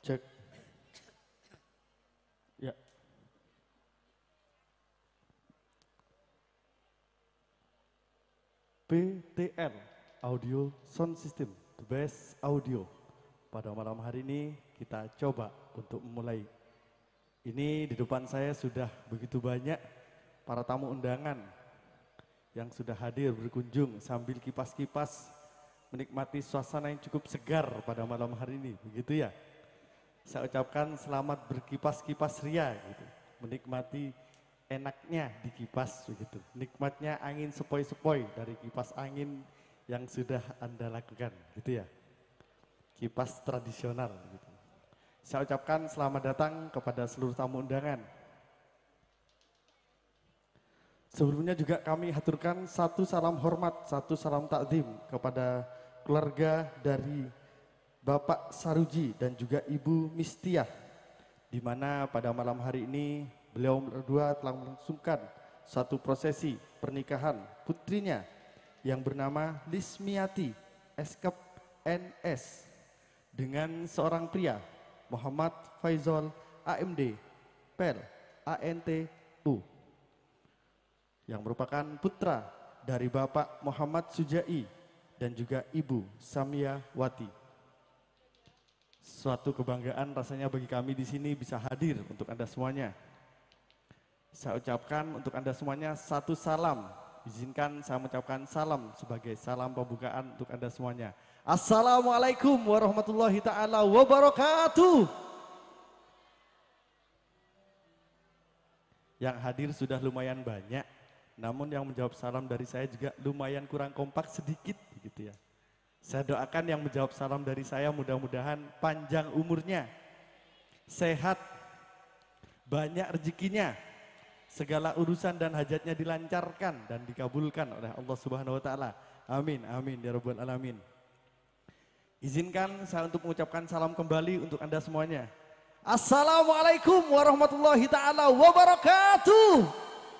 Cek. Ya. PTL Audio Sound System, the best audio. Pada malam hari ini kita coba untuk memulai. Ini di depan saya sudah begitu banyak para tamu undangan yang sudah hadir berkunjung sambil kipas-kipas menikmati suasana yang cukup segar pada malam hari ini, begitu ya. Saya ucapkan selamat berkipas-kipas ria gitu. Menikmati enaknya di kipas begitu. Nikmatnya angin sepoi-sepoi dari kipas angin yang sudah Anda lakukan gitu ya. Kipas tradisional gitu. Saya ucapkan selamat datang kepada seluruh tamu undangan. Sebelumnya juga kami haturkan satu salam hormat, satu salam takdim kepada keluarga dari Bapak Saruji dan juga Ibu Mistiah, di mana pada malam hari ini beliau berdua telah melangsungkan satu prosesi pernikahan putrinya yang bernama Lismiati Eskep NS dengan seorang pria Muhammad Faizal AMD PEL ANTU yang merupakan putra dari Bapak Muhammad Sujai dan juga Ibu Samia Wati. Suatu kebanggaan rasanya bagi kami di sini bisa hadir untuk Anda semuanya. Saya ucapkan untuk Anda semuanya satu salam. Izinkan saya mengucapkan salam sebagai salam pembukaan untuk Anda semuanya. Assalamualaikum warahmatullahi taala wabarakatuh. Yang hadir sudah lumayan banyak, namun yang menjawab salam dari saya juga lumayan kurang kompak sedikit gitu ya. Saya doakan yang menjawab salam dari saya mudah-mudahan panjang umurnya, sehat, banyak rezekinya, segala urusan dan hajatnya dilancarkan dan dikabulkan oleh Allah Subhanahu wa taala. Amin amin ya rabbal alamin. Izinkan saya untuk mengucapkan salam kembali untuk Anda semuanya. Assalamualaikum warahmatullahi taala wabarakatuh.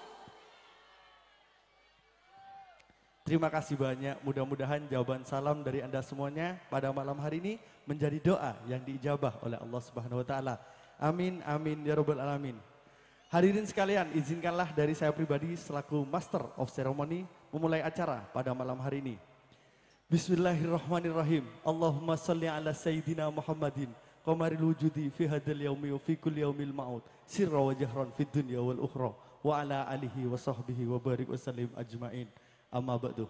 Terima kasih banyak, mudah-mudahan jawaban salam dari Anda semuanya pada malam hari ini menjadi doa yang diijabah oleh Allah Subhanahu wa taala. Amin amin ya rabbal alamin. Hadirin sekalian, izinkanlah dari saya pribadi selaku Master of Ceremony memulai acara pada malam hari ini. Bismillahirrahmanirrahim. Allahumma salli ala sayyidina Muhammadin qamaril wujudi fi hadzal yaumi wa fi kulli yaumil ma'ud sirra wa jahran fid dunya wal ukhra wa ala alihi wa sahbihi wa barik wa sallim ajmain. Amma ba'du.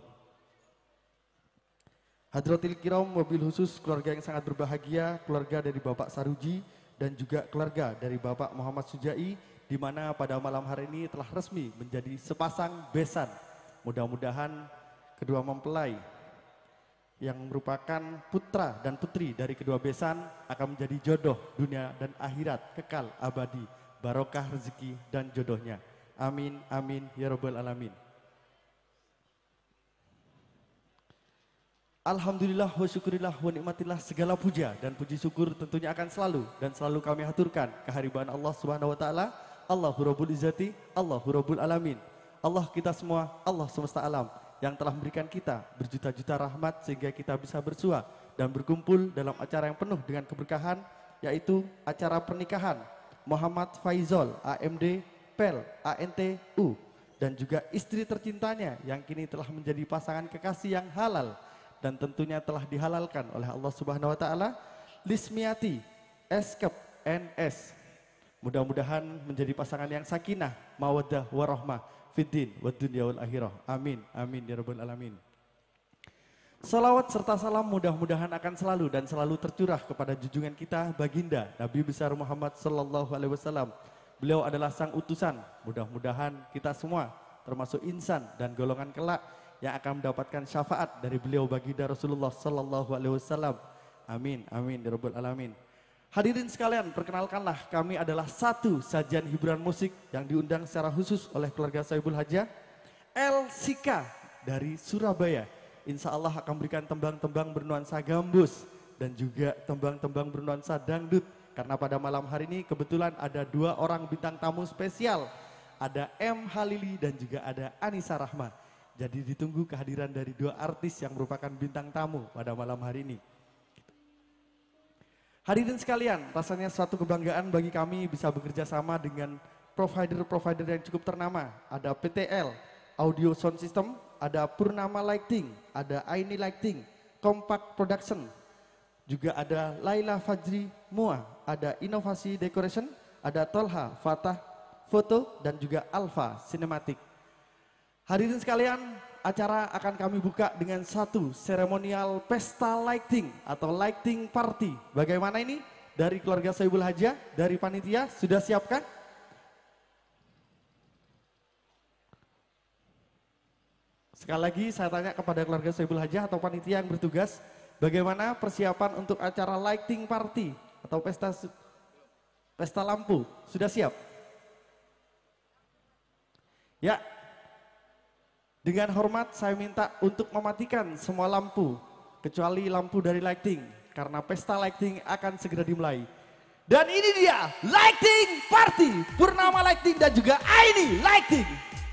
Hadratil kiram, mobil khusus keluarga yang sangat berbahagia, keluarga dari Bapak Saruji dan juga keluarga dari Bapak Muhammad Sujai, di mana pada malam hari ini telah resmi menjadi sepasang besan. Mudah-mudahan kedua mempelai yang merupakan putra dan putri dari kedua besan akan menjadi jodoh dunia dan akhirat kekal abadi, barokah rezeki dan jodohnya. Amin amin ya rabbal alamin. Alhamdulillah wa syukurillah wa nikmatillah, segala puja dan puji syukur tentunya akan selalu kami haturkan kehadiran Allah Subhanahu wa taala. Allahu Rabbul Izzati, Allahu Rabbul Alamin. Allah kita semua, Allah semesta alam yang telah memberikan kita berjuta-juta rahmat sehingga kita bisa bersua dan berkumpul dalam acara yang penuh dengan keberkahan, yaitu acara pernikahan Muhammad Faizal AMD PEL ANTU dan juga istri tercintanya yang kini telah menjadi pasangan kekasih yang halal dan tentunya telah dihalalkan oleh Allah Subhanahu wa taala, Lismiati Eskep NS. Mudah-mudahan menjadi pasangan yang sakinah, mawaddah warahmah fiddin wad dunya wal akhirah. Amin amin ya rabbal alamin. Salawat serta salam mudah-mudahan akan selalu tercurah kepada junjungan kita baginda Nabi besar Muhammad sallallahu alaihi wasallam. Beliau adalah sang utusan. Mudah-mudahan kita semua termasuk insan dan golongan kelak yang akan mendapatkan syafaat dari beliau baginda Rasulullah sallallahu alaihi wasallam. Amin amin ya rabbal alamin. Hadirin sekalian, perkenalkanlah kami adalah satu sajian hiburan musik yang diundang secara khusus oleh keluarga Sohibul Hajah El Sika dari Surabaya. Insya Allah akan berikan tembang-tembang bernuansa gambus dan juga tembang-tembang bernuansa dangdut. Karena pada malam hari ini kebetulan ada dua orang bintang tamu spesial. Ada M. Halili dan juga ada Anissa Rahma. Jadi ditunggu kehadiran dari dua artis yang merupakan bintang tamu pada malam hari ini. Hadirin sekalian, rasanya suatu kebanggaan bagi kami bisa bekerja sama dengan provider-provider yang cukup ternama. Ada PTL, Audio Sound System, ada Purnama Lighting, ada Aini Lighting, Compact Production, juga ada Laila Fajri Mua, ada Inovasi Decoration, ada Tolha Fatah Foto, dan juga Alpha Cinematic. Hadirin sekalian, acara akan kami buka dengan satu seremonial pesta lighting atau lighting party. Bagaimana ini? Dari keluarga Sohibul Hajah, dari panitia, sudah siapkah? Sekali lagi saya tanya kepada keluarga Sohibul Hajah atau panitia yang bertugas, bagaimana persiapan untuk acara lighting party atau pesta lampu? Sudah siap? Ya. Dengan hormat saya minta untuk mematikan semua lampu, kecuali lampu dari lighting, karena pesta lighting akan segera dimulai. Dan ini dia, lighting party, Purnama Lighting dan juga Aini Lighting.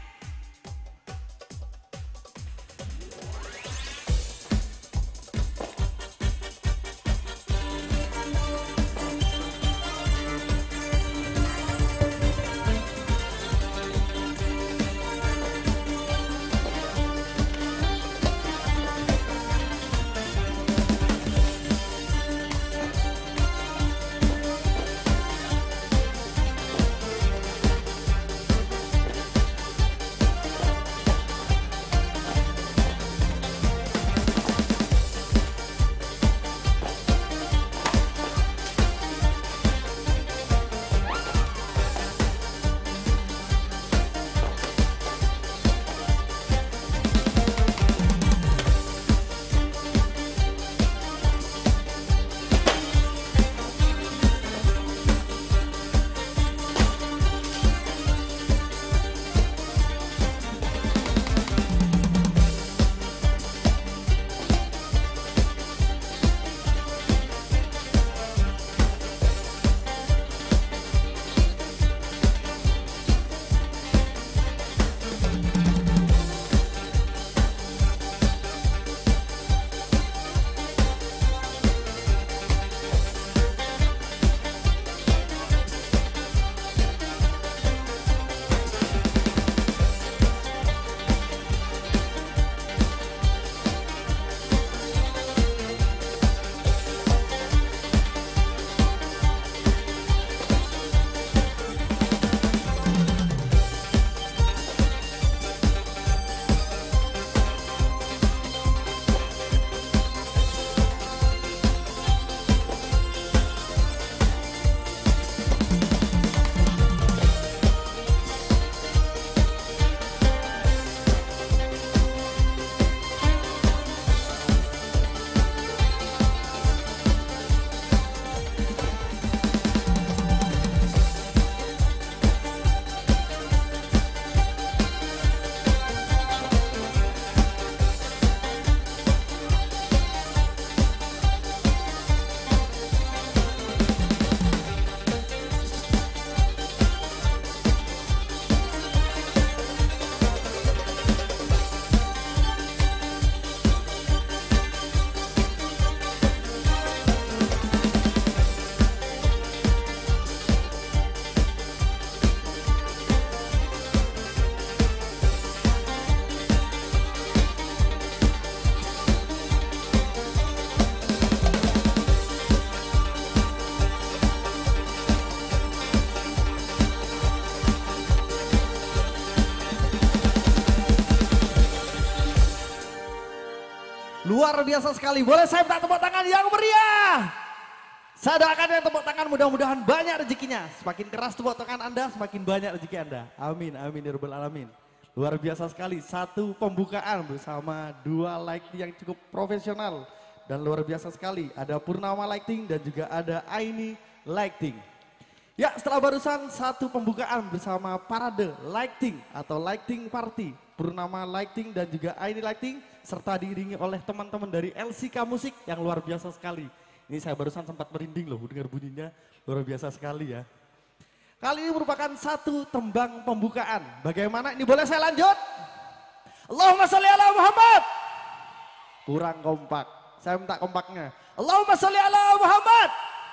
Luar biasa sekali. Boleh saya minta tepuk tangan yang meriah? Saya doakan yang tepuk tangan mudah-mudahan banyak rezekinya. Semakin keras tepuk tangan Anda, semakin banyak rezeki Anda. Amin, amin ya rabbal alamin. Luar biasa sekali. Satu pembukaan bersama dua lighting yang cukup profesional. Dan luar biasa sekali. Ada Purnama Lighting dan juga ada Aini Lighting. Ya, setelah barusan satu pembukaan bersama parade lighting atau lighting party. Purnama Lighting dan juga Aini Lighting. Serta diiringi oleh teman-teman dari LCK Musik yang luar biasa sekali. Ini saya barusan sempat merinding loh dengar bunyinya, luar biasa sekali ya. Kali ini merupakan satu tembang pembukaan. Bagaimana? Ini boleh saya lanjut? Allahumma sholli ala Muhammad. Kurang kompak, saya minta kompaknya. Allahumma sholli ala Muhammad.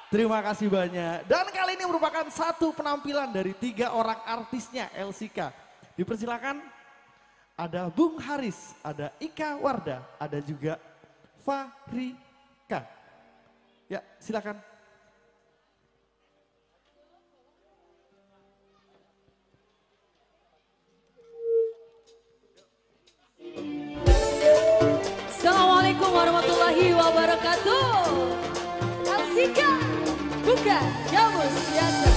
Terima kasih banyak. Dan kali ini merupakan satu penampilan dari 3 orang artisnya LCK. Dipersilakan ada Bung Haris, ada Ika Wardah, ada juga Fahrika. Ya, silakan. Assalamualaikum warahmatullahi wabarakatuh. LCK bukan jamus biasa.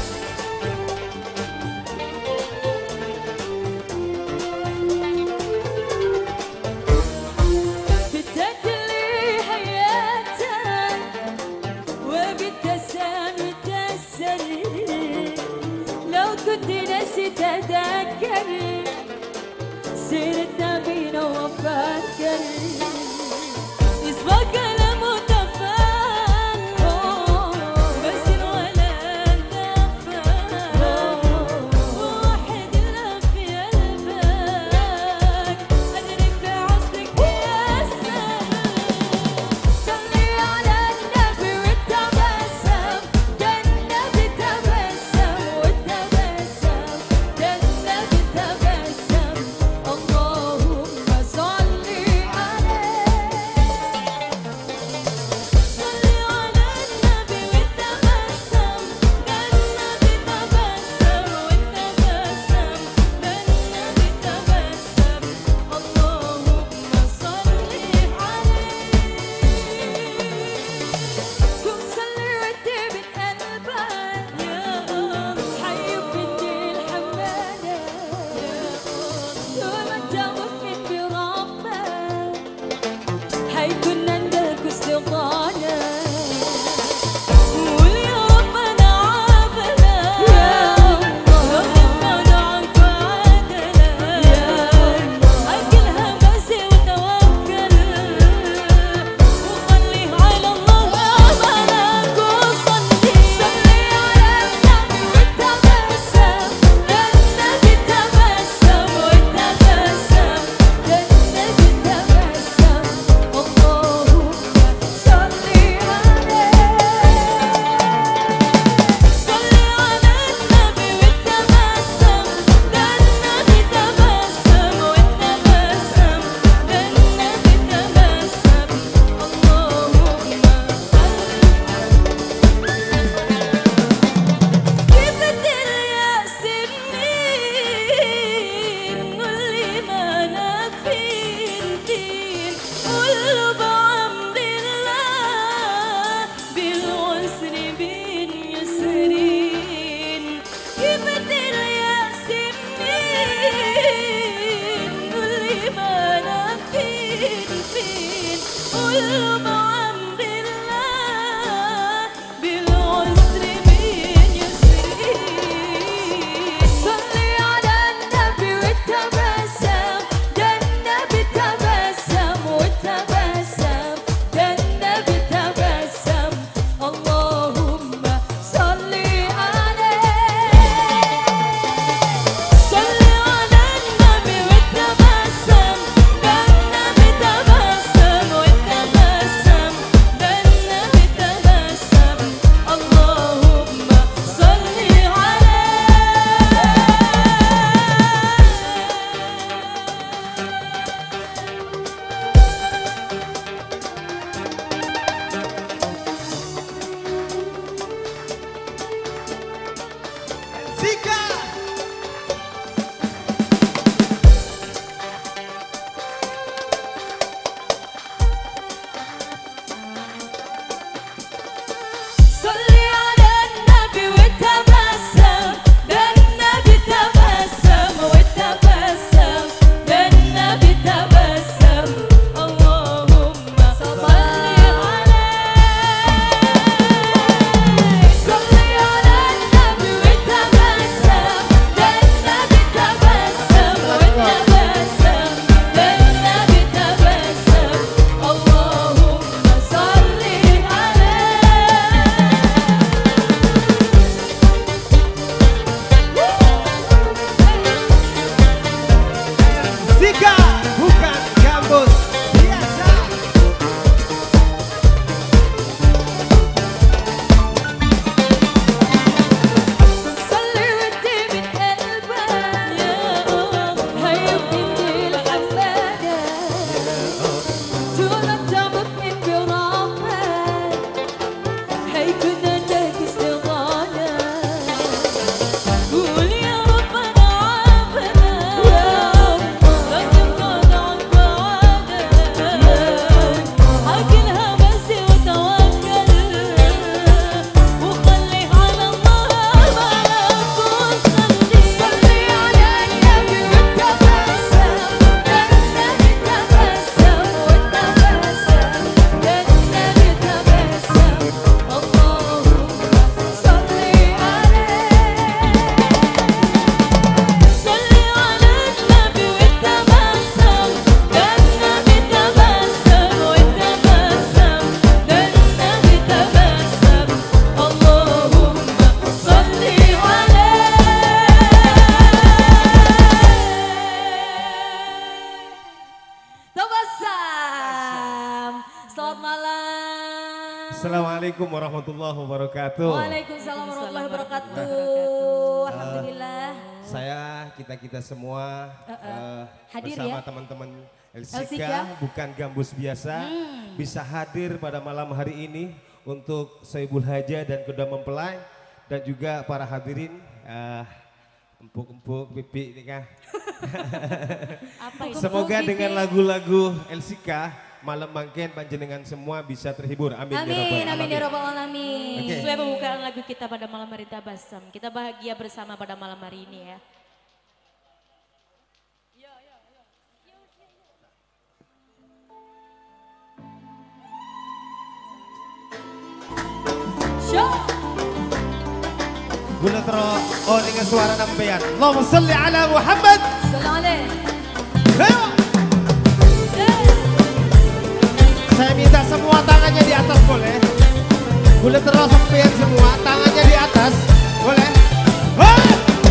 كنت نسيت أتذكر سيرتنا بينا وأفكر اسمك كلام متفان بس ولا نفان واحد اللي في قلبك أدرك في عصرك يا سلام صلي على النبي والتبسم ده النبي تبسم والتبسم ده النبي تبسم اللهم صلي Assalamualaikum warahmatullahi wabarakatuh. Waalaikumsalam warahmatullahi wabarakatuh. Alhamdulillah. Kita semua Hadir bersama ya. teman-teman Elsika. Elsika, bukan gambus biasa, bisa hadir pada malam hari ini untuk Sohibul Haja dan Kuda Mempelai dan juga para hadirin empuk-empuk pipi ini kah. Apa itu? Semoga dengan lagu-lagu Elsika malam mangken panjenengan semua bisa terhibur. Amin, Amin, amin ya rabbal alamin. Oke. Sesuai pembukaan lagu kita pada malam hari Tabasam. Kita bahagia bersama pada malam hari ini ya. Gula tero oh dengan suara nampian. Allahumma salli ala Muhammad. Salam alaih. Ayo. Saya minta semua tangannya di atas boleh. Gula tero sampean semua tangannya di atas boleh. Hei!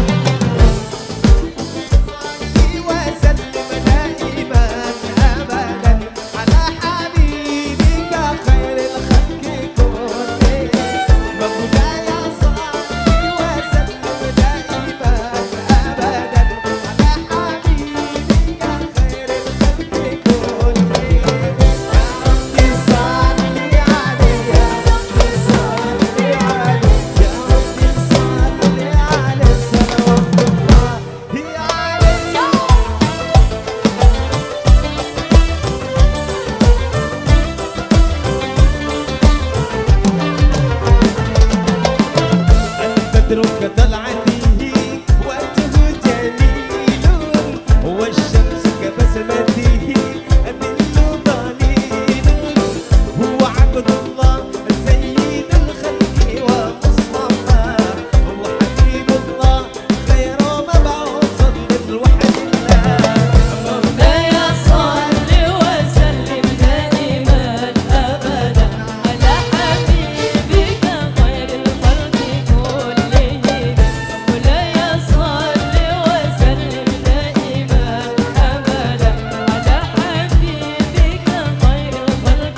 بدرك طلعته وجهه جميل والشمس كبسمته الظل ظليل هو عبد الله سيد الخلق ومصطفى هو حبيب الله خير مبعوث للوحد الله مولاي صل وسلم دائما ابدا على حبيبك خير الخلق كلهم. مولاي صل وسلم دائما ابدا على حبيبك خير الخلق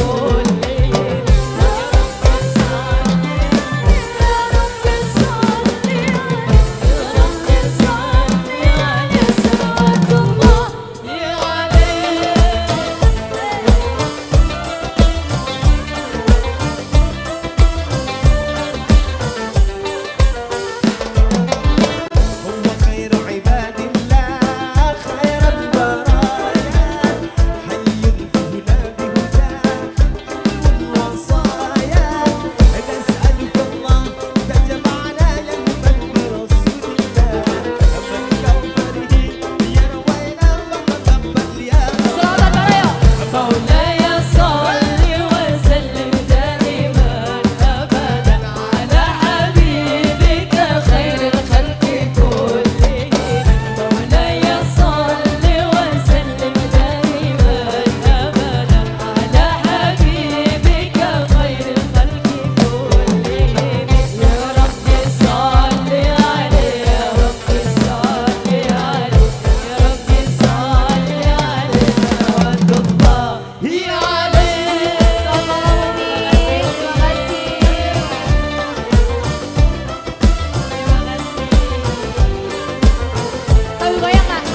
هو خير عباد الله خير البرايا حي فيه لا بهداه والوصايا نسألك الله تجمعنا يوما برسول الله من كفره يروينا فتقبل يا مولاي صل وسلم دائما ابدا على حبيبك خير الخلق كلهم. مولاي صل وسلم دائما ابدا على حبيبك خير الخلق كلهم. يا رب صل عليه يا رب صل عليه يا رب صل عليه صلوات الله هي عليه Tapi goyang nggak?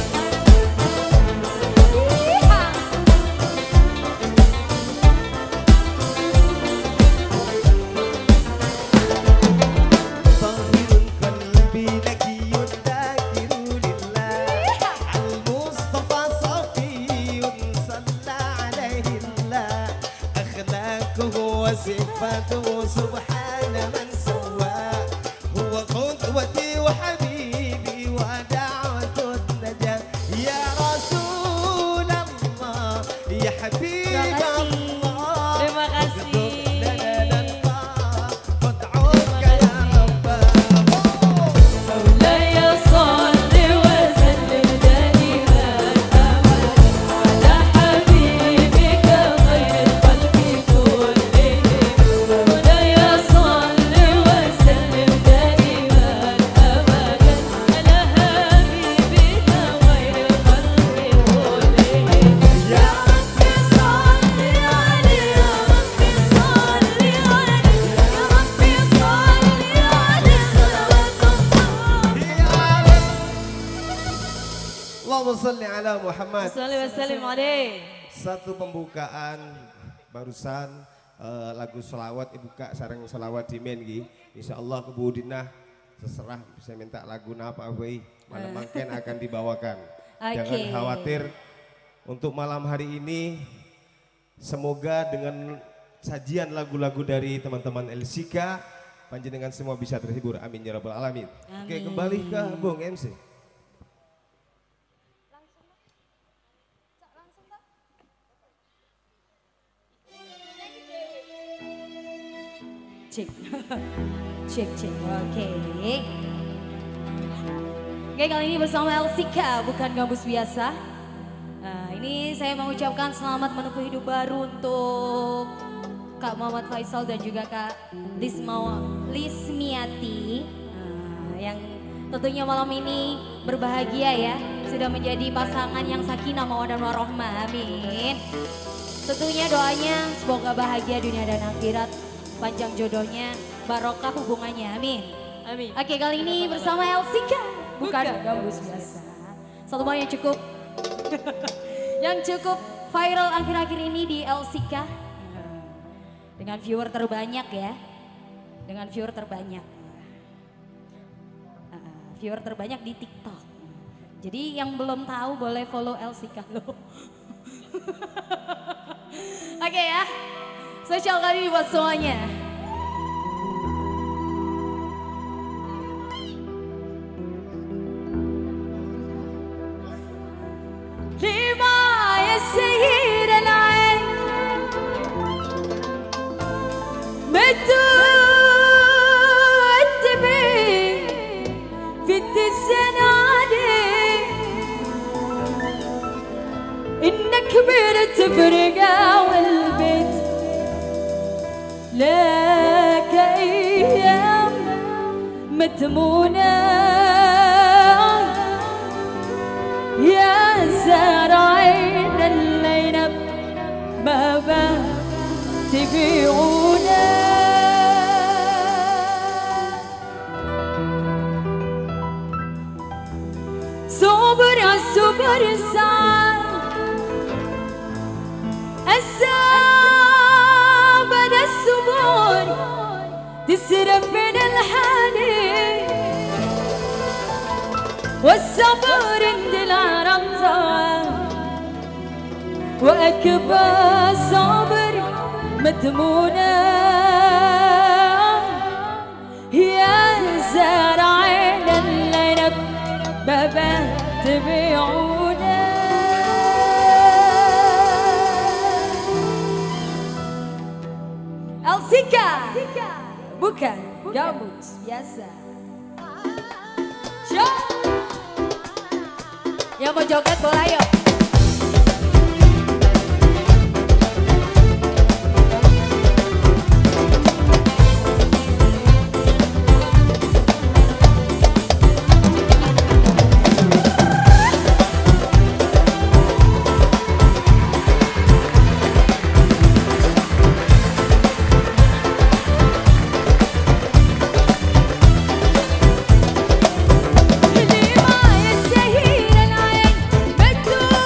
طاهر قلبي ذكي ذاكر لله المصطفى صفي صلى عليه الله أخلاقه وصفاته سبحان من سواه هو قدوتي وحبيبي ودعوة النجاة يا رسول الله يا حبيب الله Terima kasih. فادعوك يا رباه مولاي صل وسلم دائما ابدا على حبيبك خير الخلق كلهم. مولاي صل وسلم دائما ابدا على حبيبك خير الخلق كلهم. يا رب صل عليه sholli ala Muhammad. Wassalamualaikum alaihi. Satu pembukaan barusan lagu selawat ibu kak sarang selawat di Mengi. Insya Allah ke Bu Dinah terserah bisa minta lagu apa gue malam mungkin akan dibawakan. Jangan khawatir untuk malam hari ini semoga dengan sajian lagu-lagu dari teman-teman LCK panjenengan semua bisa terhibur. Amin ya rabbal alamin. Oke, kembali ke Bung MC. Cek. Cek. Oke. Oke, kali ini bersama LCK, bukan gabus biasa. Nah, ini saya mengucapkan selamat menempuh hidup baru untuk Kak Muhammad Faisal dan juga Kak Lismiati. Nah, yang tentunya malam ini berbahagia ya, sudah menjadi pasangan yang sakinah mawaddah warahmah. Amin. Tentunya doanya semoga bahagia dunia dan akhirat, panjang jodohnya, barokah hubungannya. Amin. Amin. Oke, kali ini bersama LCK, bukan gabus biasa. Satu yang cukup yang cukup viral akhir-akhir ini di LCK dengan viewer terbanyak ya, dengan viewer terbanyak, viewer terbanyak di TikTok. Jadi yang belum tahu boleh follow LCK loh. Oke ya, spesial kali ini buat semuanya. لما يا سيد العين متوتبي في التسنادي إنك كبرت فرقة والبيت لك أيام متمونة يا زارعين اللينب ما تبيعونا صبر الصبر ساعة السابد الصبر تسرب من الحنين والصبر عند العرطة وأكبر صبر متمونة يا زارعين اللينب بابا تبيعونا LCK bukan gabus biasa. Yang mau joget boleh ayo. لما يسهل العين بتو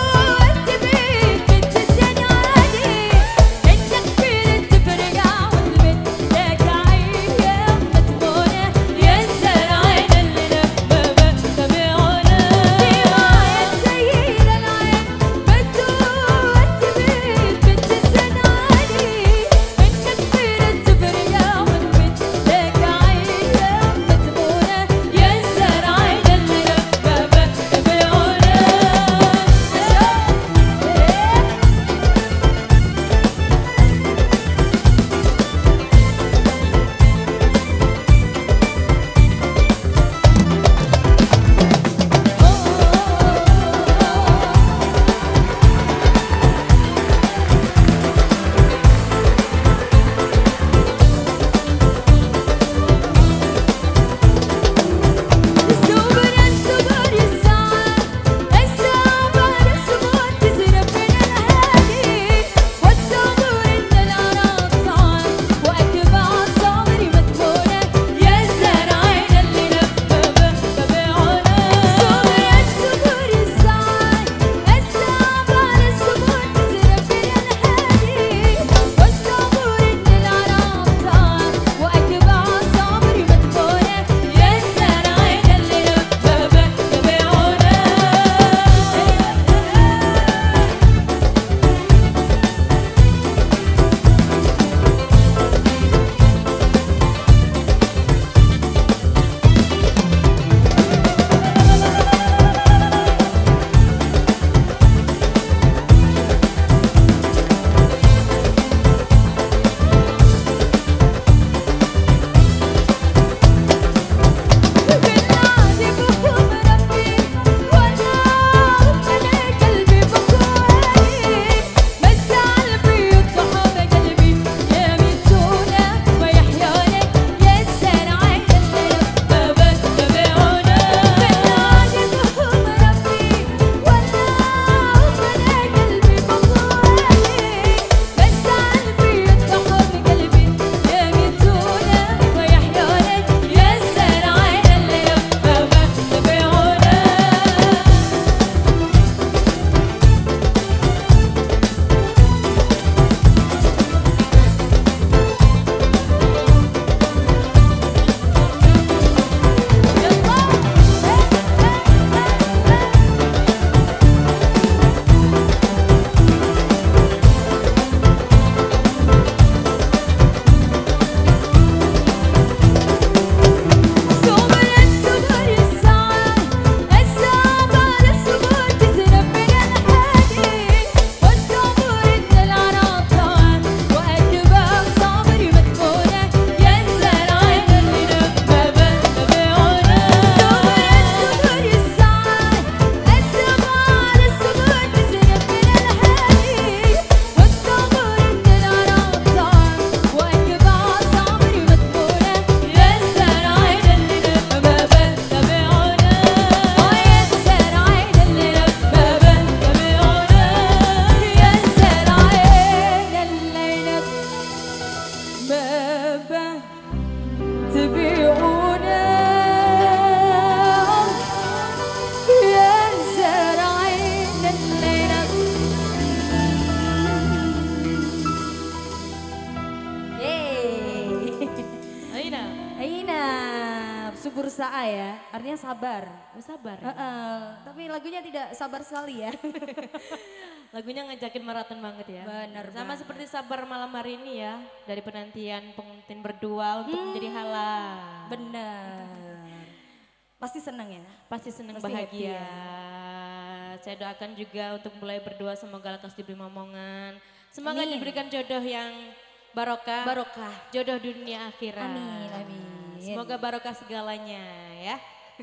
berusaha ya, artinya sabar. Sabar. Tapi lagunya tidak sabar sekali ya. Lagunya ngajakin maraton banget ya. Bener Sama banget. seperti sabar malam hari ini ya. Dari penantian pengantin berdua untuk menjadi halal. Bener. Pasti senang ya. Pasti senang Pasti happy bahagia. ya. Saya doakan juga untuk mulai berdua semoga lekas diberi momongan. Semoga Amin. diberikan jodoh yang barokah. Barokah. Jodoh dunia akhirat. Amin, amin. Semoga barokah segalanya ya.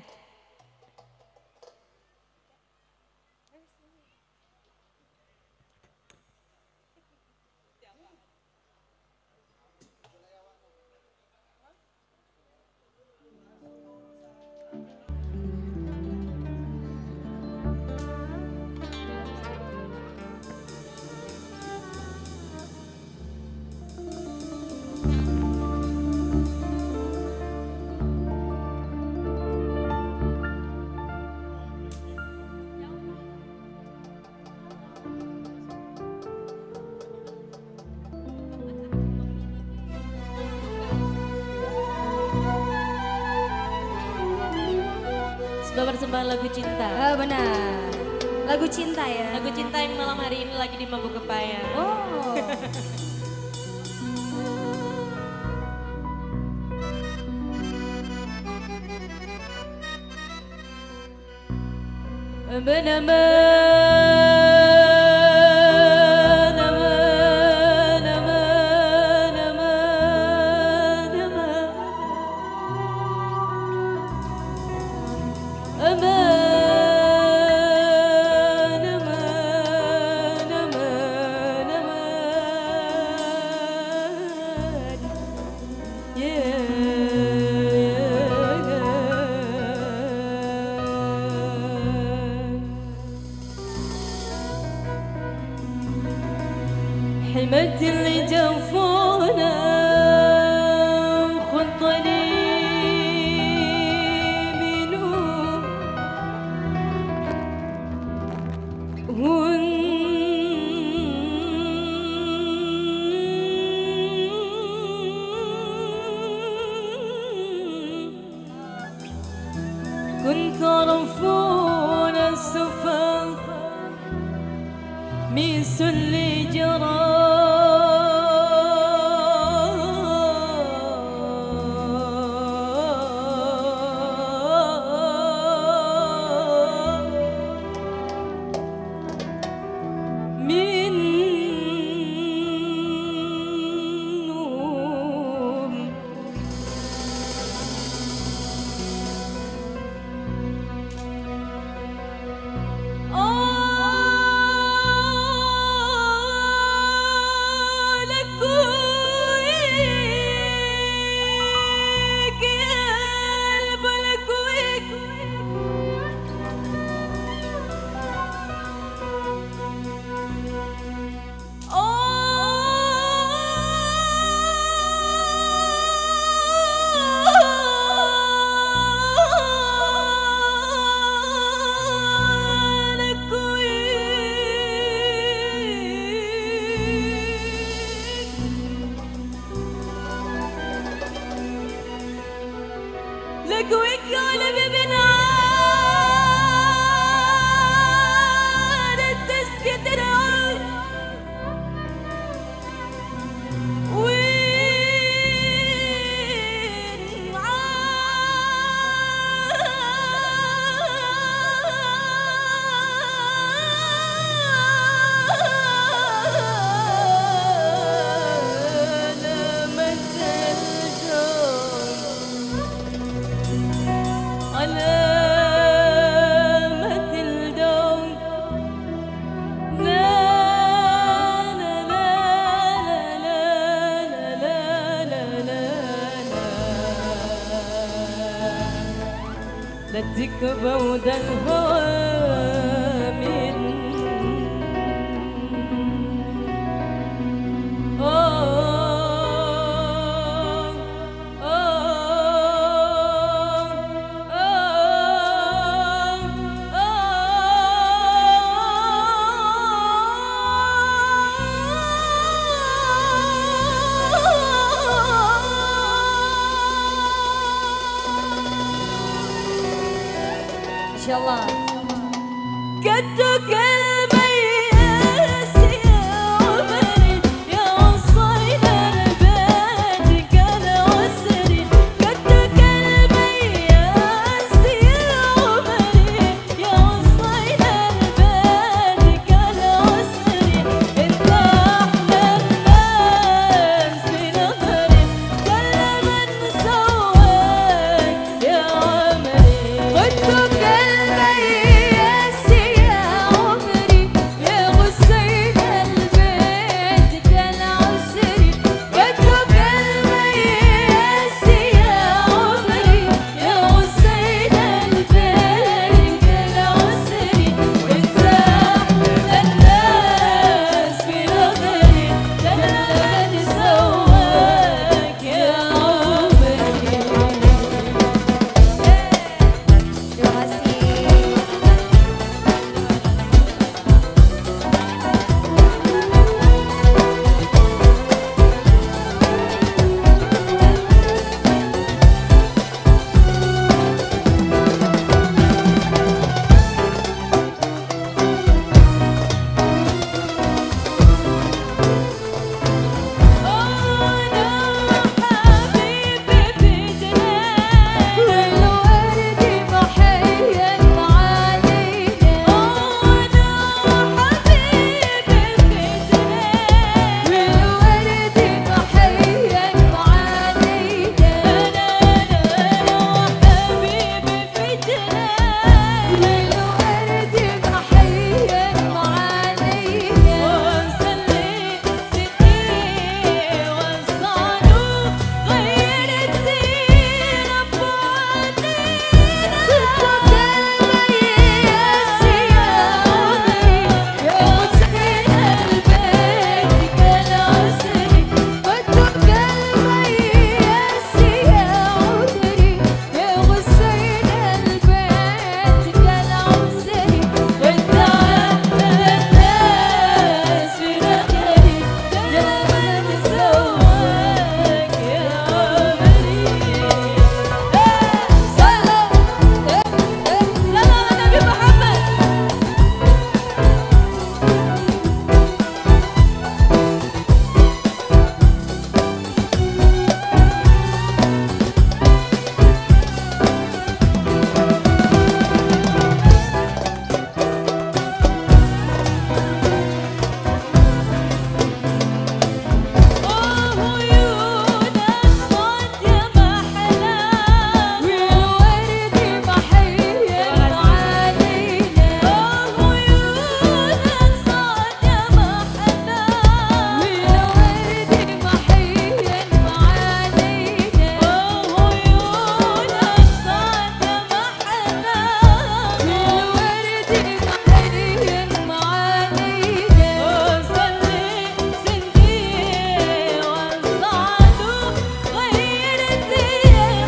Sebuah persembahan lagu cinta. Benar. Lagu cinta ya. Lagu cinta yang malam hari ini lagi di Mabuk Kepaya. Oh. حمد اللي جفونا خطني منو كنت عرفونا السفر من سل جرى من نوم لكويك قلبي بنار تسكت العين وين عالم علامة الدوم لا لا لا لا لا لا لا لا تكبى وده الهوامن Masya Allah. قدك المياس يا عمري يا وصيل البيت قال عسري قدك المياس يا عمري يا وصيل البيت قال عسري انت احلى الناس بنظري كل من سواك يا عمري قدك المياس يا عمري يا غسيل البيت كان عسري قدك المياس يا عمري يا غسيل البيت كان عسري انت احلى الناس في نظري كان سواك يا عمري. Terima kasih. أنا حبيبي في جنان والورد محيا علينا. أنا حبيبي في جنان والورد محيا علينا. أنا حبيبي في جنان والورد محيا علينا. وصلي ستي وصانوا غير الدين أبوالينا قدك المياس يا عمري يا غسيل البيت كان عسري. قدك المياس يا عمري يا غسيل البيت كان عسري. انت احلى الناس في نظري جمال سواك يا عمري صلى على النبي محمد عيونك صوت يا محلى والورد محيا علينا. عيونك صوت يا محلى والورد محيا علينا. عيونك صوت يا محلى والورد محيا علينا. وصلي سندي وصعدوا غير الدين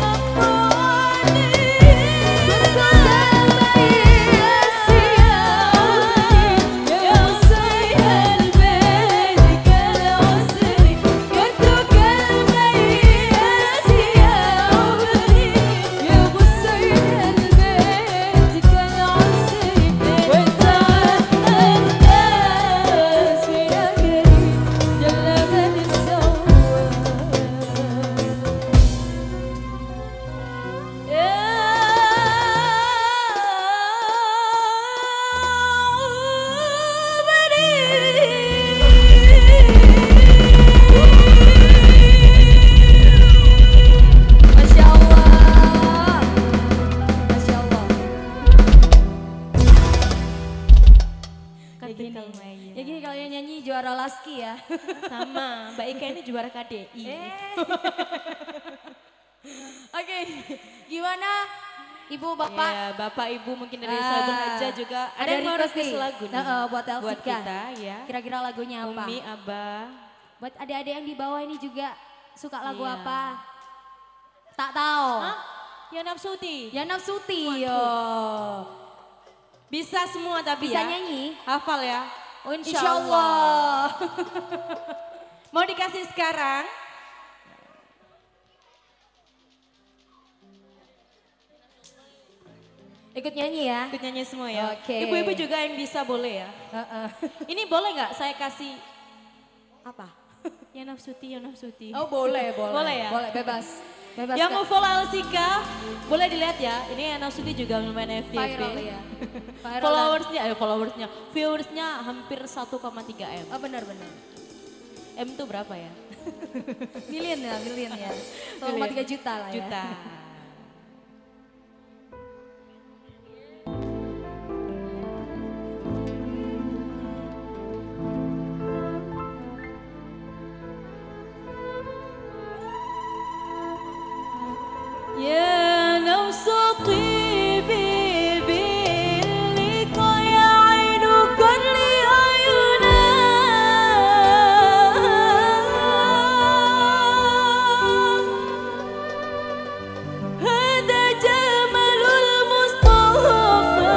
Masya Allah. Masya Allah. Ya gini kalau yang nyanyi juara Laski ya. Sama, Mbak Ika ini juara KDI. Oke, gimana Ibu Bapak? Ya, Bapak Ibu mungkin dari Ah, Sahabat Haja juga ada yang mau request request nih. lagu nih. Buat buat Elsika. kita ya. Kira-kira lagunya apa? Umi, Abah. Buat adik-adik yang di bawah ini juga suka lagu Iya. apa? Tak tahu. Hah? Ya Nafsuti. Ya Nafsuti. Waduh. Yo. Bisa semua tapi Bisa ya. nyanyi? Hafal ya. Oh, Insya Allah. Mau dikasih sekarang? Ikut nyanyi ya. Ikut nyanyi semua ya. Oke. Ibu-ibu juga yang bisa boleh ya. Ini boleh nggak saya kasih Apa? ya nafsuti, ya nafsuti. Oh boleh, boleh. Boleh ya? Boleh, bebas. Bebas Yang Kak. mau follow Alsika, boleh dilihat ya. Ini nafsuti juga lumayan FYP. Viral ya. Viral Followersnya, viewersnya hampir 1,3 M. Oh benar-benar. M itu berapa ya? Million ya. 1,3 juta lah ya. Juta. يا نفس طيبي باللقاء يا عين كل عيونا هذا جمال المصطفى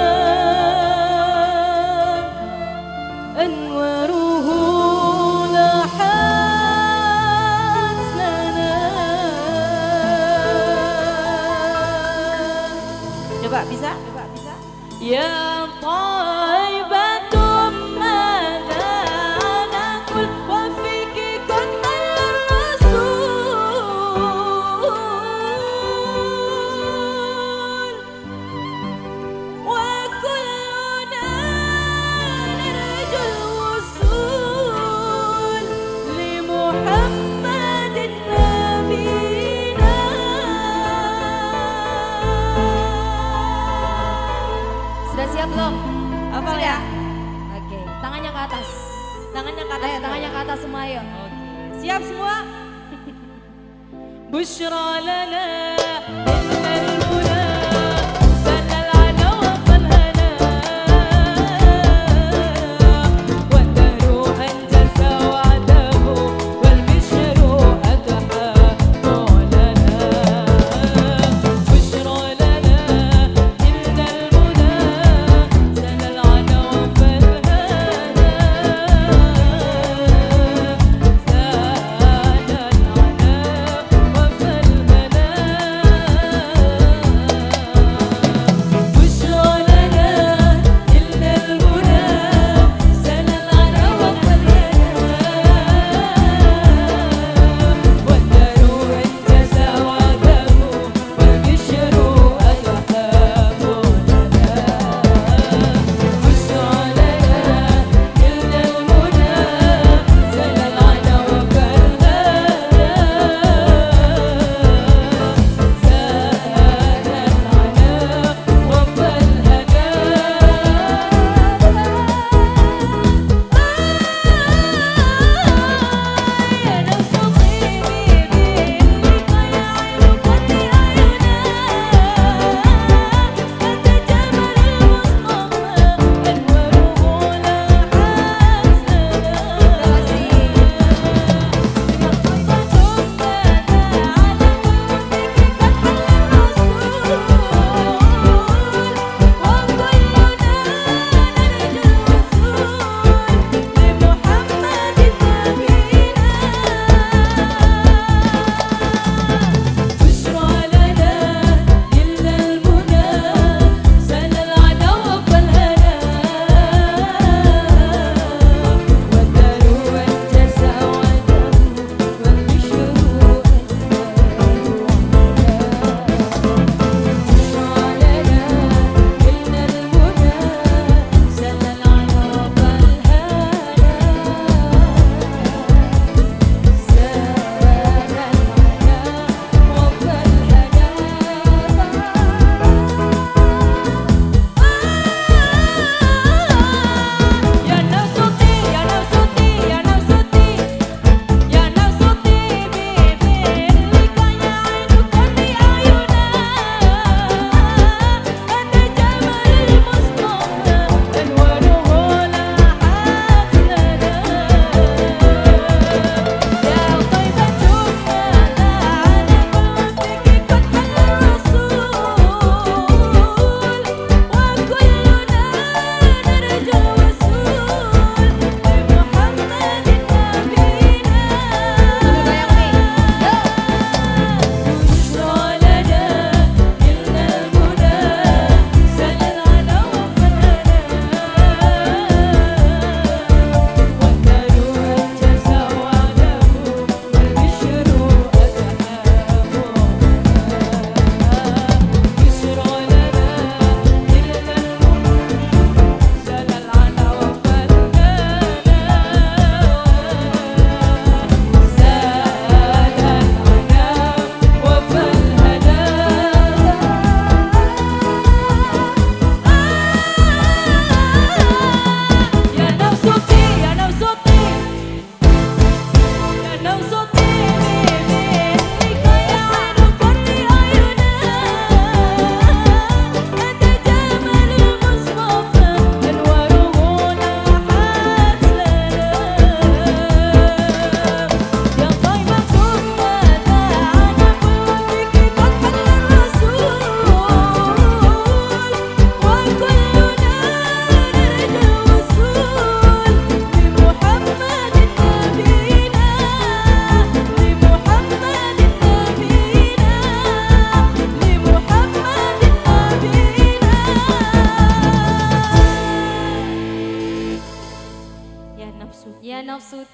أنواره لاحت لنا. Coba bisa? يا طيبة ماذا نقول وفيك قد قل الرسول وكلنا نرجو الوصول لمحمد نبينا. Sudah siap belum? Apa Sudah? ya? Oke, tangannya ke atas. Tangannya ke atas. Ayo, tangannya ke atas semua ayo. Siap semua? بشرى لنا إن المنى سل العنا وفالهنا والدهر أنجز وعده والبشر أتحى معلنا. بشرى لنا إن المنى سل العنا وفالهنا زاد العنا وفالهنا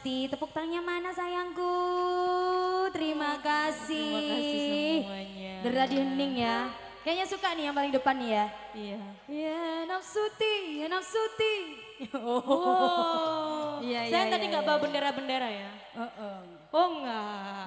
Besti. Tepuk tangannya mana sayangku? Terima kasih. Terima kasih semuanya. Dari Radio Hening ya. Kayaknya suka nih yang paling depan nih ya. Iya. Ya nafsuti, ya nafsuti. Oh. Iya, Saya iya, tadi iya, nggak iya. bawa bendera-bendera ya? Oh enggak.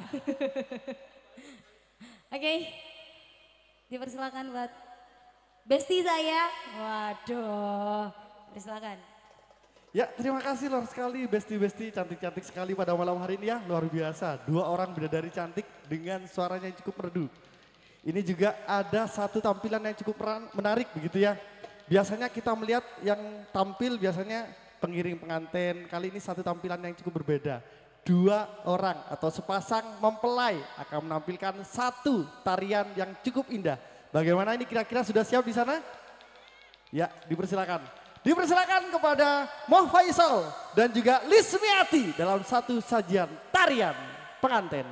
Oke, dipersilakan buat Besti saya. Waduh, dipersilakan. Ya, terima kasih luar sekali Besti-Besti, cantik-cantik sekali pada malam hari ini ya, luar biasa. Dua orang bidadari cantik dengan suaranya yang cukup merdu. Ini juga ada satu tampilan yang cukup menarik begitu ya. Biasanya kita melihat yang tampil biasanya pengiring pengantin, kali ini satu tampilan yang cukup berbeda. Dua orang atau sepasang mempelai akan menampilkan satu tarian yang cukup indah. Bagaimana ini kira-kira sudah siap di sana? Ya, dipersilakan. Dipersilakan kepada Moh Faisal dan juga Lismiati dalam satu sajian tarian pengantin.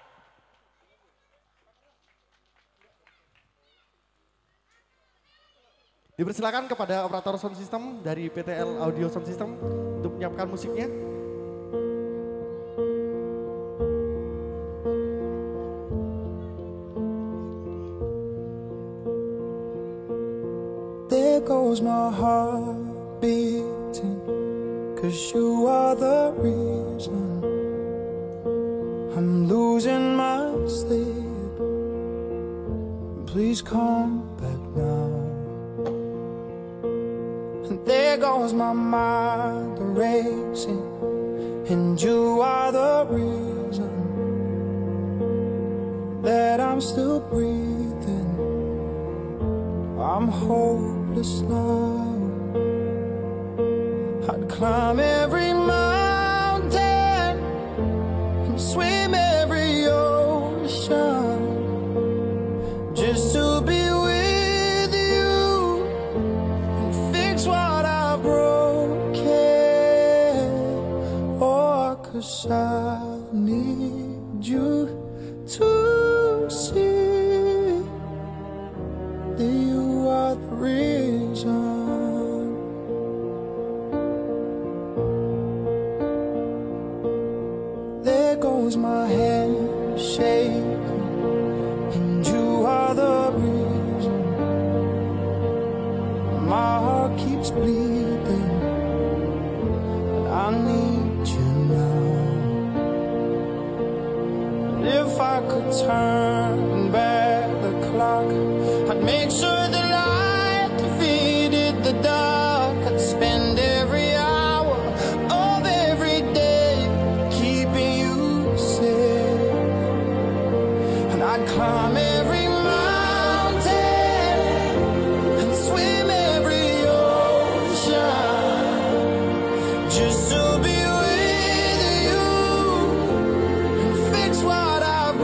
Dipersilakan kepada operator sound system dari PTL Audio Sound System untuk menyiapkan musiknya. There goes my heart beating, 'cause you are the reason I'm losing my sleep. Please come back now. And there goes my mind racing, and you are the reason that I'm still breathing. I'm hopeless now. I'd climb every mountain and swim every ocean just to be with you and fix what I've broken. Oh, 'cause I need you to see that you are the reason. There goes my hand shaking, and you are the reason. My heart keeps bleeding, and I need you now. And if I could turn back the clock, I'd make sure the light defeated the dark. I'd spend every hour of every day keeping you safe, and I'd climb every mountain and swim every ocean just to be with you and fix what I've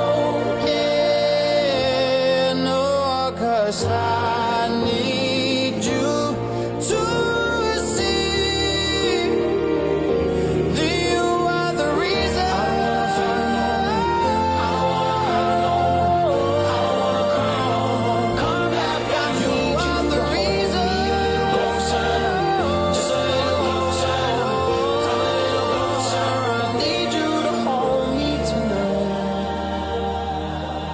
broken. Oh, 'cause I need you to see that you are the reason. Come back, you are the reason. Just a little closer, come a little closer. I need you to hold me tonight.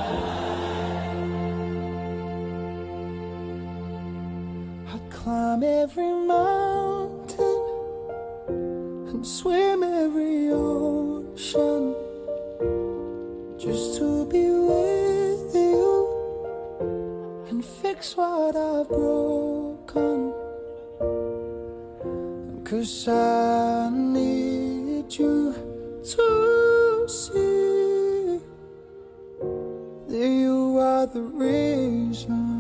I'd climb every mountain and swim every ocean just to be with you and fix what I've broken. 'Cause I need you to see that you are the reason.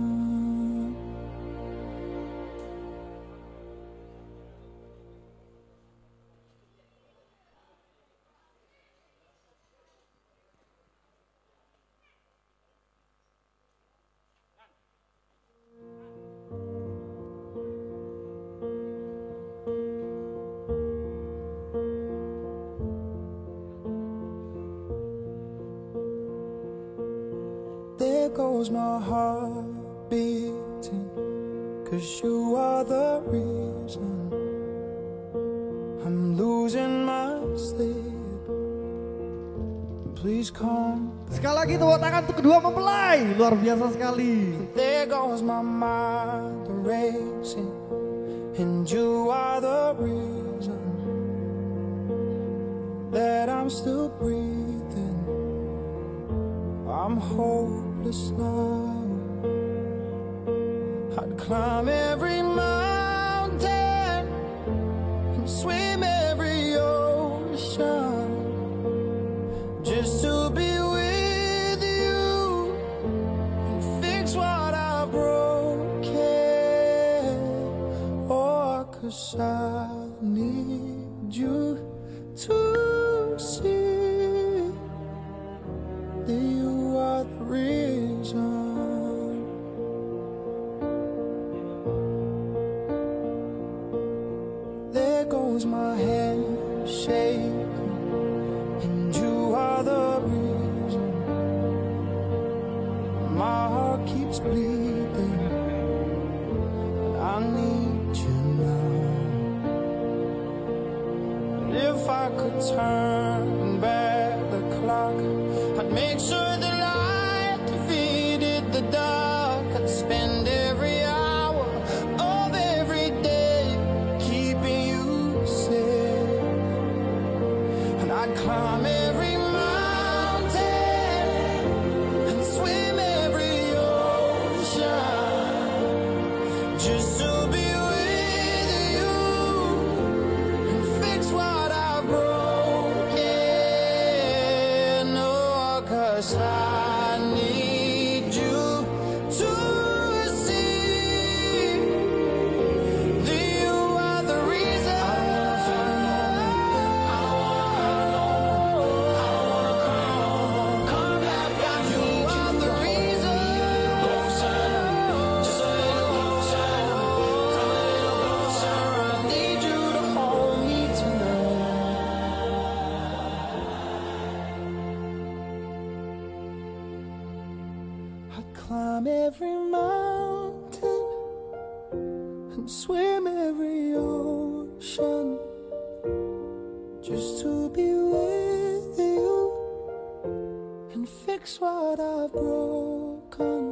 There goes my heart beating, 'cause you are the reason I'm losing my sleep. Please come. Sekali lagi tepuk tangan untuk kedua mempelai. Luar biasa sekali. There goes my mind racing, and you are the reason that I'm still breathing. I'm hopeless now. I'd climb every mountain and swim every ocean just to be with you and fix what I broken. Oh, 'cause I need you to see that you are the reason. There goes my head shaking, and you are the reason. My heart keeps bleeding, and I need you now. And if I could turn back the clock, I'd make sure the light defeated the dark. I'd spend every hour of every day keeping you safe, and I'd climb every mountain and swim every ocean just to be with you and fix what I've broken. Oh, 'cause I need you to see that you are the reason. Come back, you are the reason. Just a little closer, come a little closer. I need you to hold me tonight. I'd climb every mountain and swim every ocean just to be with you and fix what I've broken.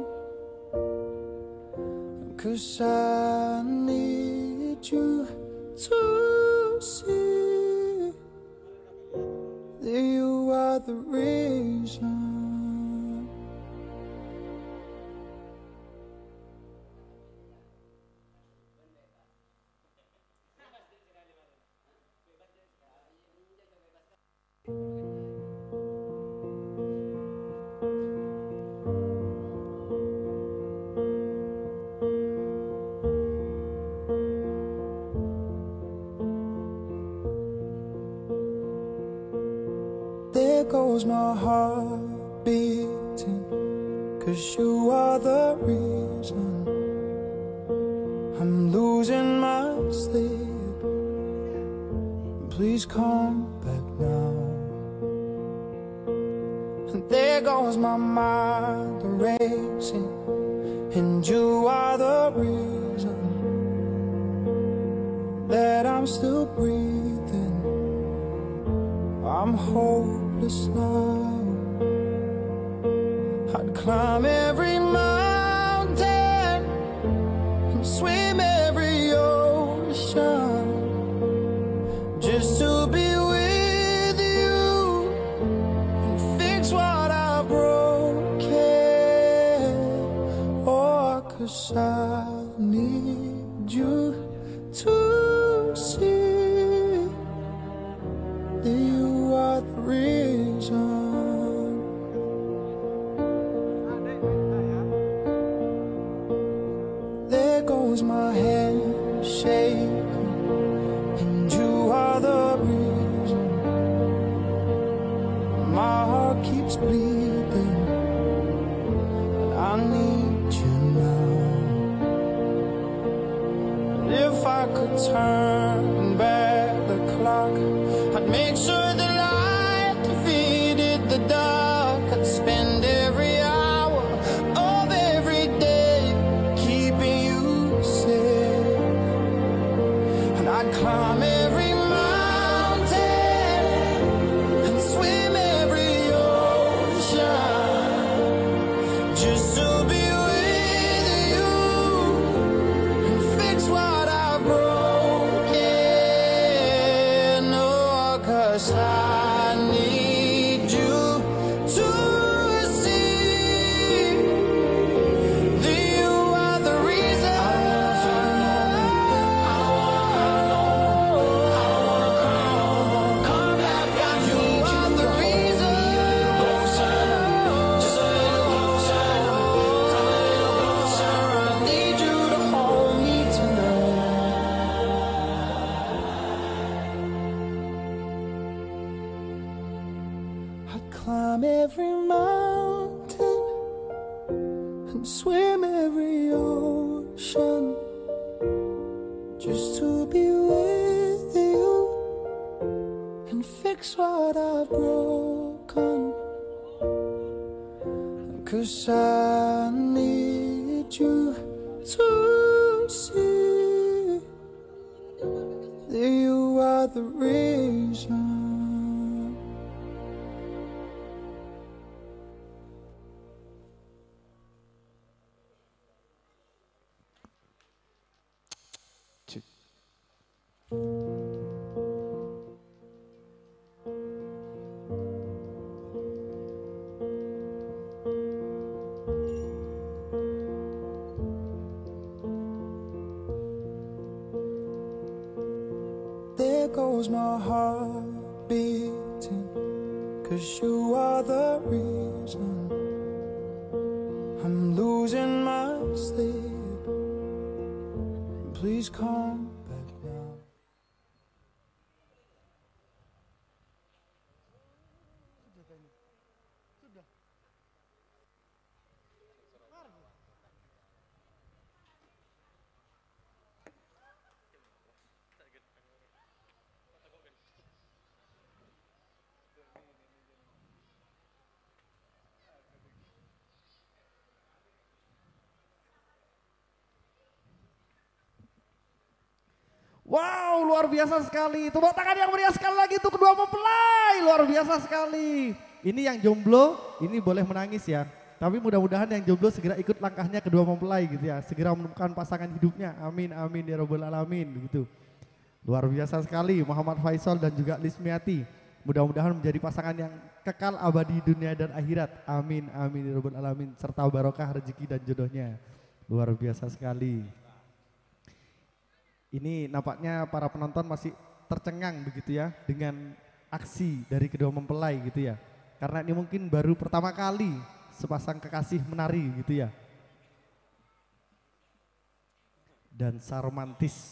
'Cause I need you to see that you are the reason. There goes my heart beating, 'cause you are the reason I'm losing my sleep. Please come back now. And there goes my mind racing, and you are the reason that I'm still breathing. I'm hopeless now. I'd climb every mountain and swim every ocean just to be with you and fix what I broken. Oh, 'cause I need you to see that you are the reason. There goes my head shaking, and you are the reason. My heart keeps bleeding, and I need you now. And if I could turn back the clock, I'd make sure the light defeated the dark. I'd spend every hour of every day keeping you safe, and I'd climb every mountain climb every mountain and swim every ocean just to be with you and fix what I've broken. 'Cause I need you to see that you are the reason. There goes my heart beating, 'cause you are the reason I'm losing my sleep. Please come back now. Wow, luar biasa sekali. Tepuk tangan yang meriah sekali lagi untuk kedua mempelai. Luar biasa sekali. Ini yang jomblo, ini boleh menangis ya. Tapi mudah-mudahan yang jomblo segera ikut langkahnya kedua mempelai gitu ya. Segera menemukan pasangan hidupnya. Amin, amin ya rabbal alamin begitu. Luar biasa sekali Muhammad Faisal dan juga Lismiati. Mudah-mudahan menjadi pasangan yang kekal abadi dunia dan akhirat. Amin, amin ya rabbal alamin. Serta barokah rezeki dan jodohnya. Luar biasa sekali. Ini nampaknya para penonton masih tercengang begitu ya dengan aksi dari kedua mempelai gitu ya. Karena ini mungkin baru pertama kali sepasang kekasih menari gitu ya. Dan romantis.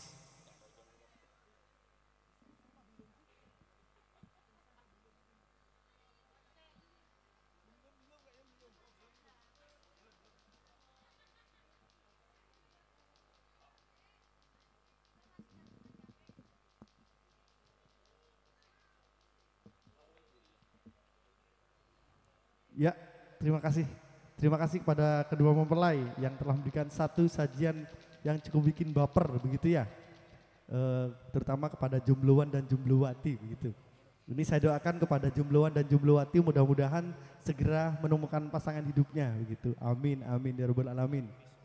Ya, terima kasih. Terima kasih kepada kedua mempelai yang telah memberikan satu sajian yang cukup bikin baper begitu ya. Terutama kepada jombloan dan jomblowati begitu. Ini saya doakan kepada jombloan dan jomblowati mudah-mudahan segera menemukan pasangan hidupnya begitu. Amin, amin ya rabbal alamin.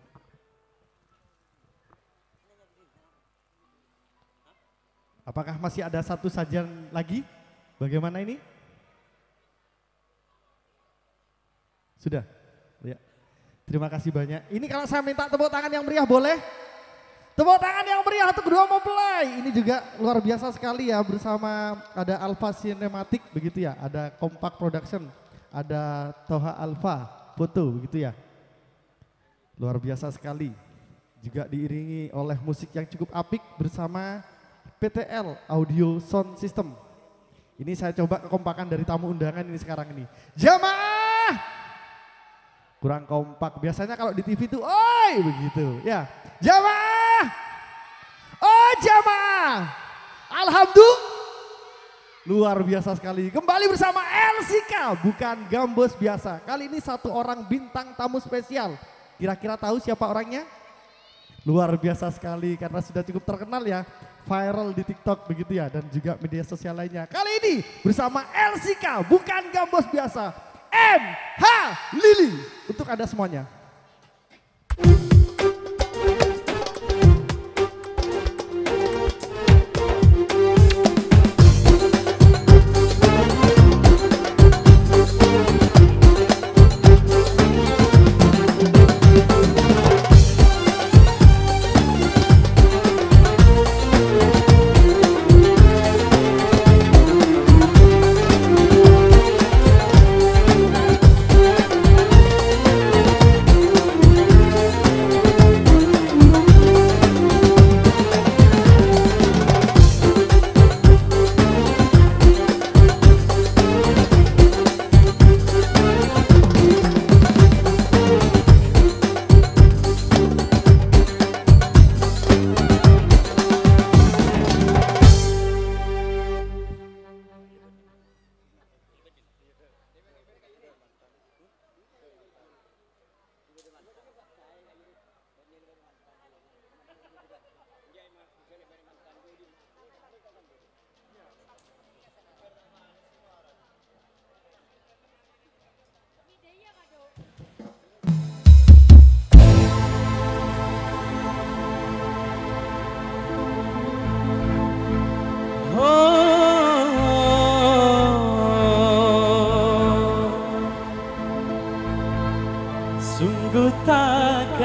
Apakah masih ada satu sajian lagi? Bagaimana ini? Sudah? Ya. Terima kasih banyak. Ini kalau saya minta tepuk tangan yang meriah boleh? Tepuk tangan yang meriah untuk kedua mempelai. Ini juga luar biasa sekali ya bersama ada Alpha Cinematic begitu ya. Ada Kompak Production, ada Toha Alpha Foto begitu ya. Luar biasa sekali. Juga diiringi oleh musik yang cukup apik bersama PTL Audio Sound System. Ini saya coba kekompakan dari tamu undangan ini sekarang ini. Jamaah! Kurang kompak. Biasanya kalau di TV itu, oi begitu. Ya, jamaah. Oh jamaah. Alhamdulillah. Luar biasa sekali. Kembali bersama LCK, bukan Gambos biasa. Kali ini satu orang bintang tamu spesial. Kira-kira tahu siapa orangnya? Luar biasa sekali karena sudah cukup terkenal ya. Viral di TikTok begitu ya dan juga media sosial lainnya. Kali ini bersama LCK, bukan Gambos biasa. MH Lili untuk Anda semuanya.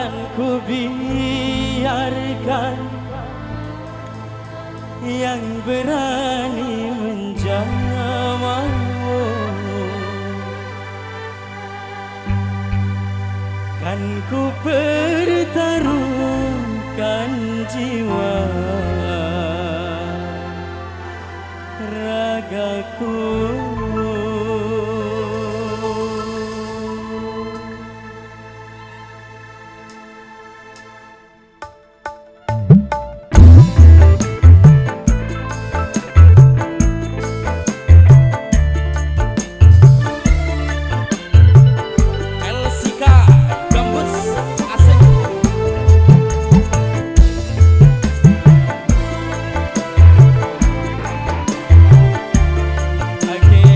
Takkan ku biarkan yang berani menjamahmu. Kan ku pertaruhkan jiwa ragaku. Again.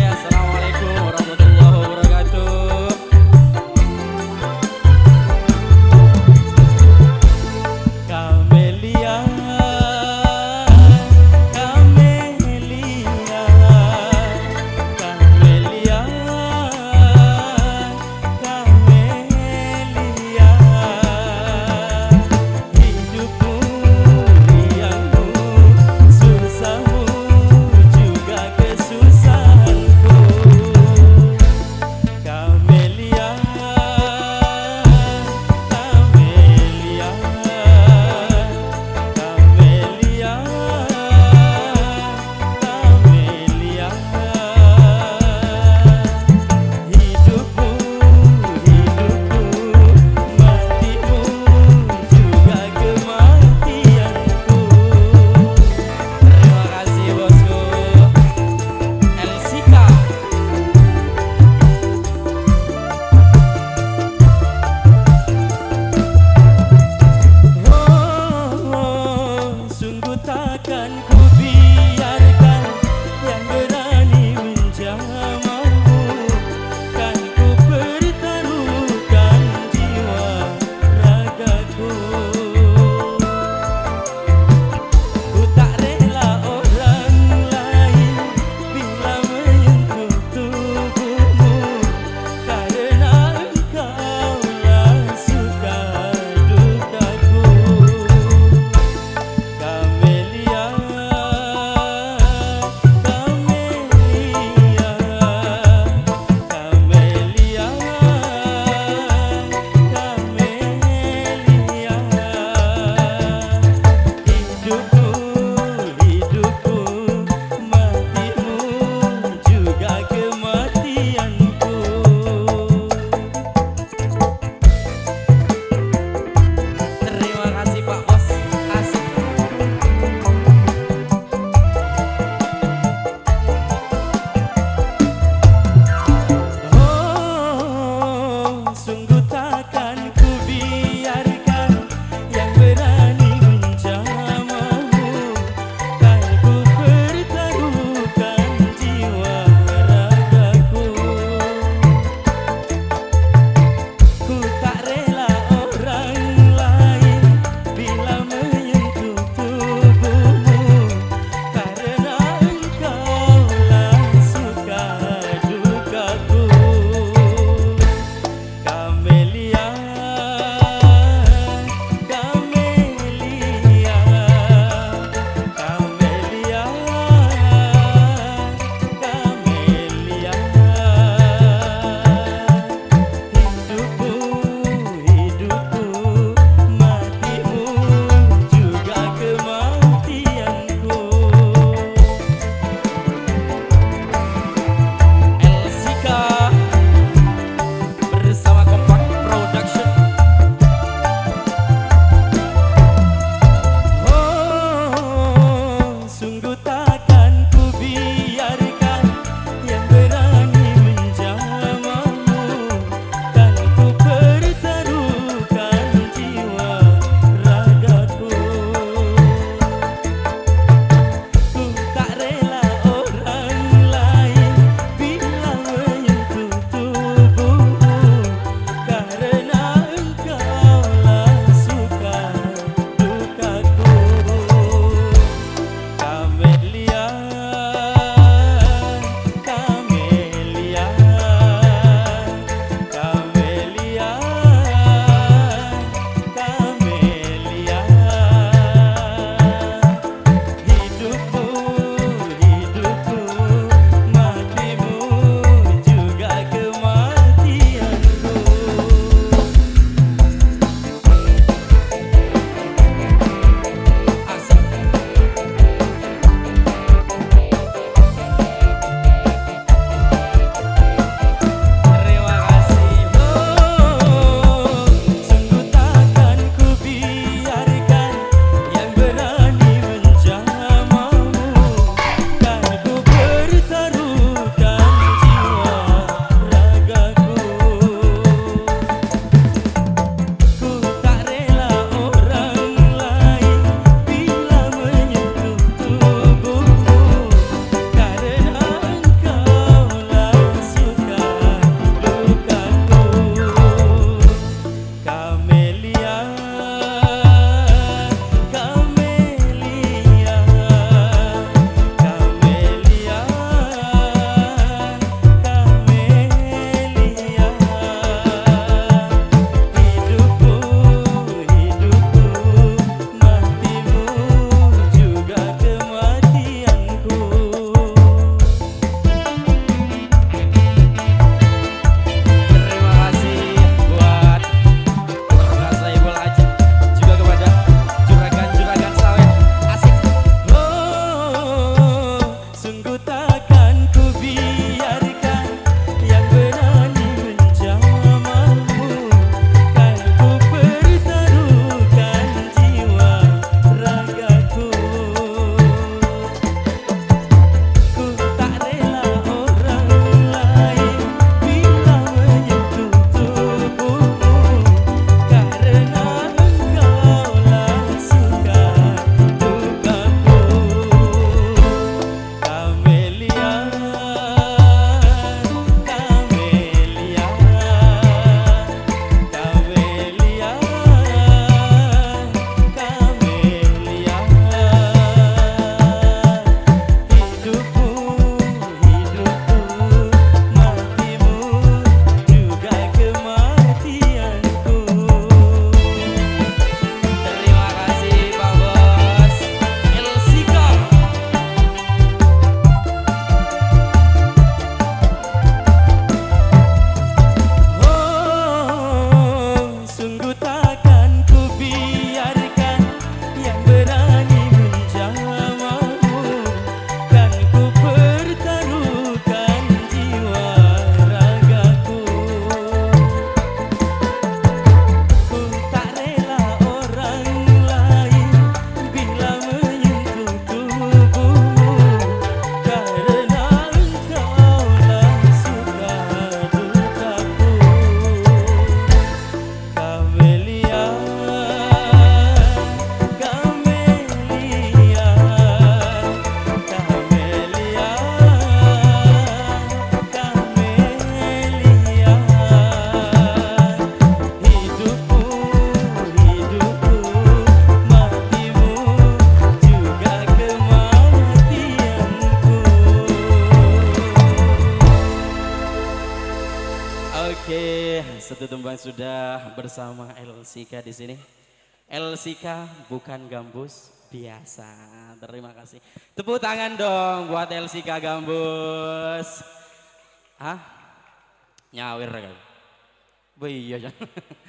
Oke, satu tembang sudah bersama Elsika di sini. Elsika bukan gambus biasa. Terima kasih. Tepuk tangan dong buat Elsika Gambus. Hah? Nyawir kan? Iya jangan.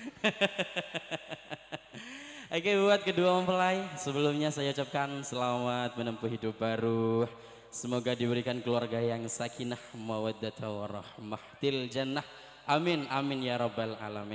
Oke, buat kedua mempelai, sebelumnya saya ucapkan selamat menempuh hidup baru. Semoga diberikan keluarga yang sakinah, mawaddata warahmah til jannah. Amin, amin ya rabbal alamin.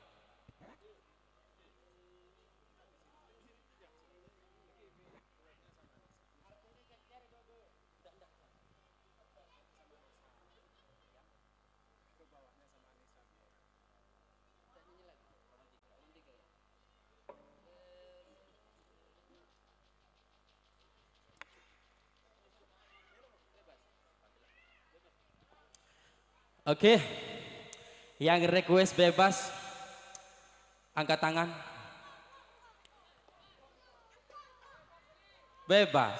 Oke, yang request bebas, angkat tangan. Bebas.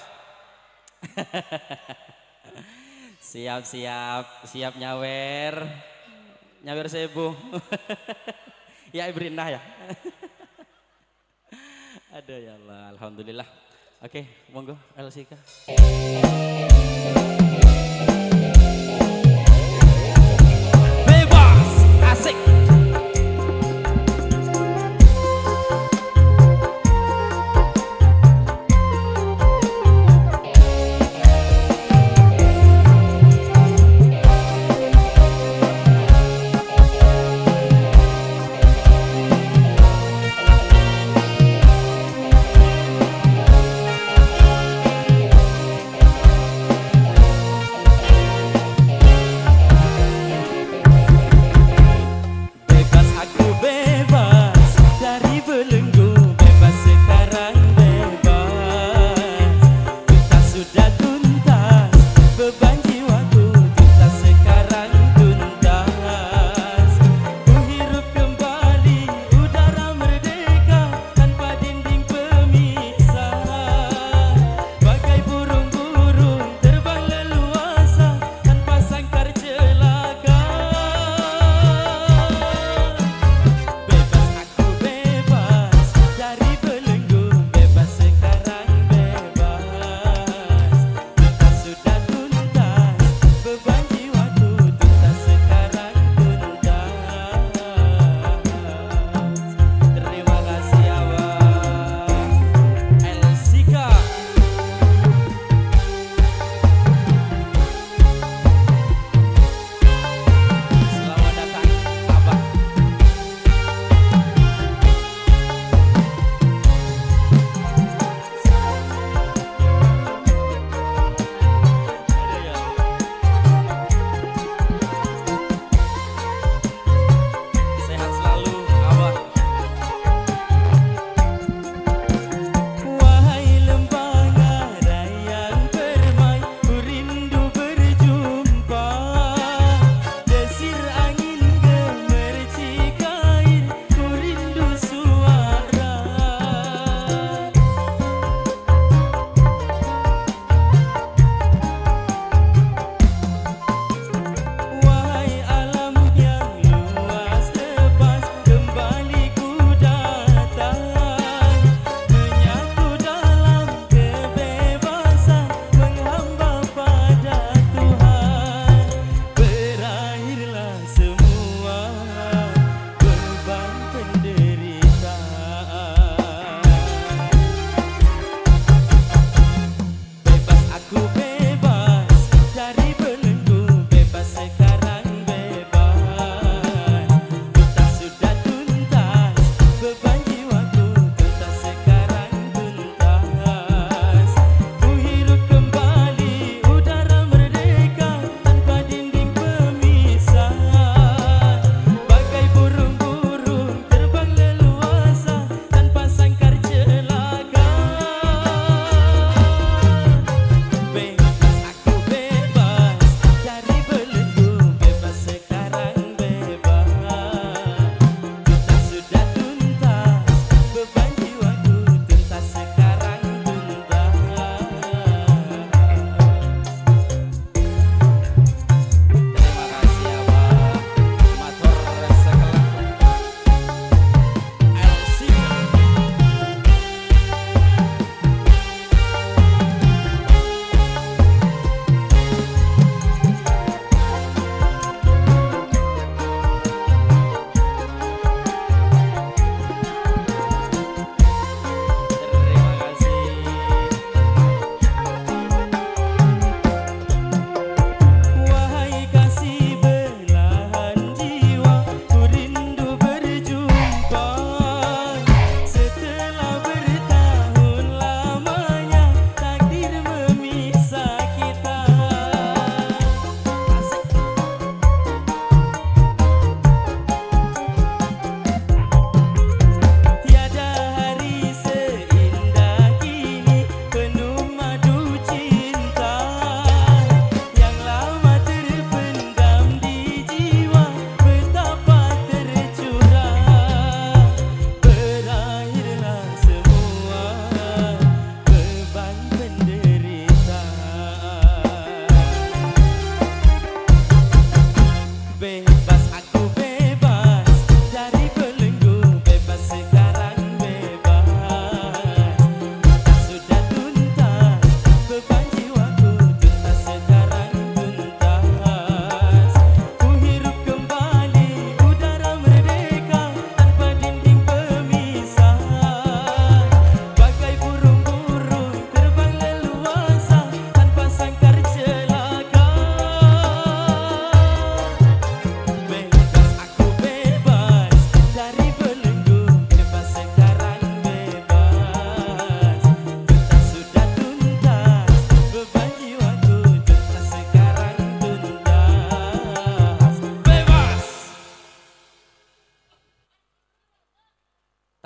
Siap nyawer. Nyawer sebu. Ya Ibrinah ya. Aduh ya Allah, alhamdulillah. Oke, monggo Elsika. Asik.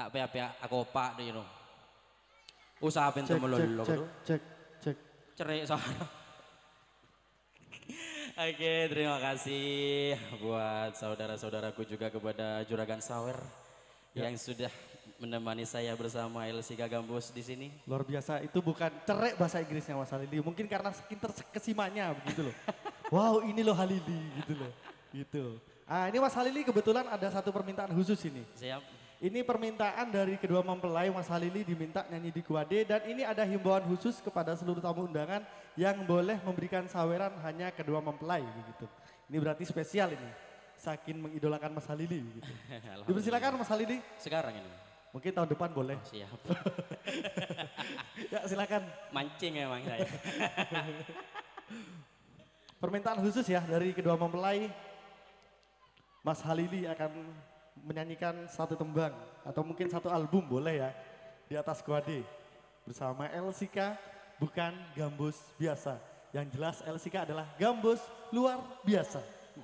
Tak pe aku pak deh you. Usaha pintu Cek, cek, melulu cek, cek, cek. cerai soalnya. Oke, terima kasih buat saudara-saudaraku juga kepada Juragan Sawer yang sudah menemani saya bersama Elsika Gambus di sini. Luar biasa, itu bukan cerek bahasa Inggrisnya Mas Halili, mungkin karena saking terkesimanya begitu loh. Wow, ini loh Halili gitu loh. Gitu. Ah, ini Mas Halili kebetulan ada satu permintaan khusus ini. Siap. Ini permintaan dari kedua mempelai, Mas Halili diminta nyanyi di Kuade, dan ini ada himbauan khusus kepada seluruh tamu undangan yang boleh memberikan saweran hanya kedua mempelai begitu. Ini berarti spesial ini, saking mengidolakan Mas Halili gitu. Dipersilakan Mas Halili. Sekarang ini. Mungkin tahun depan boleh. Oh, siap. Ya silakan. Mancing emang saya. Permintaan khusus ya dari kedua mempelai, Mas Halili akan menyanyikan satu tembang atau mungkin satu album boleh ya di atas Kuade bersama Elsika, bukan Gambus biasa. Yang jelas Elsika adalah Gambus luar biasa.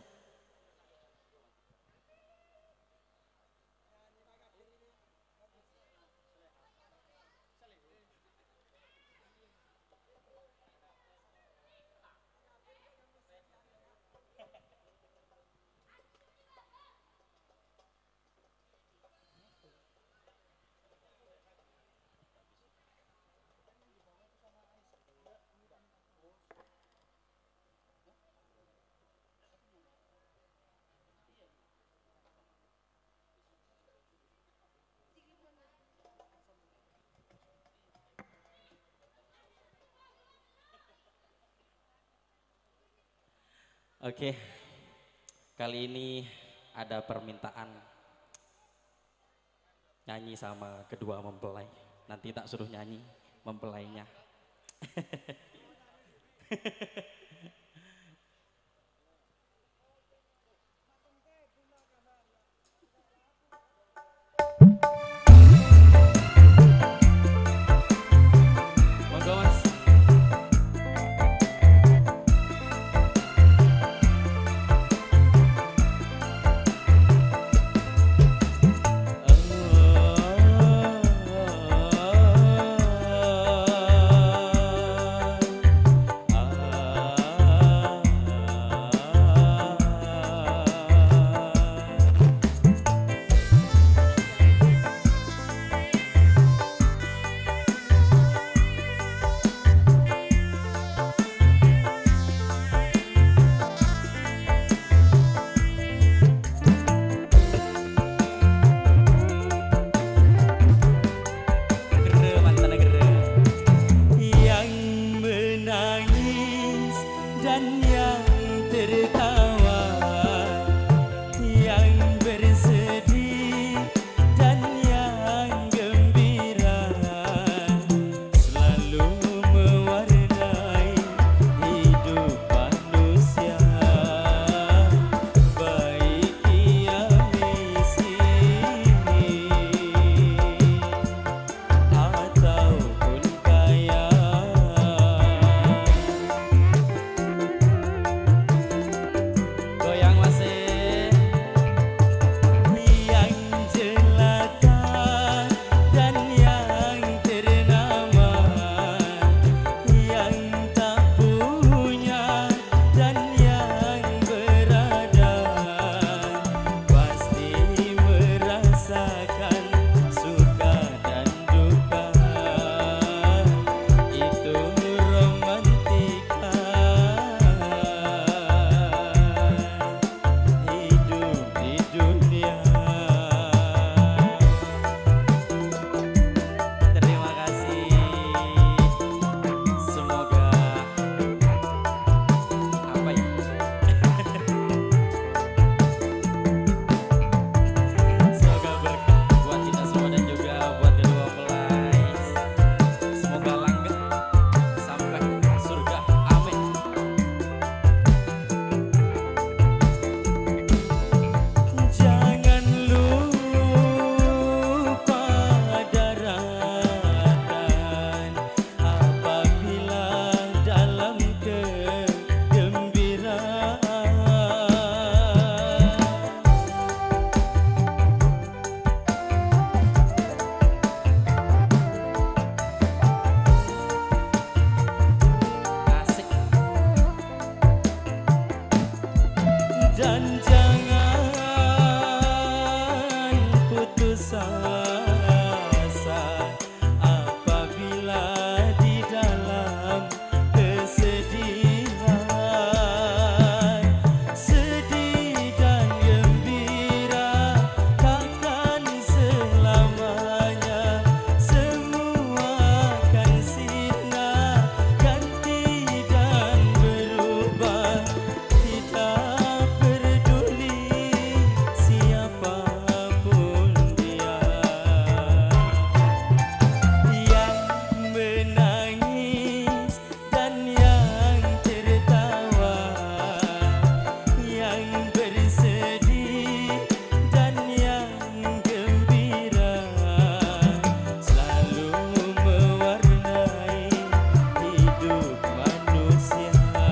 Oke, kali ini ada permintaan nyanyi sama kedua mempelai. Nanti tak suruh nyanyi mempelainya. Monggo Mas. dan jangan putus asa apabila di dalam kesedihan. Sedih dan gembira takkan selamanya, semua akan sirna ganti dan berubah. Tidak peduli siapapun dia yang menangis dan yang tertawa, yang bersedih dan yang gembira, selalu mewarnai hidup manusia,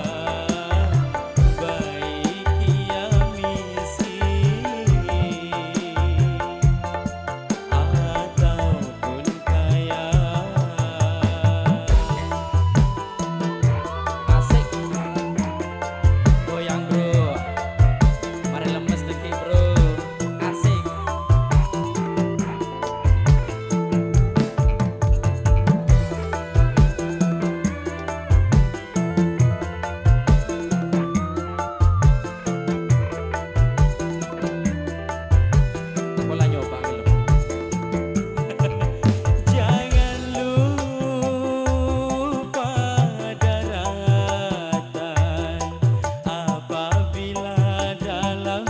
baik ia miskin ataupun kaya. Asik goyang bro, mari lemes dikit bro, asik. Pola nyoba gitu. Jangan lupa daratan apabila dalam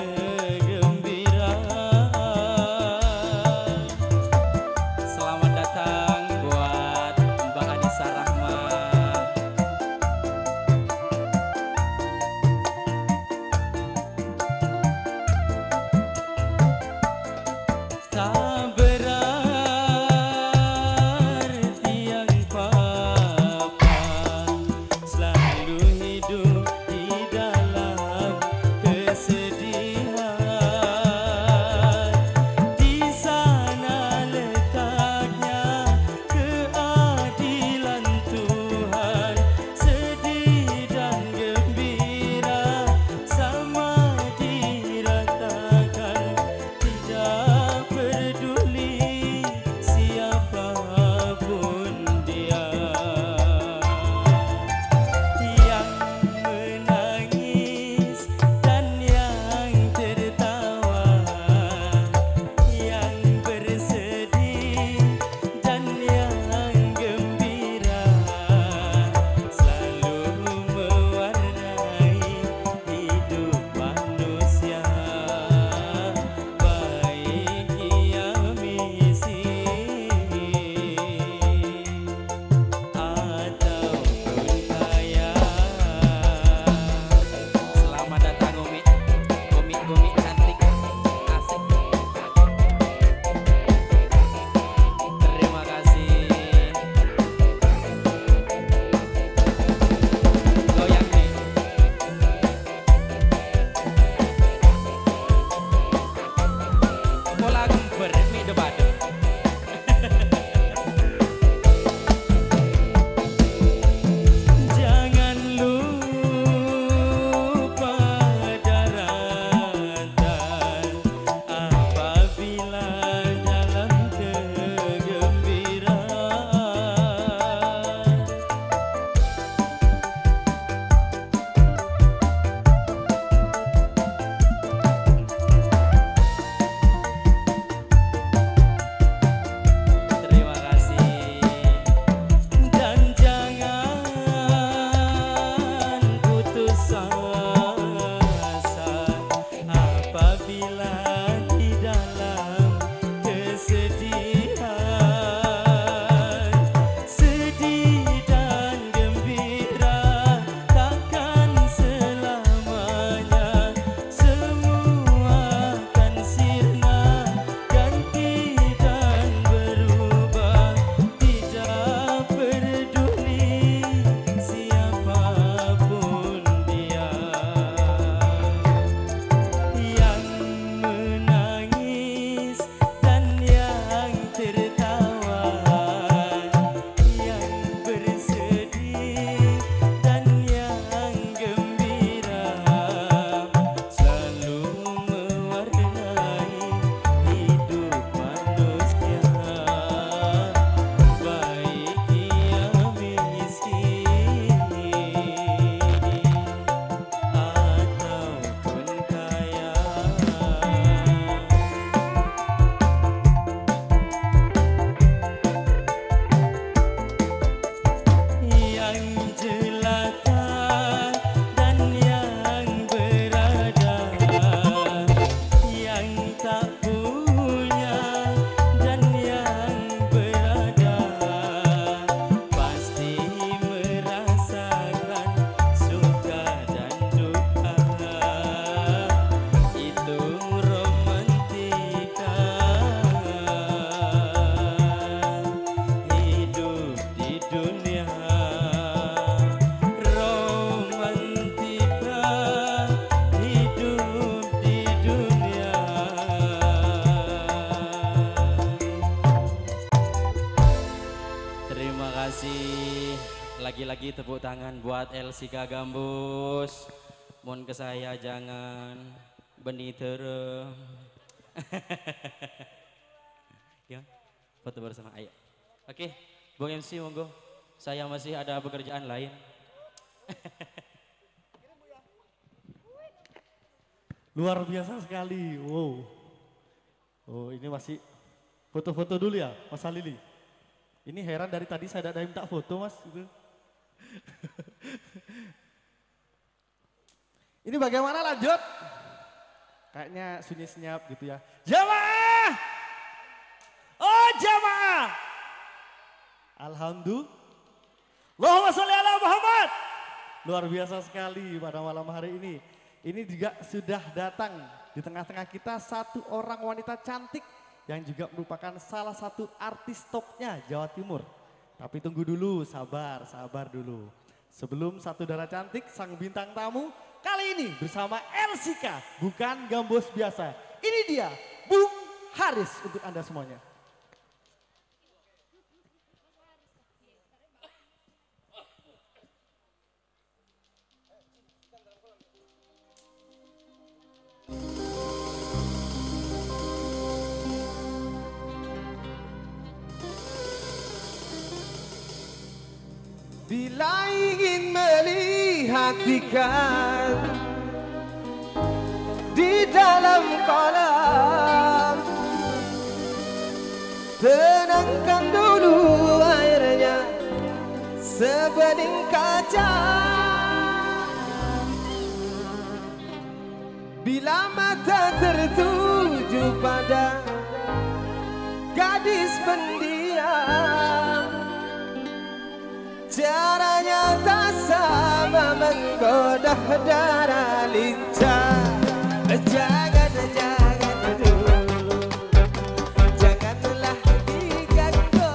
kegembiraan. Selamat datang buat Mbak Anissa Rahmat. Tak berarti yang papa selalu hidup di dalam kesedihan. Di sana letaknya keadilan Tuhan, sedih dan gembira sama diratakan. Tidak peduli siapapun dia yang menangis dan yang tertawa, yang bersedih dan yang gembira, selalu mewarnai hidup manusia, baik ia miskin ataupun kaya. Selamat datang Umi, Umi cantik, asik. Terima kasih. Goyang nih. Pola gember mi debat. Jangan lupa daratan apabila dalam kegembiraan. Terima kasih. Dan jangan putus asa apabila di dalam kesedihan. Sedih dan gembira takkan selamanya, semua akan sirna ganti dan berubah. Tidak peduli siapapun dia yang tepuk tangan buat Elsika Gambus. Mohon ke saya jangan benih terem. Ya, foto bersama ayo. Oke, Bung MC monggo. Saya masih ada pekerjaan lain. Luar biasa sekali. Wow. Oh, ini masih foto-foto dulu ya, Mas Halili. Ini heran dari tadi saya ada minta foto, Mas. Gitu. Ini bagaimana lanjut? Kayaknya sunyi senyap gitu ya. Jamaah! Oh jamaah! Alhamdulillah. Allahumma sholli ala Muhammad. Luar biasa sekali pada malam hari ini. Ini juga sudah datang di tengah-tengah kita satu orang wanita cantik yang juga merupakan salah satu artis topnya Jawa Timur. Tapi tunggu dulu, sabar dulu. Sebelum satu darah cantik, sang bintang tamu kali ini bersama Elsika, bukan Gambus biasa. Ini dia, Bung Haris untuk Anda semuanya. Bila ingin melihat ikan di dalam kolam, tenangkan dulu airnya sebening kaca. Bila mata tertuju pada gadis pendiam, caranya tak sama menggoda darah lincah. Jangan dulu, janganlah diganggu.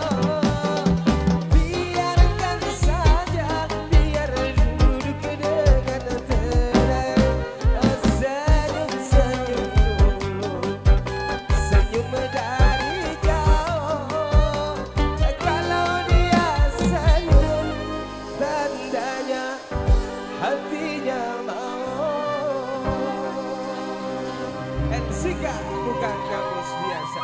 Biarkan saja, biar duduk dengan tenang. Senyum-senyum dulu, senyum dari jauh. Kalau dia senyum, tandanya hatinya mau. Elsika bukan Gambus biasa.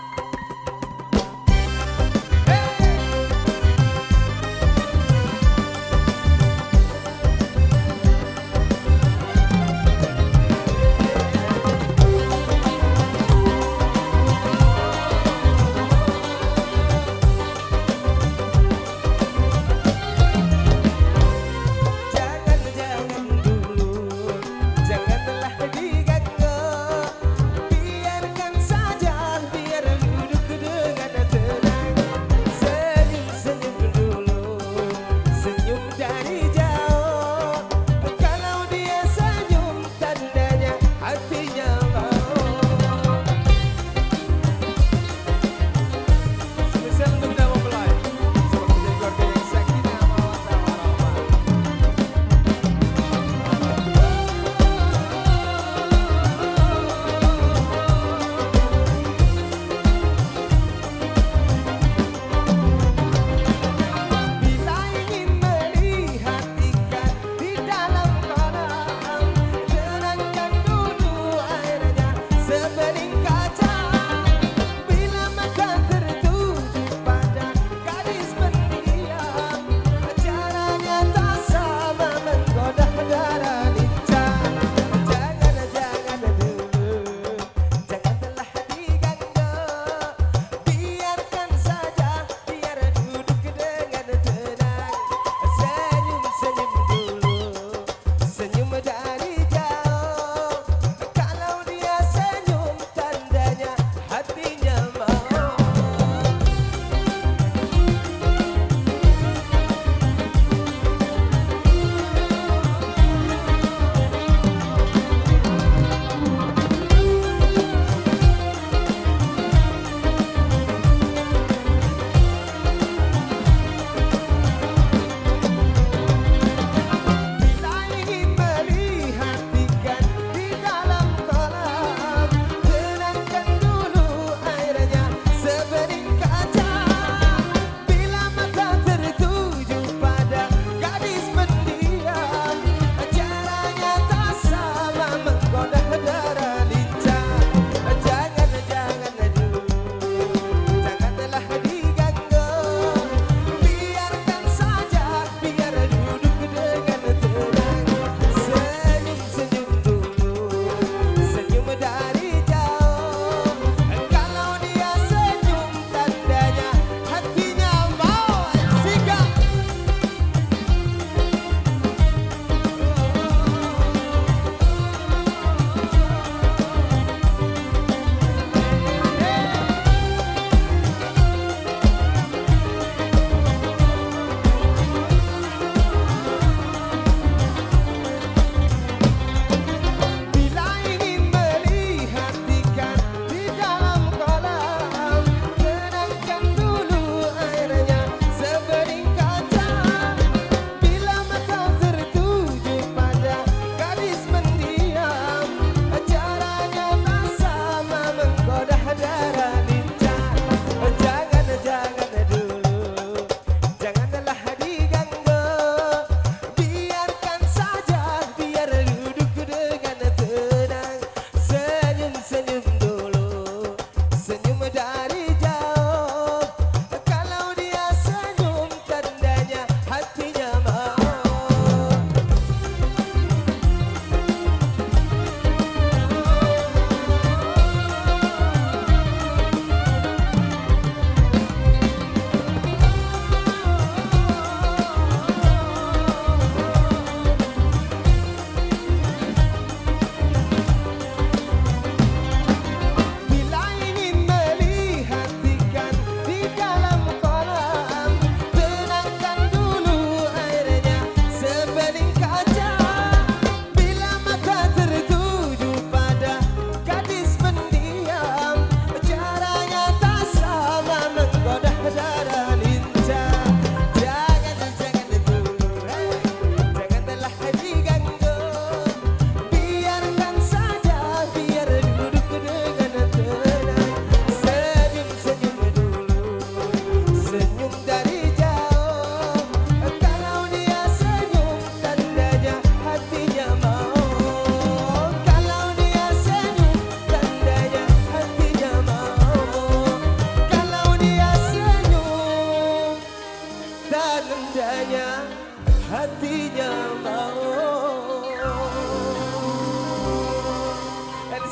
Jangan dulu, janganlah diganggu. Biarkan saja.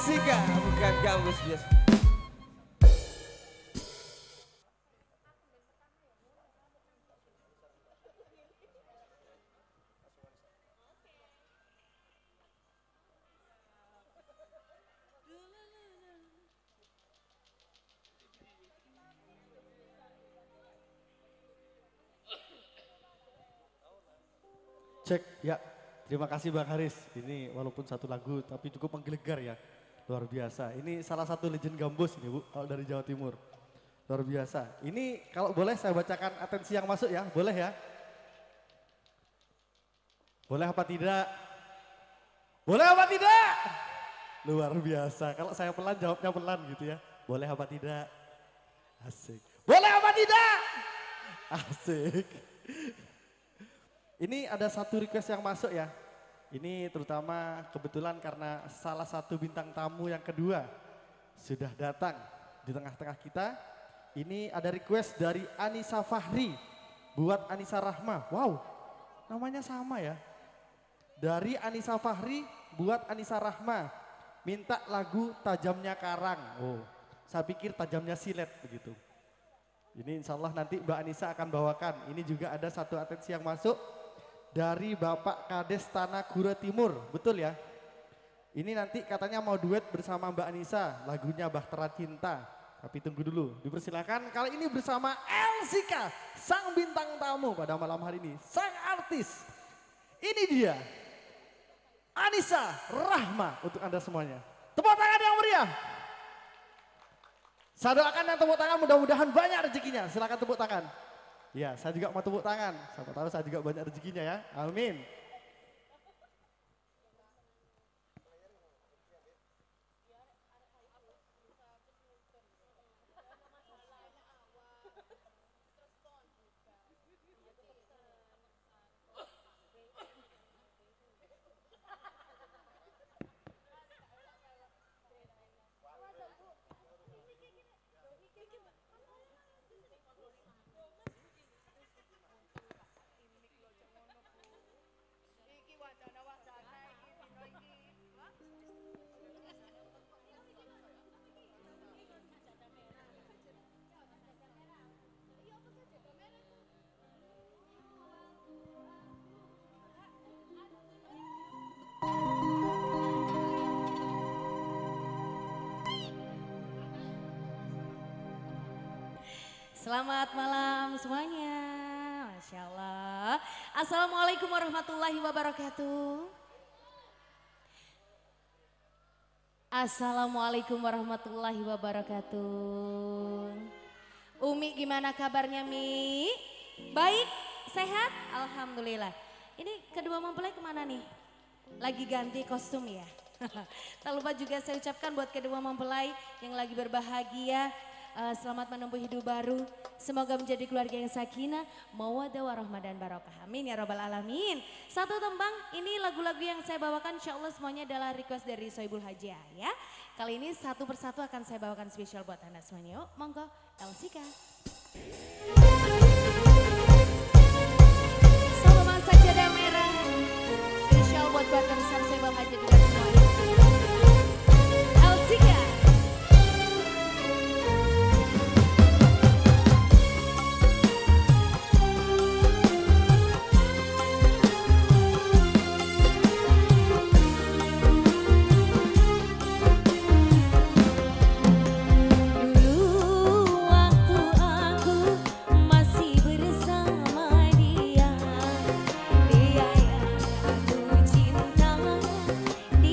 Sika, bukan gambus biasa. Cek, ya. Terima kasih Bang Haris. Ini walaupun satu lagu tapi cukup menggelegar ya. Luar biasa. Ini salah satu legend gambus ini Bu, kalau dari Jawa Timur. Luar biasa. Ini kalau boleh saya bacakan atensi yang masuk ya, boleh ya? Boleh apa tidak? Boleh apa tidak? Luar biasa. Kalau saya pelan jawabnya pelan gitu ya. Boleh apa tidak? Asik. Boleh apa tidak? Asik. Ini ada satu request yang masuk ya. Ini terutama kebetulan karena salah satu bintang tamu yang kedua sudah datang di tengah-tengah kita. Ini ada request dari Anissa Fahri buat Anissa Rahma. Wow, namanya sama ya. Dari Anissa Fahri buat Anissa Rahma. Minta lagu Tajamnya Karang. Oh, saya pikir Tajamnya Silet begitu. Ini insya Allah nanti Mbak Anissa akan bawakan. Ini juga ada satu atensi yang masuk dari Bapak Kades Tanah Gura Timur, betul ya? Ini nanti katanya mau duet bersama Mbak Anissa, lagunya Bahtera Cinta. Tapi tunggu dulu, dipersilakan kali ini bersama Elsika, sang bintang tamu pada malam hari ini, sang artis. Ini dia, Anissa Rahma untuk Anda semuanya. Tepuk tangan yang meriah. Saya doakan yang tepuk tangan mudah-mudahan banyak rezekinya, silakan tepuk tangan. Ya, saya juga mau tepuk tangan. Siapa tahu saya juga banyak rezekinya ya. Amin. Selamat malam semuanya, Masya Allah. Assalamualaikum warahmatullahi wabarakatuh. Assalamualaikum warahmatullahi wabarakatuh. Umi gimana kabarnya Mi? Baik, sehat? Alhamdulillah. Ini kedua mempelai kemana nih? Lagi ganti kostum ya? Tak lupa juga saya ucapkan buat kedua mempelai yang lagi berbahagia. Selamat menempuh hidup baru. Semoga menjadi keluarga yang sakinah, mawaddah warahmah dan barokah. Amin ya robbal alamin. Satu tembang, ini lagu-lagu yang saya bawakan insya Allah semuanya adalah request dari Soibul Hajah ya. Kali ini satu persatu akan saya bawakan spesial buat Anda semuanya. Yuk, monggo, Elsika. Sama sajadah merah. Spesial buat keluarga besar Soibul Hajah juga semuanya. Elsika. Dia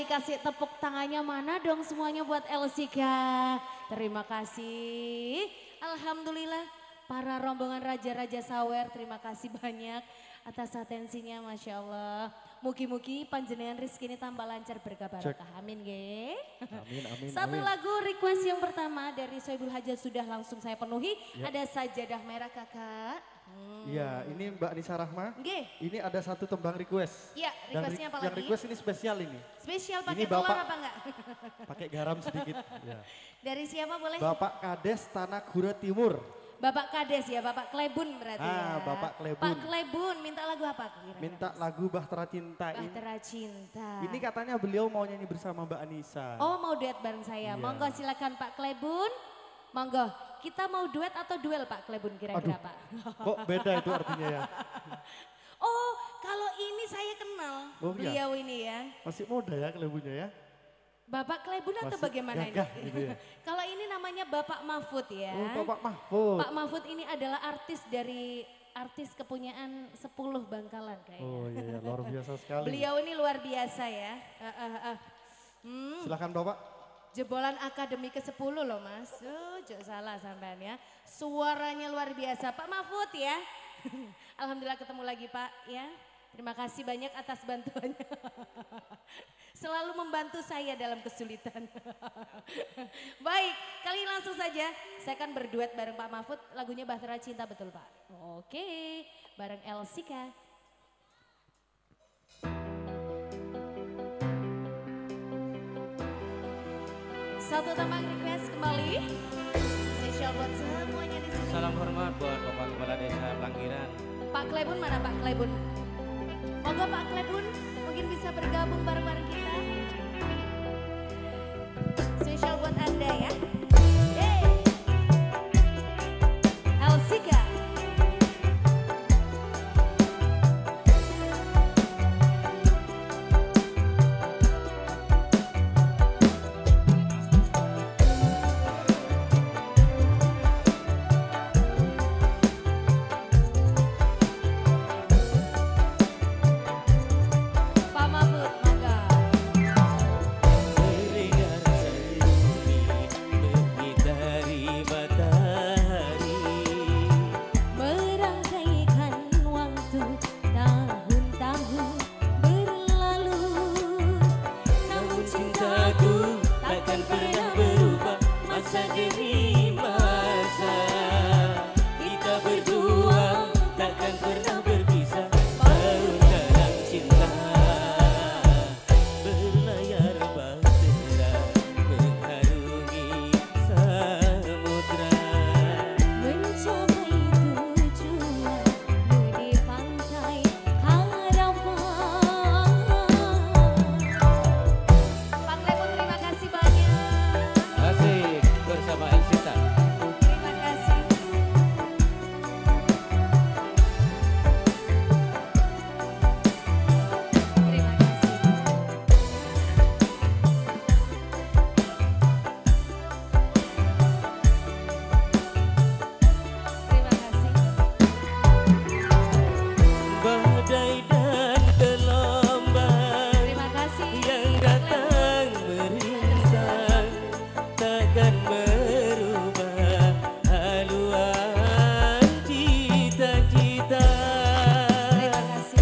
kasih tepuk tangannya mana dong semuanya buat Elsika. Terima kasih. Alhamdulillah para rombongan Raja-Raja Sawer terima kasih banyak atas atensinya Masya Allah. Mugi-mugi panjenengan rezeki ini tambah lancar berkah barokah. Amin ge. Amin, amin, Satu amin. lagu request yang pertama dari Soebul Hajat sudah langsung saya penuhi. Ada Sajadah Merah kakak. Iya, ini Mbak Nisa Rahma. Nggih. Ini ada satu tembang request. Iya, Dan requestnya apa yang lagi? request ini spesial ini. Spesial Ini pakai telur Bapak- apa enggak? Pakai garam sedikit. Ya. Dari siapa boleh? Bapak Kades Tanah Gura Timur. Bapak Kades ya, Bapak Klebun berarti ya. Bapak Klebun. Pak Klebun minta lagu apa kira-kira? Minta lagu Bahtera Cinta. Bahtera Cinta. Ini katanya beliau mau nyanyi bersama Mbak Anissa. Oh mau duet bareng saya. Iya. Monggo silakan Pak Klebun. Monggo. Kita mau duet atau duel Pak Klebun kira-kira Aduh. Pak? Kok beda itu artinya ya? Oh kalau ini saya kenal Oh, iya. beliau ini ya. Masih muda ya kelebunya ya? Bapak Klebun atau Masih bagaimana gagah ini? gitu ya? Kalau ini namanya Bapak Mahfud ya. Oh Bapak Mahfud. Pak Mahfud ini adalah artis dari artis kepunyaan 10 Bangkalan kayaknya. Oh iya, luar biasa sekali. Beliau ini luar biasa ya. Silakan Bapak. Jebolan Akademi ke-10 loh Mas. Jok salah sampean ya. Suaranya luar biasa. Pak Mahfud ya. Alhamdulillah ketemu lagi Pak ya. Terima kasih banyak atas bantuannya. Selalu membantu saya dalam kesulitan. Baik, kali ini langsung saja saya akan berduet bareng Pak Mahfud. Lagunya Bahtera Cinta betul Pak? Oke, bareng Elsika. Satu tambang request kembali. Spesial buat semuanya di sini. Salam hormat buat Bapak Kepala Desa Pelanggiran. Pak Klebun mana Pak Klebun? Monggo Pak Klebun mungkin bisa bergabung bareng-bareng kita. Spesial buat Anda ya. Yeay. Elsika. Pak Mahfud, monggo. Merangkaikan waktu tahun-tahun berlalu, namun cintaku takkan pernah berubah masa demi masa. Kita berdua takkan pernah berpisah, baru dalam cinta. Berlayar bahtera mengharungi samudra. Mencapai tujuan di pantai harapan. Pak Klebun terima kasih banyak. Asik bersama Elsita. Terima kasih. Terima kasih. Terima kasih. Badai dan gelombang Terima kasih. yang datang meringsang takkan merubah haluan cita-cita. Terima kasih.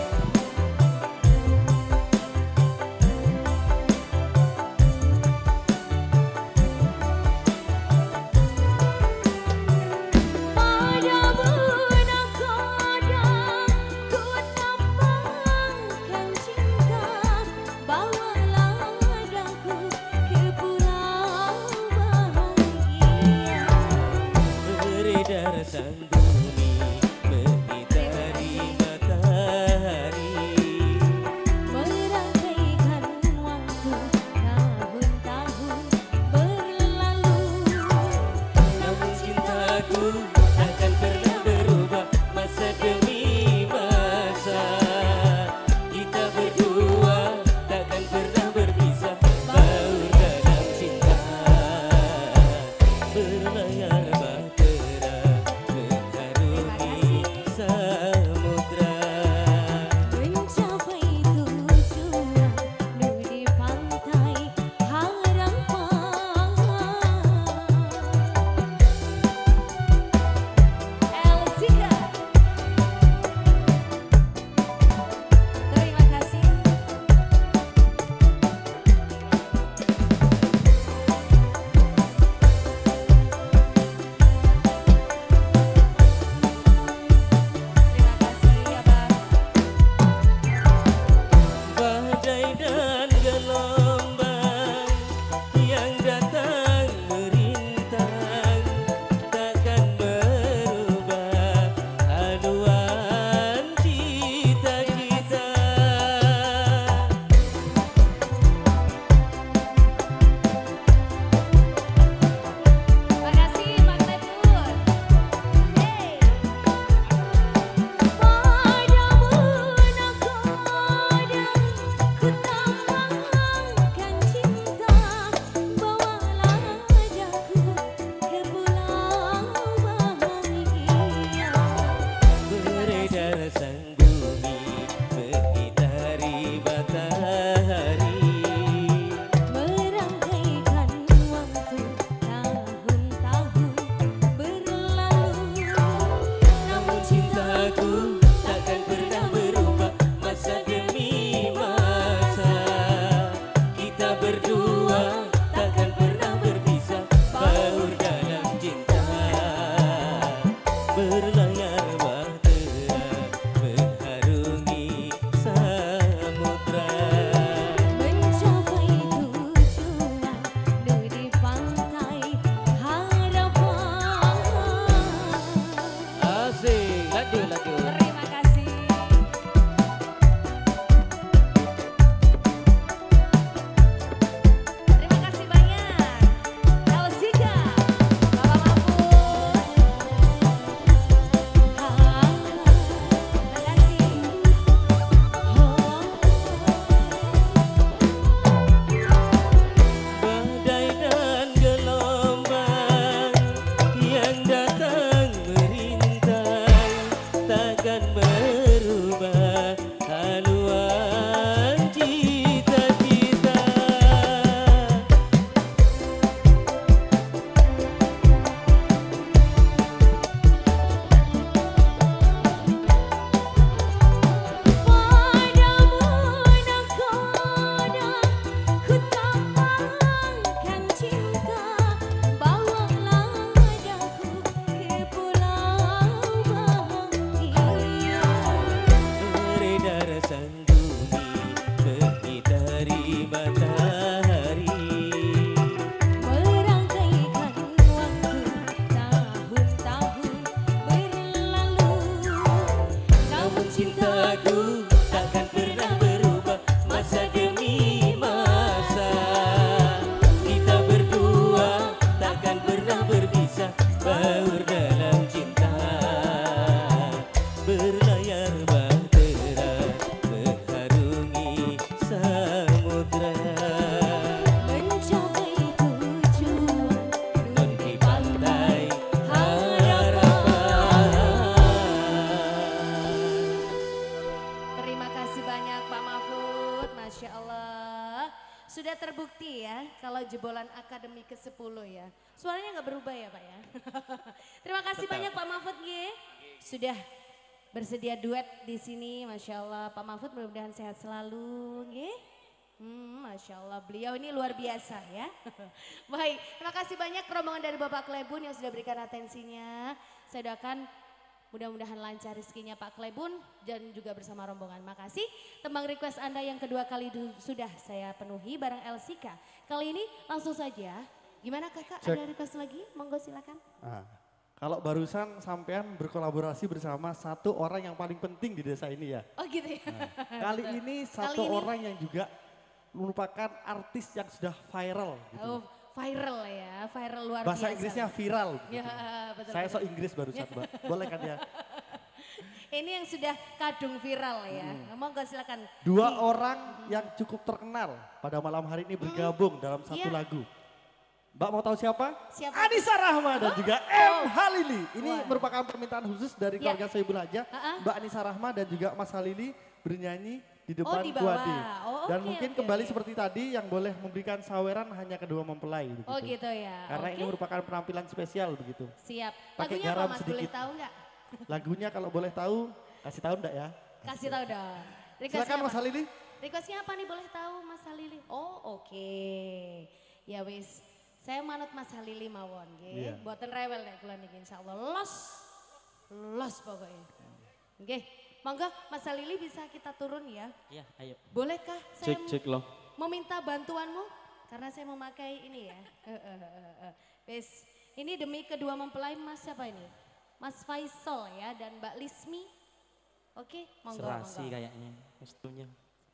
Pada benak kadang ku tambahkan cinta, bawalah daku ke pulau bahagia. Beredar sang bumi mengitari matahari. Merangkaikan waktu tahun-tahun berlalu, Namun cintaku takkan pernah berubah masa demi masa. Kita berdua takkan pernah berpisah, baur dalam cinta. Berlayar bahtera mengharungi samudra. mencapai tujuan di pantai cintaku takkan pernah berubah masa demi masa. Kita berdua takkan pernah berpisah, baur dalam cinta. Berlayar bahtera mengharungi samudra, Mencapai tujuan nun di pantai harapan. Terima kasih banyak Pak Mahfud, Masya Allah. Sudah terbukti ya kalau jebolan akademi ke-10 ya. Suaranya nggak berubah ya Pak ya. Terima kasih banyak Pak Mahfud G. Sudah bersedia duet di sini, Masya Allah. Pak Mahfud mudah-mudahan sehat selalu G. Masya Allah beliau ini luar biasa ya. Baik, terima kasih banyak rombongan dari Bapak Klebun yang sudah berikan atensinya. Saya doakan mudah-mudahan lancar rezekinya Pak Klebun dan juga bersama rombongan. Makasih. Tembang request Anda yang kedua kali sudah saya penuhi bareng Elsika. Kali ini langsung saja. Gimana Kakak? Cek. Ada request lagi? Monggo silakan. Nah, kalau barusan sampean berkolaborasi bersama satu orang yang paling penting di desa ini ya. Oh gitu ya. Kali ini satu ini- orang yang juga merupakan artis yang sudah viral. Gitu. Oh, viral ya. Viral luar Bahasa biasa. Inggrisnya viral. Ya, gitu. betul. Saya sok Inggris barusan, Mbak. Boleh kan ya? Ini yang sudah kadung viral ya. Monggo silakan. Dua Di- orang yang cukup terkenal pada malam hari ini bergabung dalam satu Iya. lagu. Mbak mau tahu siapa? Siapa? Anissa Rahma dan juga M. Halili. Ini Wah. merupakan permintaan khusus dari Ya. keluarga Soebul Haja. Ha-ha. Mbak Anissa Rahma dan juga Mas Halili bernyanyi di depan di bawah. Guadi. Oh, Dan oke, mungkin oke, kembali oke. seperti tadi yang boleh memberikan saweran hanya kedua mempelai. Begitu. Oh gitu ya. Karena Oke. ini merupakan penampilan spesial begitu. Siap. Pakai Lagunya apa garam Mas? sedikit. Boleh tahu nggak? Lagunya kalau boleh tahu, kasih tahu enggak ya? Kasih tahu dong. Requestnya Silakan Mas apa? Halili. Requestnya apa nih boleh tahu Mas Halili? Oh oke. Ya wis. Saya manut Mas Halili mawon nggih. Iya. Buatan rewel nek kula niki insyaallah. Los pokoknya. Nggih. Monggo Mas Halili bisa kita turun ya. Ya, ayo. Bolehkah saya Cek loh. meminta bantuanmu? Karena saya memakai ini ya. Wis. Ini demi kedua mempelai Mas siapa ini? Mas Faisal ya dan Mbak Lismi. Oke, monggo Serasi monggo. kayaknya restunya.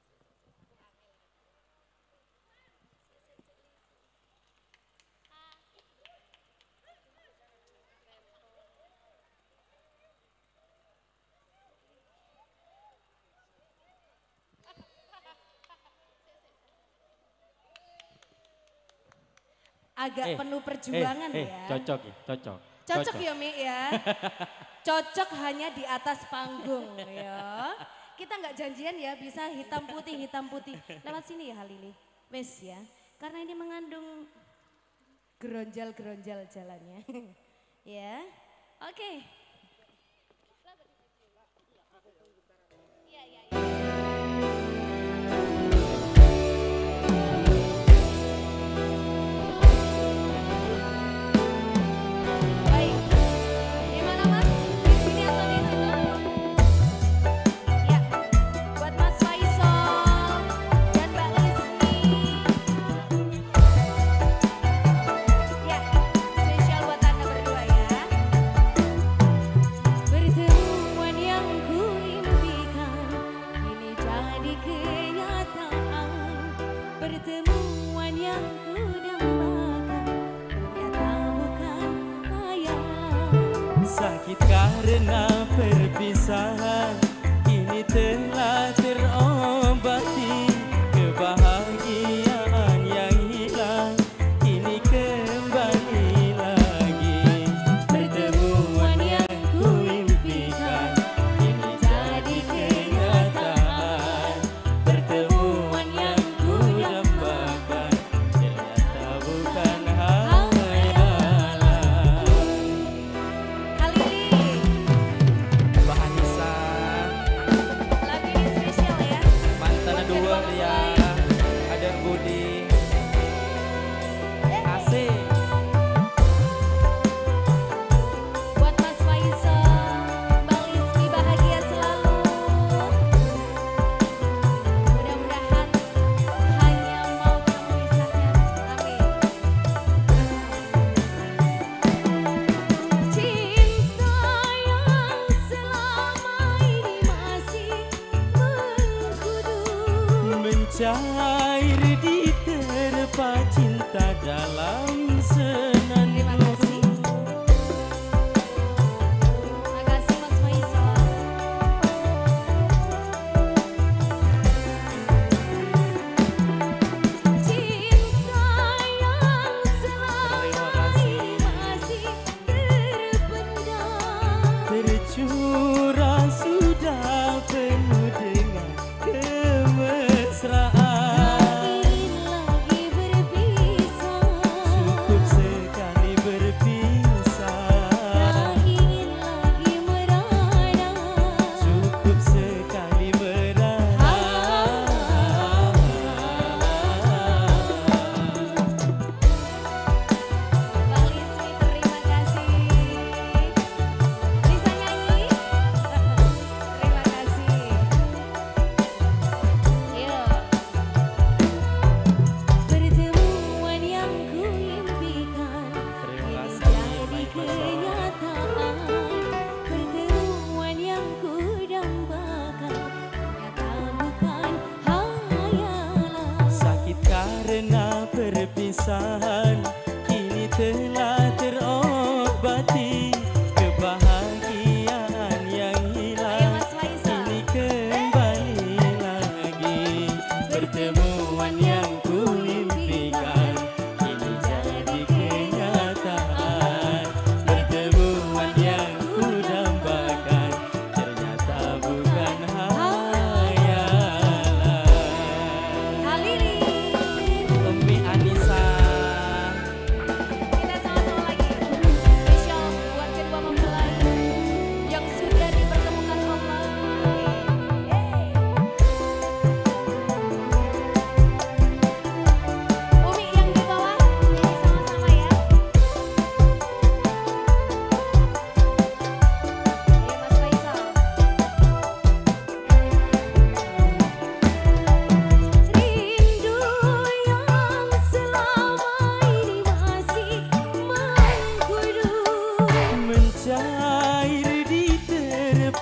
Agak penuh perjuangan ya. Cocok ya, cocok. Cocok ya Mi ya. Cocok hanya di atas panggung ya. Kita nggak janjian ya bisa hitam putih. Lewat sini ya Halili. Wes ya. Karena ini mengandung geronjal-geronjal jalannya. Ya. Oke. Baik. Gimana Mas? Di sini atau di situ? Ya. Buat Mas Faisal dan Mbak Lismi. Ya. Spesial buat Anda berdua ya. Pertemuan yang kuimpikan kini jadi kenyataan. Pertemuan yang kudambakan ternyata bukan hayalan. Sakit karena perpisahan kini telah terobati. Kebahagiaan yang hilang kini kembali lagi. Pertemuan yang kuimpikan kini jadi kenyataan. Pertemuan yang kudambakan ternyata bukan hayalan. Kali ini Mbak Anissa, lagu ini spesial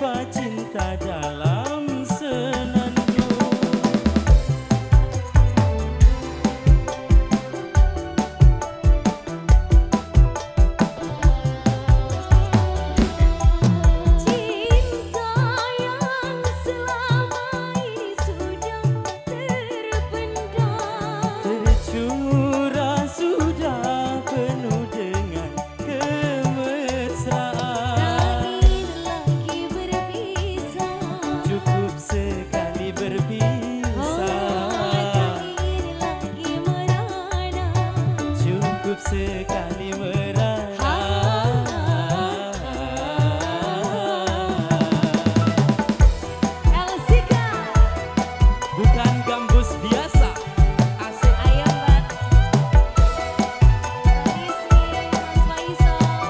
terterpa cinta dalam senandung. Cinta yang selama ini sudah terpendam, Tercurah sudah penuh dengan kemesraan. lagi berpisah. Cukup sekali berpisah, Lagi merana. cukup sekali merana. Elsika, Bukan gambus biasa, asik. ayo Mbak. Isi, Mas Faisal.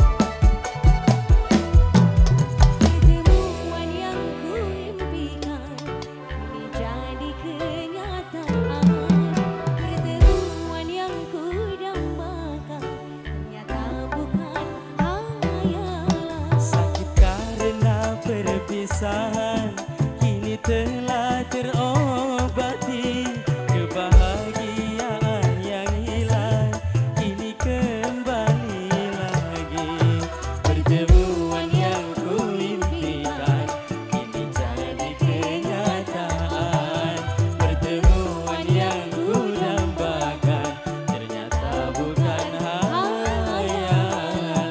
Pertemuan yang kuimpikan kini jadi kenyataan. Pertemuan yang kudambakan ternyata bukan hayalan. Sakit karena perpisahan kini telah terobati. Kebahagiaan yang hilang kini kembali lagi. Pertemuan yang kuimpikan kini jadi kenyataan. Pertemuan yang kudambakan ternyata bukan hayalan.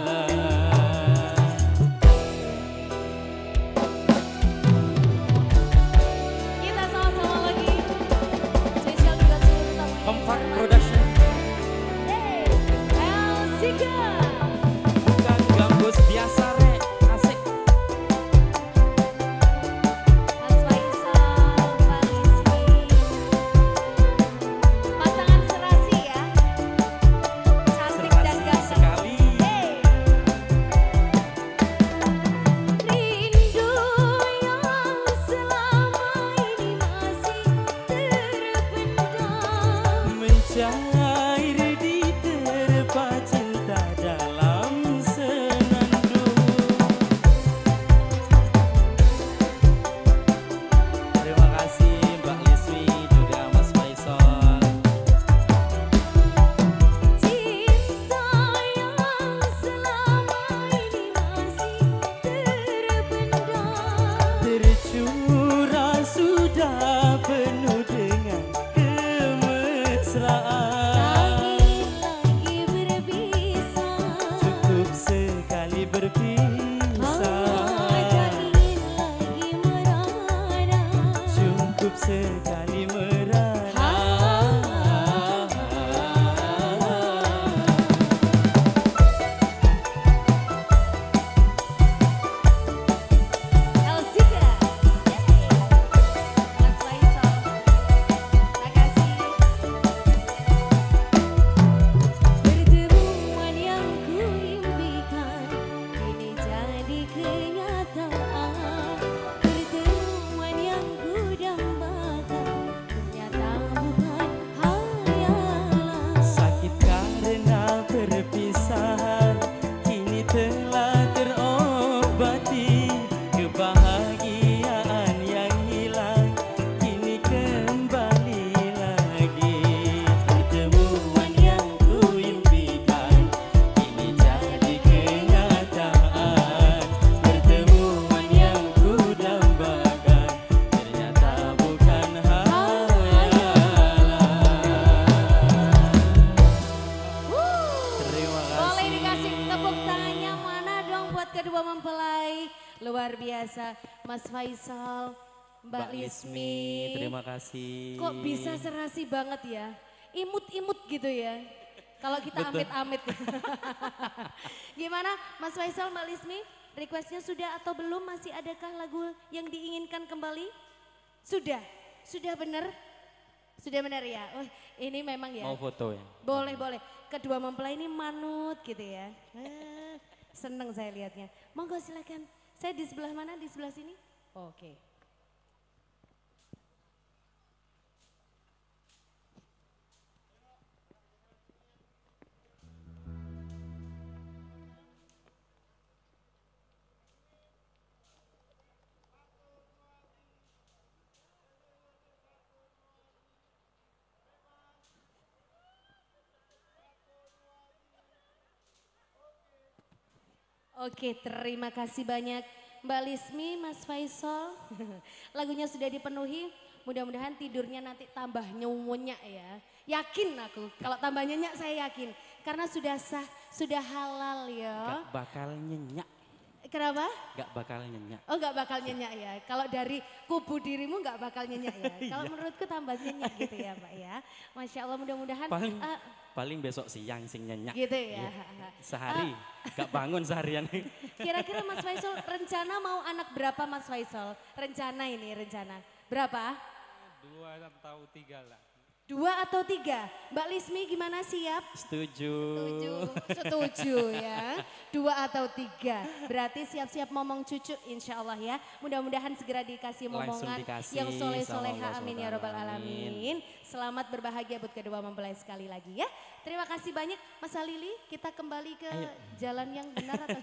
Kita sama-sama lagi. Spesial juga seluruh tamu yang Kompak dihormati. Production. Elsika. Bukan gambus biasa rek, asik. Mas Faisal, Mbak Lismi. Pasangan serasi ya. Cantik dan Serasi ganteng. sekali. Rindu yang selama ini masih terpendam. Mencair di terpa cinta dalam senandung. Terima kasih Mbak Lismi juga Mas Faisal. Cinta yang selama ini masih terpendam. Tercurah sudah penuh dengan kemesraan. Lagi berpisah. Cukup sekali berpisah, Lagi merana. cukup sekali merana. Elsika. Mas Faisal. Makasih. Pertemuan yang kuimpikan kini jadi kenyataan. Pertemuan yang kudambakan ternyata bukan hayalan. Sakit karena perpisahan kini telah terobati. Kebahagiaan yang hilang kini kembali lagi. Pertemuan yang kuimpikan kini jadi kenyataan. Pertemuan yang kudambakan ternyata bukan hayalan. Terima kasih. Boleh dikasih tepuk tangannya mana dong buat kedua mempelai. Luar biasa. Mas Faisal, Mbak Lismi. terima kasih. Kok bisa serasi banget ya? Imut-imut gitu ya. Kalau kita amit-amit. Gimana Mas Faisal, Mbak Lismi? Requestnya sudah atau belum? Masih adakah lagu yang diinginkan kembali? Sudah? Sudah benar? Sudah benar ya? Oh, ini memang ya. Mau foto ya? Boleh, boleh. Kedua mempelai ini manut gitu ya. Seneng saya lihatnya. Monggo silakan. Saya di sebelah mana? Di sebelah sini? Oke. Oke, terima kasih banyak Mbak Lismi, Mas Faisal. Lagunya sudah dipenuhi, mudah-mudahan tidurnya nanti tambah nyenyak ya. Yakin aku, kalau tambah nyenyak saya yakin. Karena sudah sah, sudah halal ya. Gak bakal nyenyak. Kenapa? Gak bakal nyenyak. Oh gak bakal nyenyak ya. Kalau dari kubu dirimu gak bakal nyenyak ya. Kalau menurutku tambah nyenyak gitu ya Pak ya. Masya Allah mudah-mudahan. Paling besok siang sing nyenyak. Gitu ya. Sehari, gak bangun seharian. Kira-kira Mas Faisal rencana mau anak berapa Mas Faisal? Rencana ini rencana. Berapa? 2 atau 3 lah. 2 atau 3? Mbak Lismi gimana siap? Setuju. Setuju ya. 2 atau 3. Berarti siap-siap momong cucu insya Allah ya. Mudah-mudahan segera dikasih momongan yang soleh-soleha amin ya robbal alamin. Selamat berbahagia buat kedua mempelai sekali lagi ya. Terima kasih banyak Mas Halili. Kita kembali ke jalan yang benar atau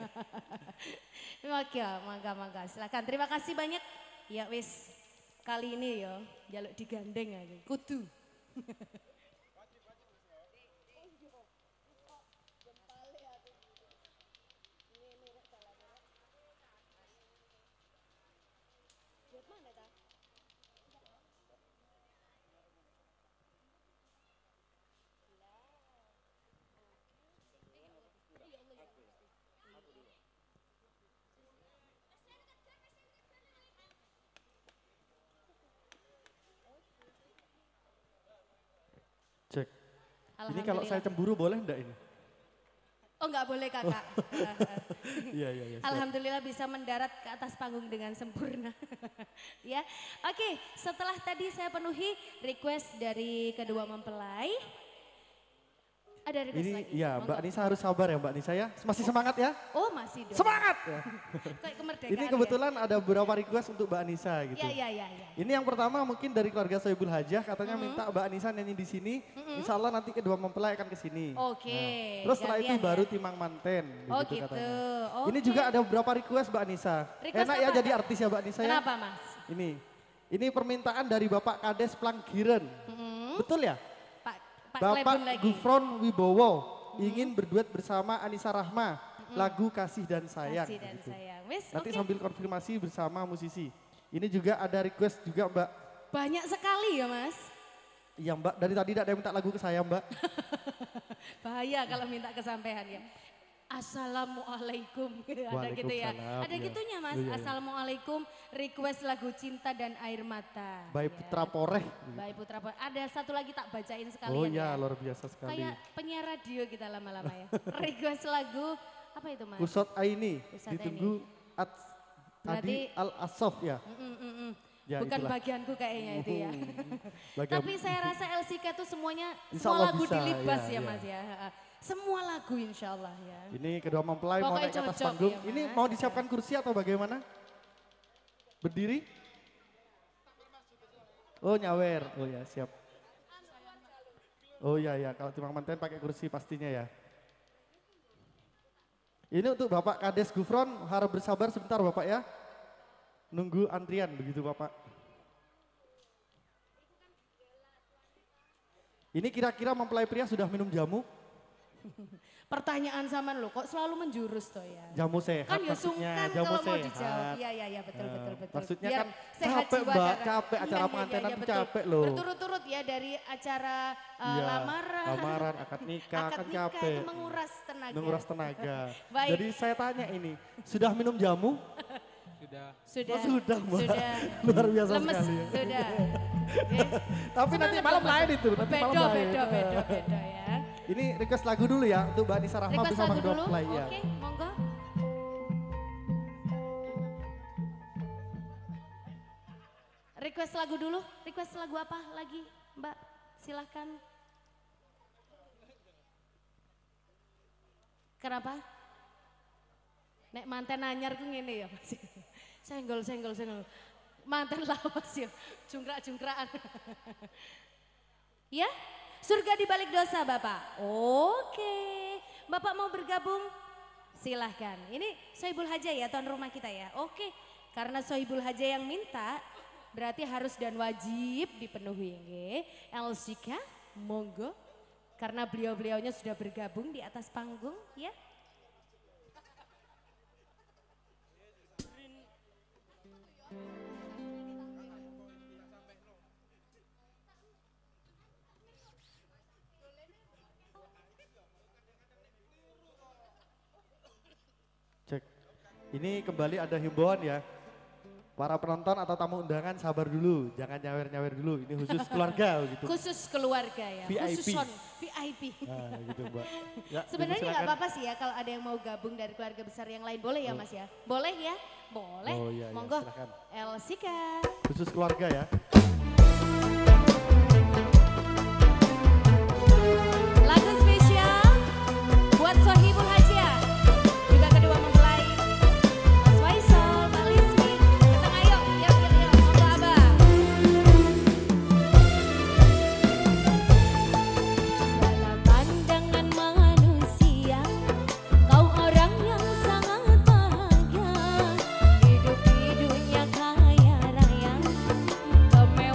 Oke, mangga. Silakan. Terima kasih banyak. Ya wis. Kali ini ya, jaluk digandeng aja. Kudu. Cek. Ini kalau saya cemburu boleh enggak ini? Oh enggak boleh kakak. Iya. Alhamdulillah bisa mendarat ke atas panggung dengan sempurna. Ya, oke. Setelah tadi saya penuhi request dari kedua mempelai. Ada request Ini lagi. ya Monggo. Mbak Nisa harus sabar ya Mbak Nisa ya. Masih semangat ya? Oh masih dong. Semangat! Kayak kemerdekaan Ini kebetulan ada beberapa request untuk Mbak Nisa gitu. Iya. Ini yang pertama mungkin dari keluarga Soebul Hajah katanya minta Mbak Nisa nyanyi di sini. Insya Allah nanti kedua mempelai akan ke sini. Oke. Terus setelah itu gantian ya. baru timang manten. Oh gitu. Katanya. Oke. Ini juga ada beberapa request Mbak Nisa. Request Enak ya apa? jadi artis ya Mbak Nisa ya. Kenapa mas? Ini permintaan dari Bapak Kades Planggiren. Betul ya? Pak Bapak Klebon lagi. Gufron Wibowo ingin berduet bersama Anissa Rahma. Lagu Kasih dan Sayang. Kasih dan gitu. sayang. Wis, Nanti oke. sambil konfirmasi bersama musisi. Ini juga ada request juga Mbak. Banyak sekali ya mas. Iya Mbak, dari tadi tidak ada yang minta lagu ke saya Mbak. Bahaya kalau minta kesampaian ya. Assalamualaikum. Ada gitu ya. Waalaikumsalam, Ada ya. gitunya mas. Oh, iya. Assalamualaikum. Request lagu Cinta dan Air Mata. Baik Ya. Putra Poreh. Baik Putra Poreh. Ada satu lagi tak bacain sekalian Oh ya. iya luar biasa sekali. Kayak penyiar radio kita lama-lama ya. Request lagu apa itu mas? Kusot Aini, Kusot ditunggu Berarti- Adi Al-Asof ya. Ya, Bukan itulah. bagianku kayaknya itu ya. Bagian- Tapi saya rasa LCK itu semuanya, Insya semua Allah lagu bisa, dilibas ya, ya ya. mas ya. Semua lagu insya Allah ya. Ini kedua mempelai mau Pokoknya naik ke atas cocok panggung. ya, Ini Mas. mau disiapkan kursi atau bagaimana? Berdiri? Oh nyawer, oh ya siap. Oh iya kalau timang manten pakai kursi pastinya ya. Ini untuk Bapak Kades Gufron, harap bersabar sebentar Bapak ya. Nunggu antrian begitu Bapak. Ini kira-kira mempelai pria sudah minum jamu? Pertanyaan sama lo kok selalu menjurus toh ya. Jamu sehat Kan ya maksudnya, sungkan jamu kalau mau sehat. dijawab. Iya betul. Maksudnya Biar kan sehat capek jiwa Mbak, dan raga. capek acara Iya, pengantinan tuh betul. capek loh. Berturut-turut ya dari acara Iya, lamaran. akad nikah Akad kan nikah capek. itu menguras tenaga. Menguras tenaga. Baik. Jadi saya tanya ini, sudah minum jamu? Sudah. Oh, sudah, Mbak. Sudah. Luar biasa Lemes, sekali ya. sudah. Tapi nanti Semangat malam dong, Mas. lain itu, nanti malam lain. Beda ya. Ini request lagu dulu ya untuk Mbak Nisa Rahma Request bersama lagu kedua dulu, mempelai ya. oke monggo. Request lagu dulu, request lagu apa lagi Mbak? Silahkan. Kenapa? Nek manten anyar ku ngene ya Mas. Senggol. Manten lawas ya, jungkrak-jungkrakan. Ya, surga di balik dosa Bapak. Oke, Bapak mau bergabung? Silahkan. Ini Sohibul Haja ya, tuan rumah kita ya. Oke, karena Sohibul Haja yang minta, berarti harus dan wajib dipenuhi. Elsika, monggo. Karena beliau-beliaunya sudah bergabung di atas panggung ya. Ini kembali ada himbauan ya. Para penonton atau tamu undangan sabar dulu, jangan nyawer-nyawer dulu. Ini khusus keluarga gitu. Khusus keluarga ya, VIP. khusus VIP. Nah, gitu Mbak. Ya, Sebenarnya nggak silakan. apa-apa sih ya kalau ada yang mau gabung dari keluarga besar yang lain, boleh ya Mas ya? Boleh ya? Boleh. Oh, iya, iya, Monggo. silakan. Elsika. Khusus keluarga ya. Lagu spesial buat Sohibul Hajah, juga kedua mempelai Mas Faisal, Mbak Lismi. Datang ayo, yuk, monggo abang. Dalam pandangan manusia, kau orang yang sangat bahagia. Hidup di dunia kaya raya, kemewahan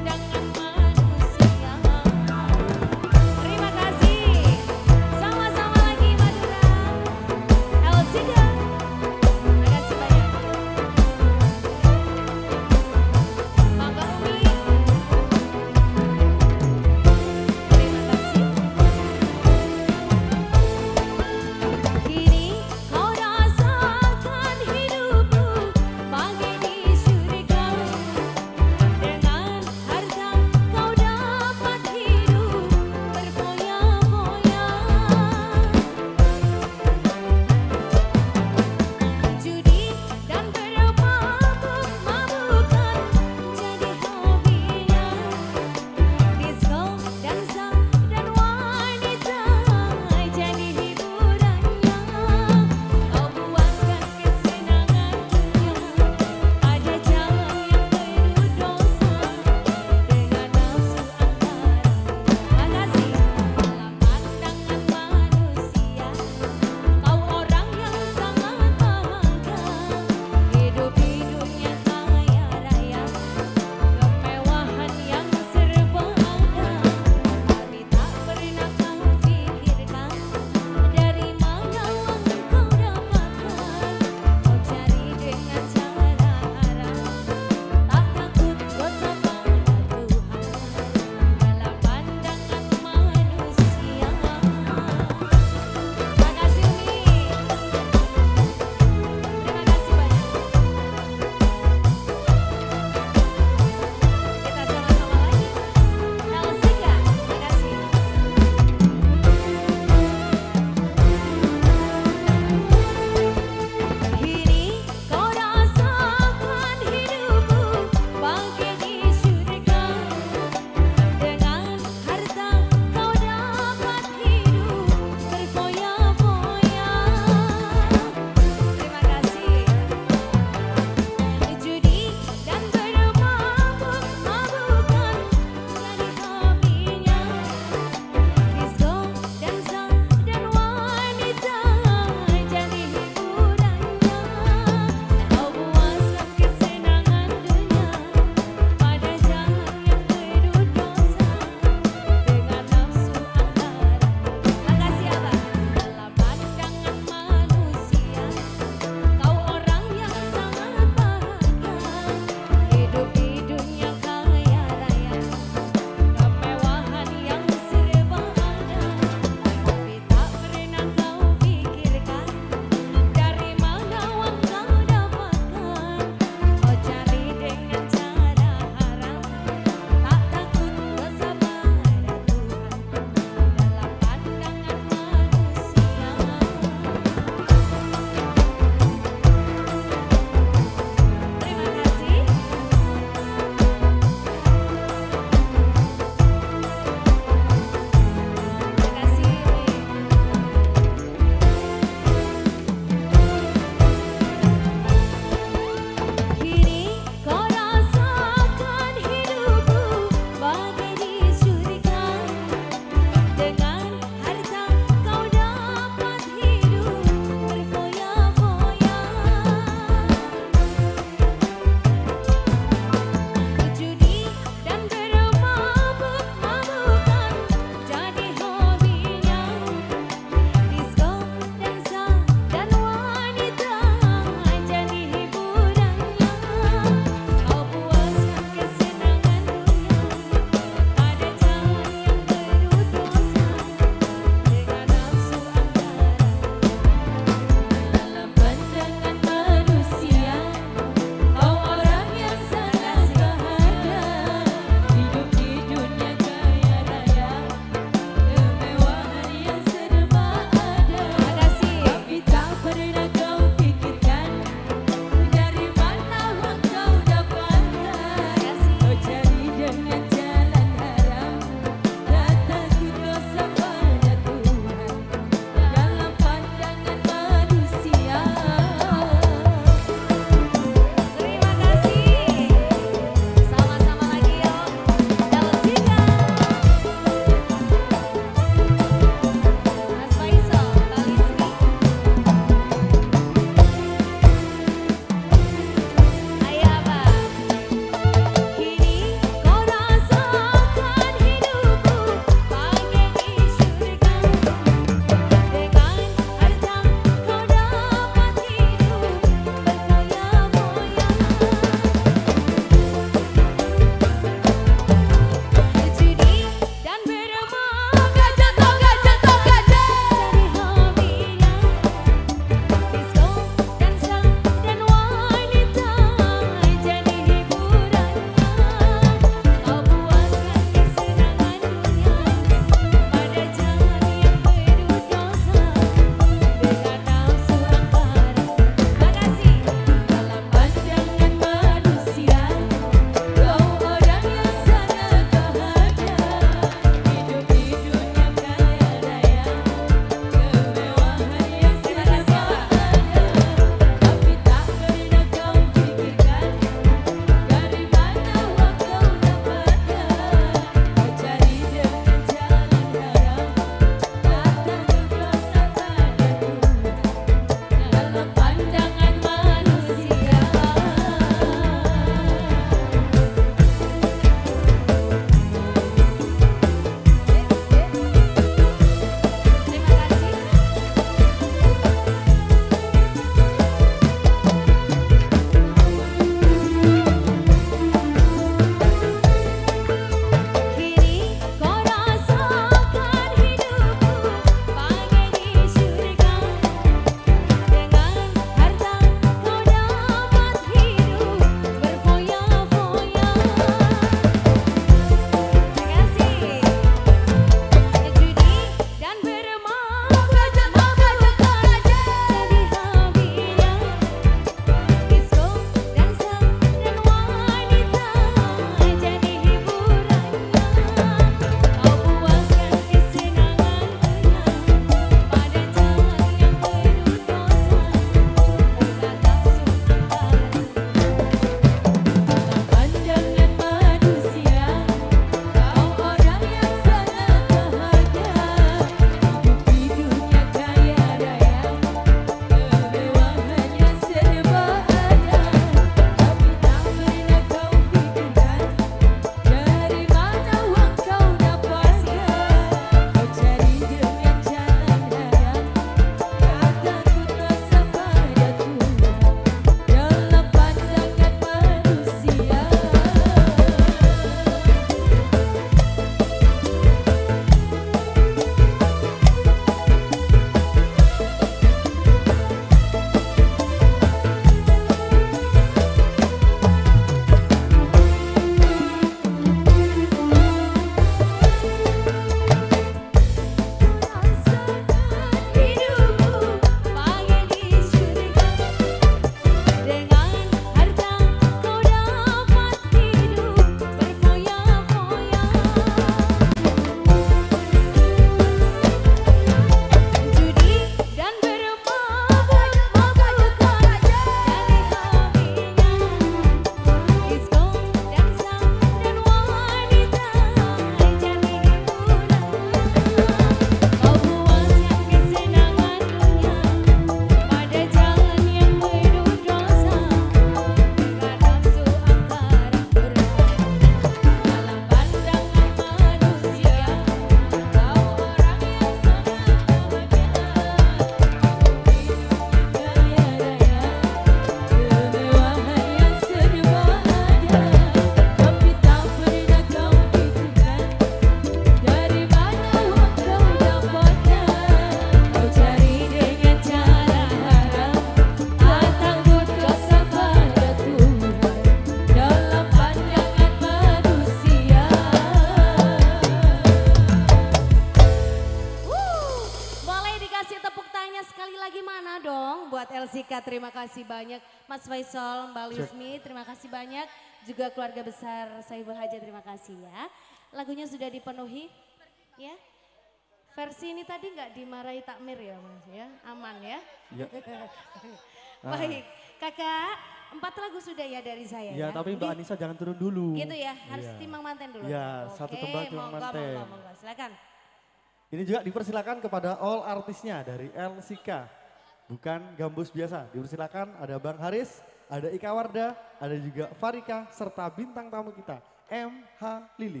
Aisyah, terima kasih banyak. Mas Faisal, Mbak Lismi, terima kasih banyak. Juga keluarga besar Saibul Haja, terima kasih ya. Lagunya sudah dipenuhi, ya. Versi ini tadi nggak dimarahi takmir ya Mas ya, aman ya. Ya. Baik, kakak 4 lagu sudah ya dari saya Ya, ya. tapi Mbak Anissa jangan turun dulu. Gitu ya, harus Iya. timbang manten dulu. Ya, satu tembang timbang manten. Monggo, silakan. Ini juga dipersilakan kepada all artisnya dari El Sika. Bukan gambus biasa. Dipersilakan ada Bang Haris, ada Ika Warda, ada juga Farika, serta bintang tamu kita, MH Lili.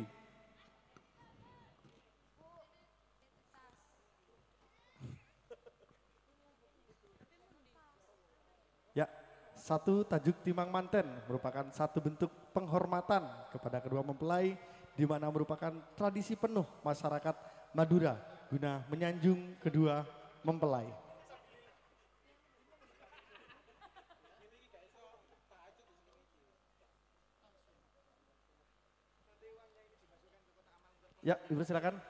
Ya, satu tajuk Timang Manten merupakan satu bentuk penghormatan kepada kedua mempelai, di mana merupakan tradisi penuh masyarakat Madura guna menyanjung kedua mempelai. Ya, dipersilakan.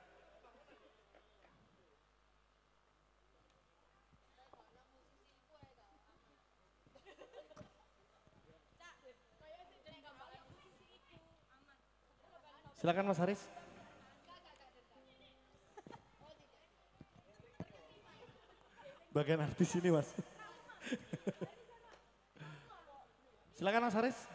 Silakan Mas Haris. Bagian artis ini Mas. Silakan Mas Haris.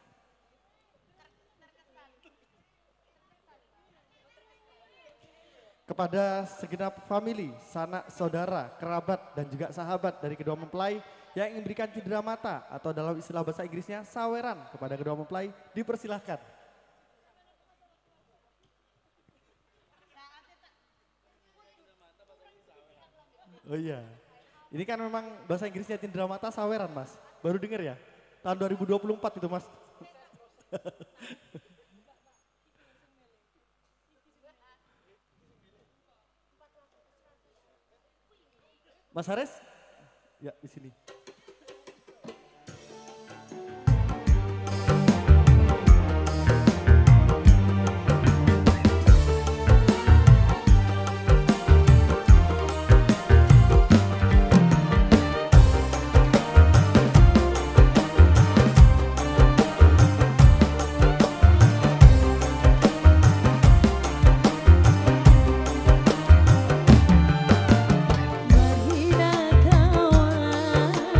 Kepada segenap famili, sanak saudara, kerabat dan juga sahabat dari kedua mempelai yang ingin berikan cindera mata atau dalam istilah bahasa Inggrisnya saweran kepada kedua mempelai, dipersilahkan. Oh iya, ini kan memang bahasa Inggrisnya cindera mata saweran Mas, baru denger ya? Tahun 2024 itu Mas. Mas Haris? Ya, di sini. Mahina kawan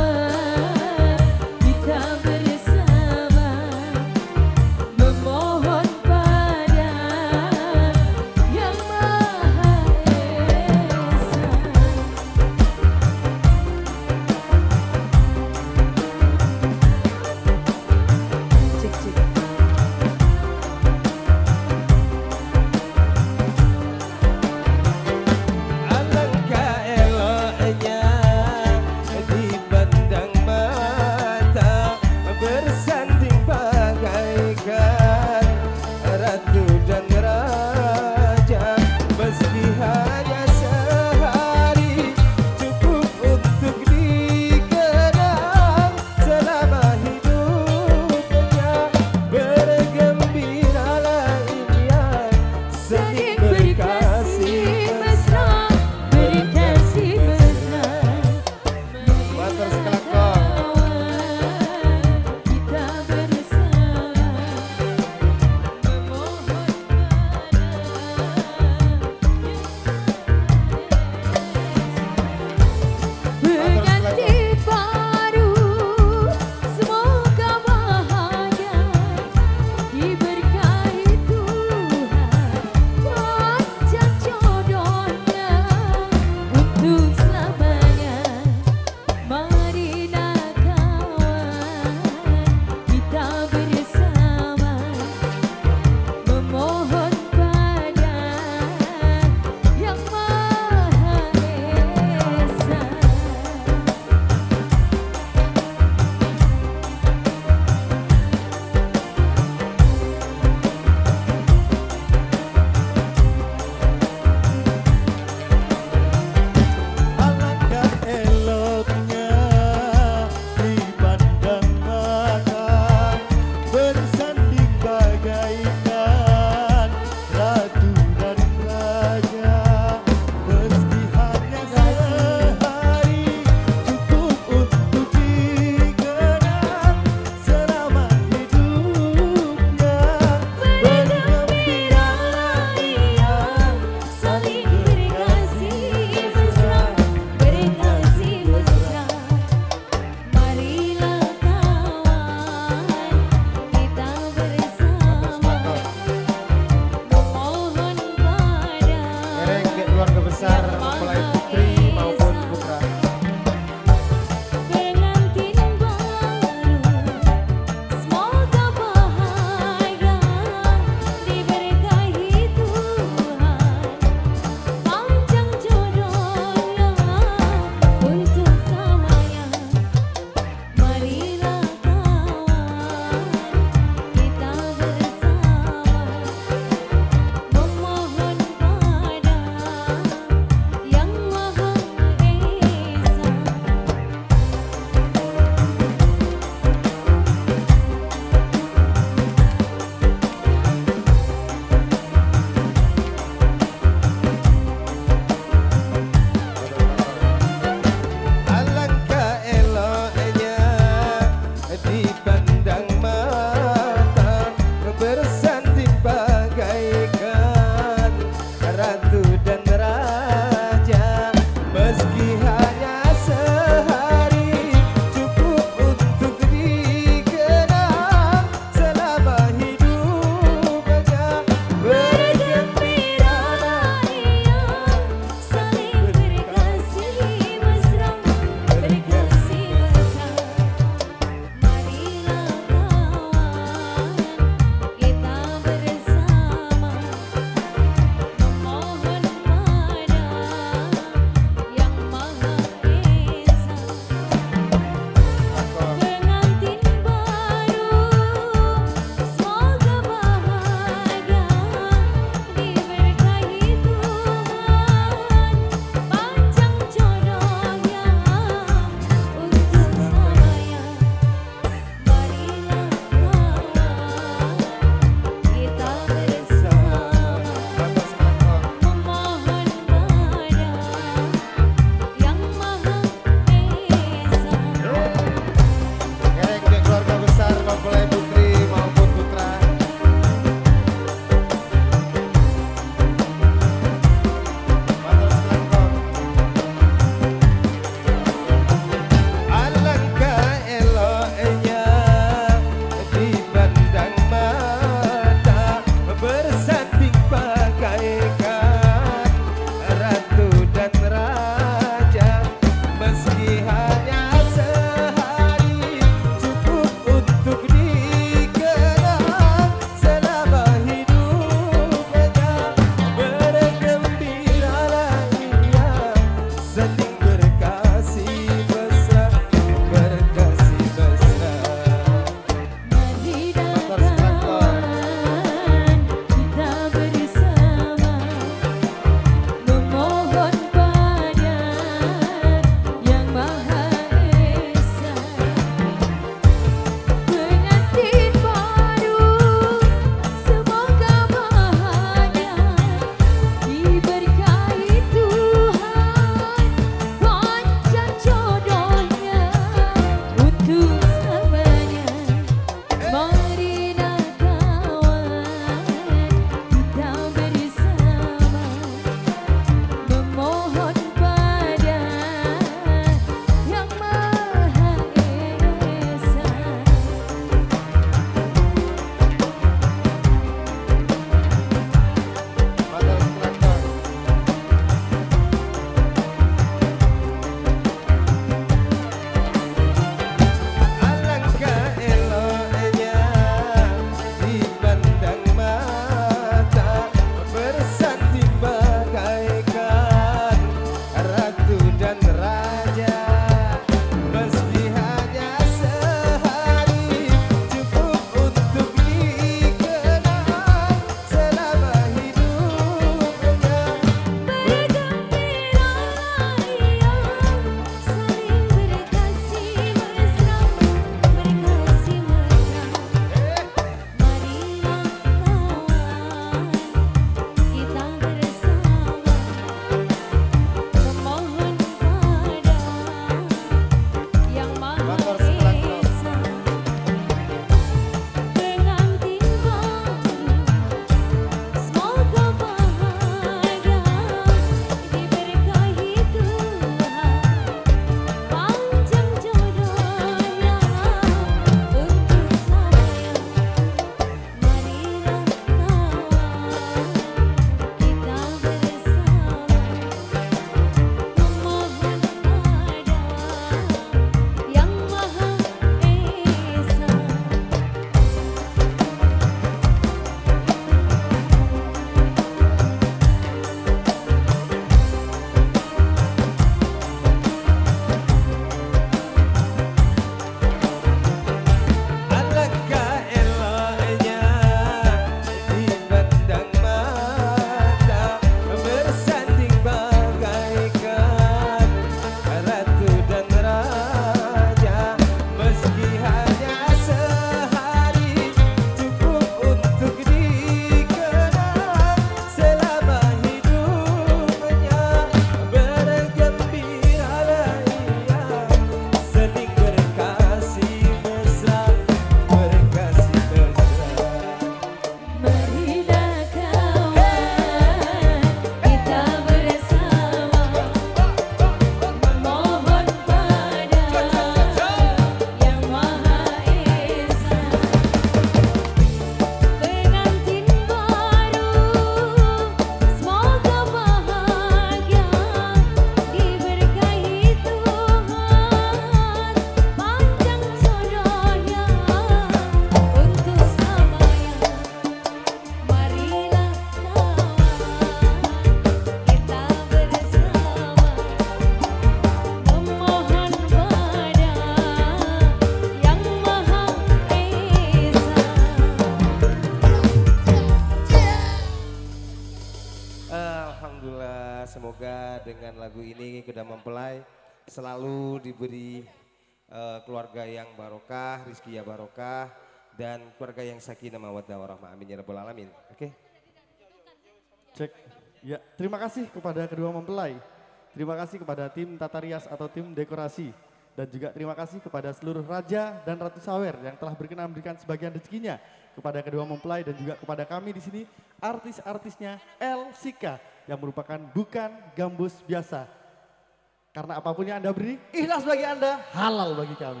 Alhamdulillah, semoga dengan lagu ini Kuda Mempelai selalu diberi keluarga yang barokah, rizki ya barokah, dan keluarga yang sakinah mawaddah warahmah. Amin ya rabbal alamin. Oke. Cek. Ya, terima kasih kepada kedua mempelai. Terima kasih kepada tim tata rias atau tim dekorasi. Dan juga terima kasih kepada seluruh raja dan ratu sawer yang telah berkenan memberikan sebagian rezekinya kepada kedua mempelai dan juga kepada kami di sini artis-artisnya El Sika yang merupakan bukan gambus biasa. Karena apapun yang Anda beri, ikhlas bagi Anda, halal bagi kami.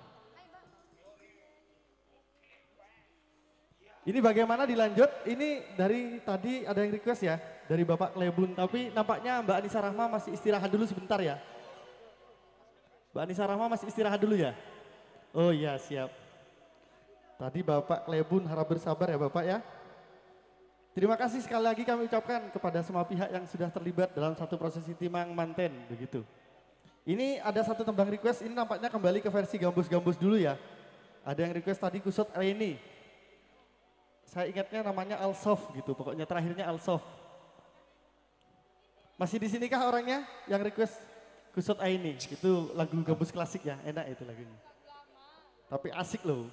Ini bagaimana dilanjut? Ini dari tadi ada yang request ya, dari Bapak Klebun. Tapi nampaknya Mbak Anissa Rahma masih istirahat dulu sebentar ya. Mbak Anissa Rahma masih istirahat dulu ya? Oh iya, siap. Tadi Bapak Klebun harap bersabar ya Bapak ya. Terima kasih sekali lagi kami ucapkan kepada semua pihak yang sudah terlibat dalam satu prosesi timang manten begitu. Ini ada satu tembang request, ini nampaknya kembali ke versi gambus-gambus dulu ya. Ada yang request tadi Kusut Aini. Saya ingatnya namanya Alsof gitu, pokoknya terakhirnya Alsof. Masih di sinikah orangnya yang request Kusut Aini? Itu lagu gambus klasik ya, enak itu lagunya. Tapi asik loh.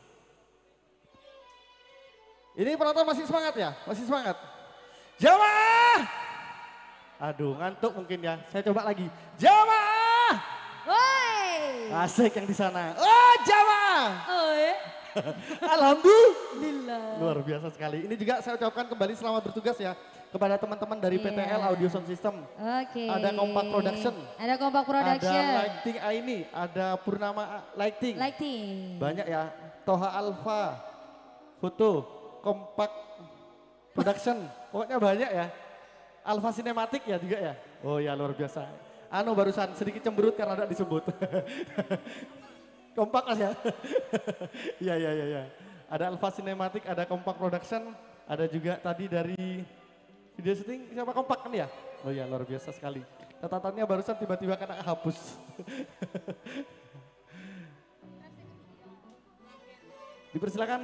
Ini penonton masih semangat ya? Masih semangat? Jawa! Aduh ngantuk mungkin ya, saya coba lagi. Jawa! Woi! Asik yang di sana. Oh Jawa! Oi. Alhamdulillah. Luar biasa sekali. Ini juga saya ucapkan kembali selamat bertugas ya kepada teman-teman dari PTL Audio Sound System. Oke. Ada Kompak Production. Ada Kompak Production. Ada Lighting Aini, ada Purnama Lighting. Lighting. Banyak ya. Toha Alpha, Foto, Kompak Production. Pokoknya banyak ya. Alpha Cinematic ya juga ya. Oh ya luar biasa. Anu barusan sedikit cemberut karena ada disebut. Kompak Mas ya. Iya. Ada Alpha Cinematic, ada Kompak Production, ada juga tadi dari video syuting siapa Kompak kan ya? Oh iya luar biasa sekali. Catatannya barusan tiba-tiba kena hapus. Dipersilakan.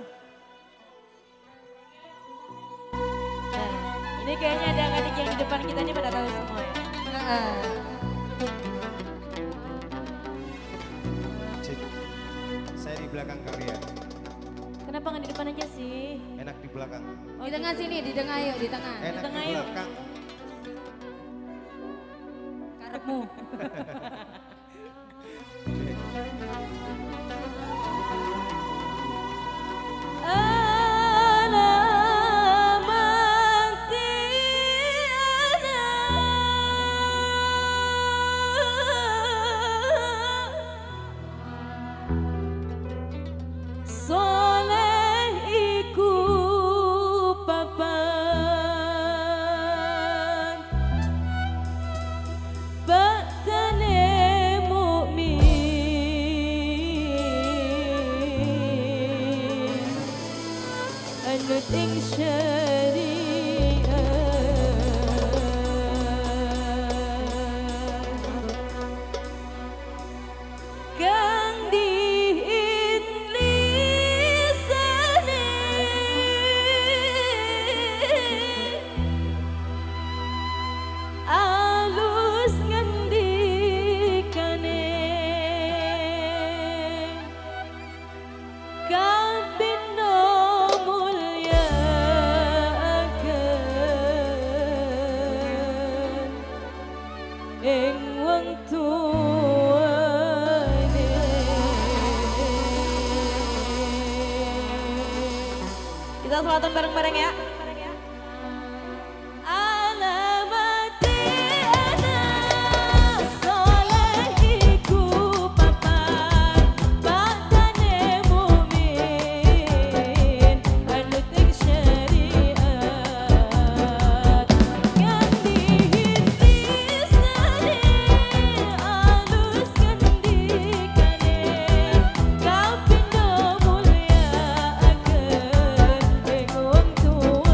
Nah, ini kayaknya ada adik yang di depan kita ini pada tahu semua ya. Cik, saya di belakang kalian. Kenapa nggak di depan aja sih? Enak di belakang. Di tengah sini, di tengah yuk, di tengah. Enak tengah di yuk. belakang. Karepmu. Kita selawatan bareng-bareng ya. Tua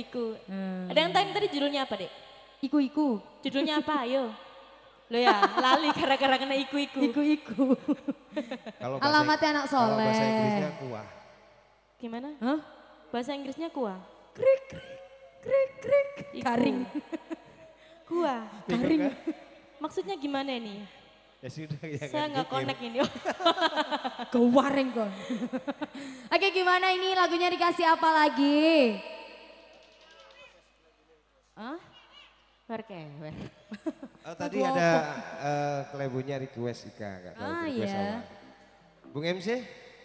iku. Ada yang tanya tadi judulnya apa, Dek? Iku-iku. Judulnya apa, ayo? Lo ya, lali gara-gara kena iku-iku. Iku-iku. Kalau Alamatnya anak Kalau soleh. bahasa Inggrisnya kuah. Gimana? Hah? Bahasa Inggrisnya kuah. Krik, krik, krik, krik. Iku. Garing. Kuah. Garing. Maksudnya gimana nih? Ya sudah ya. Saya nggak connect ini. Kewareng kok. Oke, gimana ini lagunya dikasih apa lagi? Hah? Berkewer. Oh, tadi ada kelebunya request Ika. Gak tahu request iya. apa. Bung MC?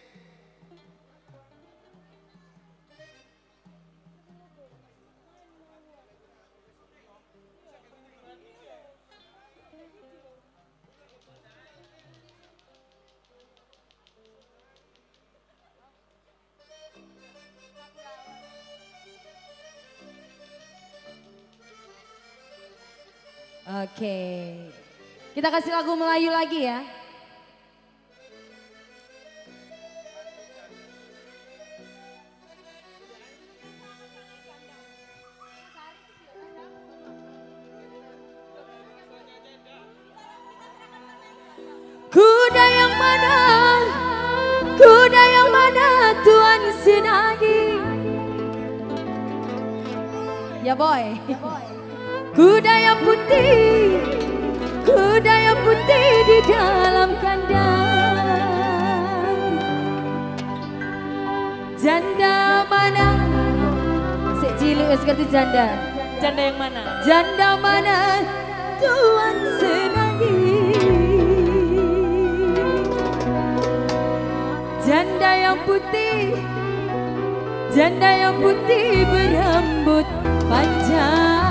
Oke. Kita kasih lagu Melayu lagi ya. Kuda yang mana? Kuda yang mana Tuan Sinagi? Ya boy. Kuda yang putih, kuda yang putih di dalam kandang. Janda mana? Sik cilik wis ngerti janda. Janda yang mana? Janda mana Tuan Senangi? Janda yang putih, janda yang putih berambut panjang.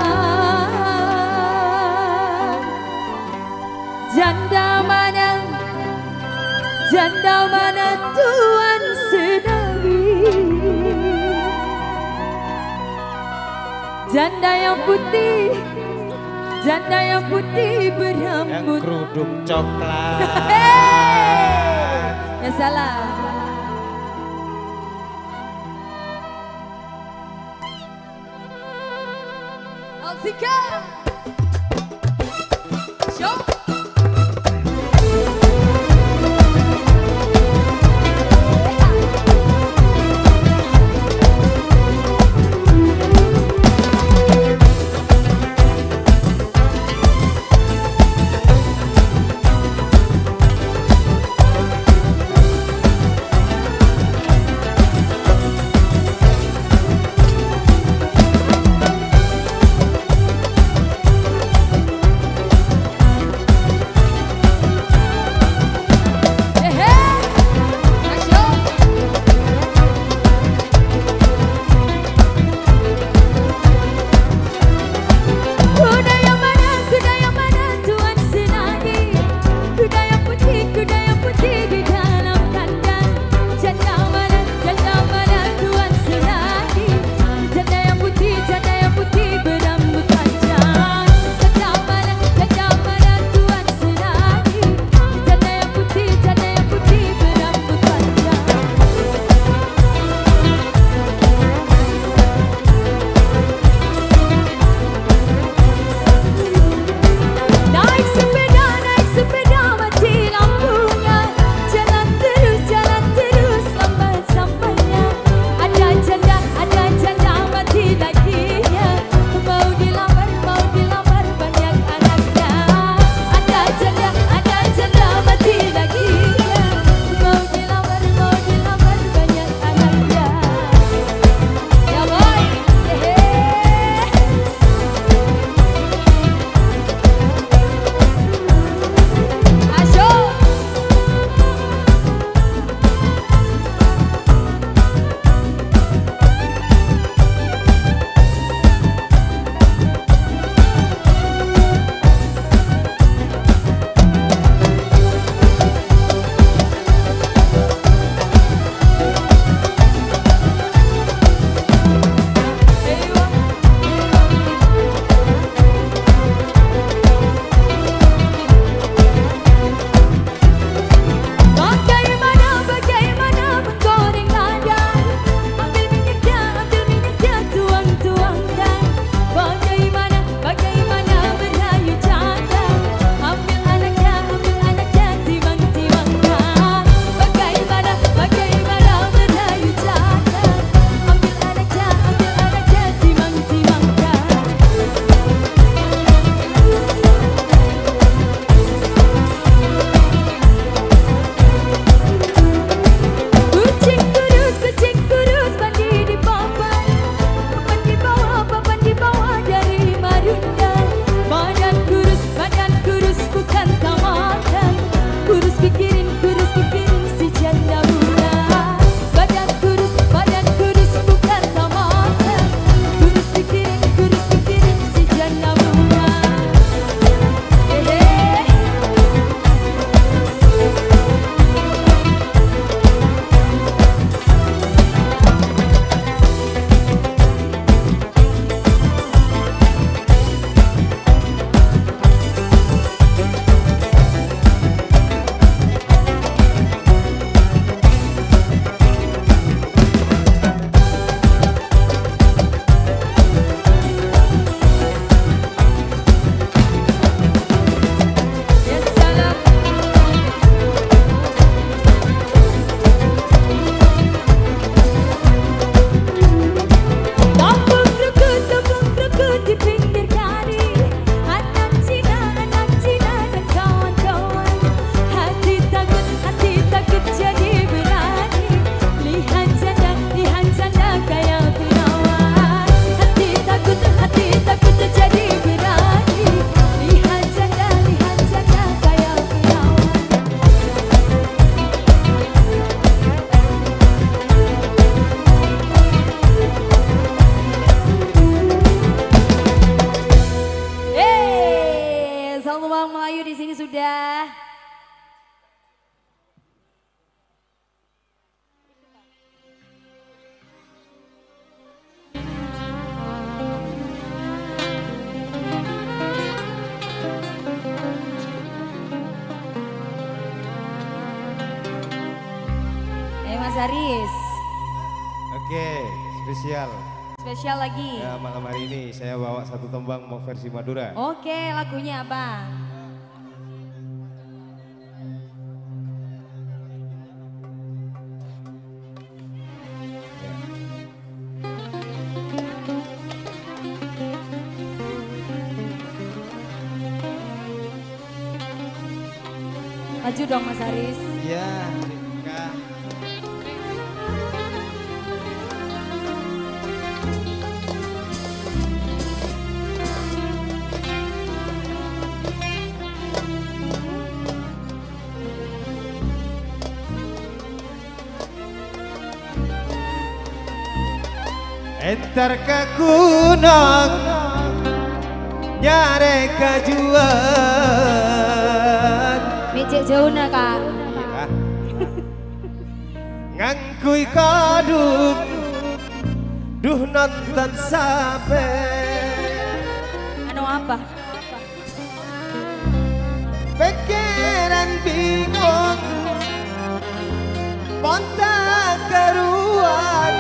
Janda mana? Janda mana Tuan Senangi? Janda yang putih, janda yang putih berambut. Yang kerudung coklat. Ya salah. Alfika. Show. Haris. Oke, spesial. Spesial lagi. Ya, malam hari ini saya bawa satu tembang mau versi Madura. Oke, lagunya apa? Maju dong Mas Haris. Iya, Kak. Entar ke gunung nyare kajuan Micik jauh na Kak. iya ngangkui kadung duh nonton sampe Anu apa? pikiran bingung ponta keruan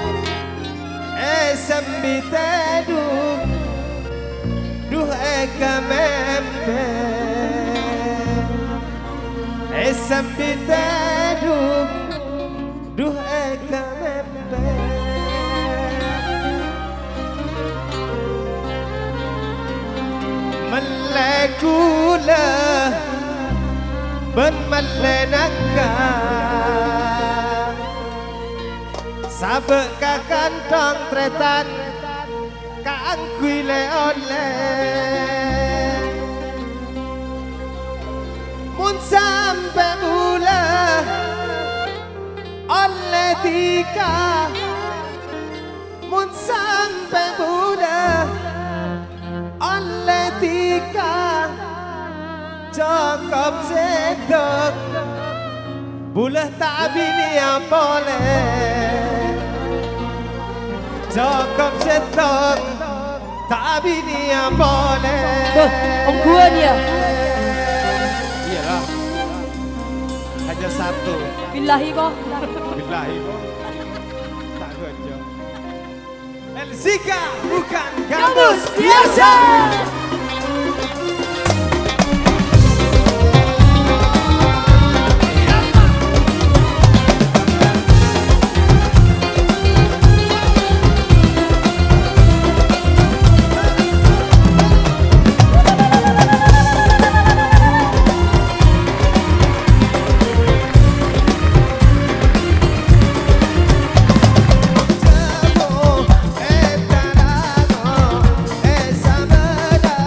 sembitedung duh eka mempe sembitedung duh eka mempe melekula ben melenaka sabek ka kantong tretan kaangkui le oleh mun sampe mula oleh tika mun sampe mula oleh tika cukup sedok bulah tak bini yang boleh cukup sedok tak bini yang boleh Ongguan ya? iyalah hanya satu Billahi kok. billahi tak gojo Elzika bukan kamus biasa. Esa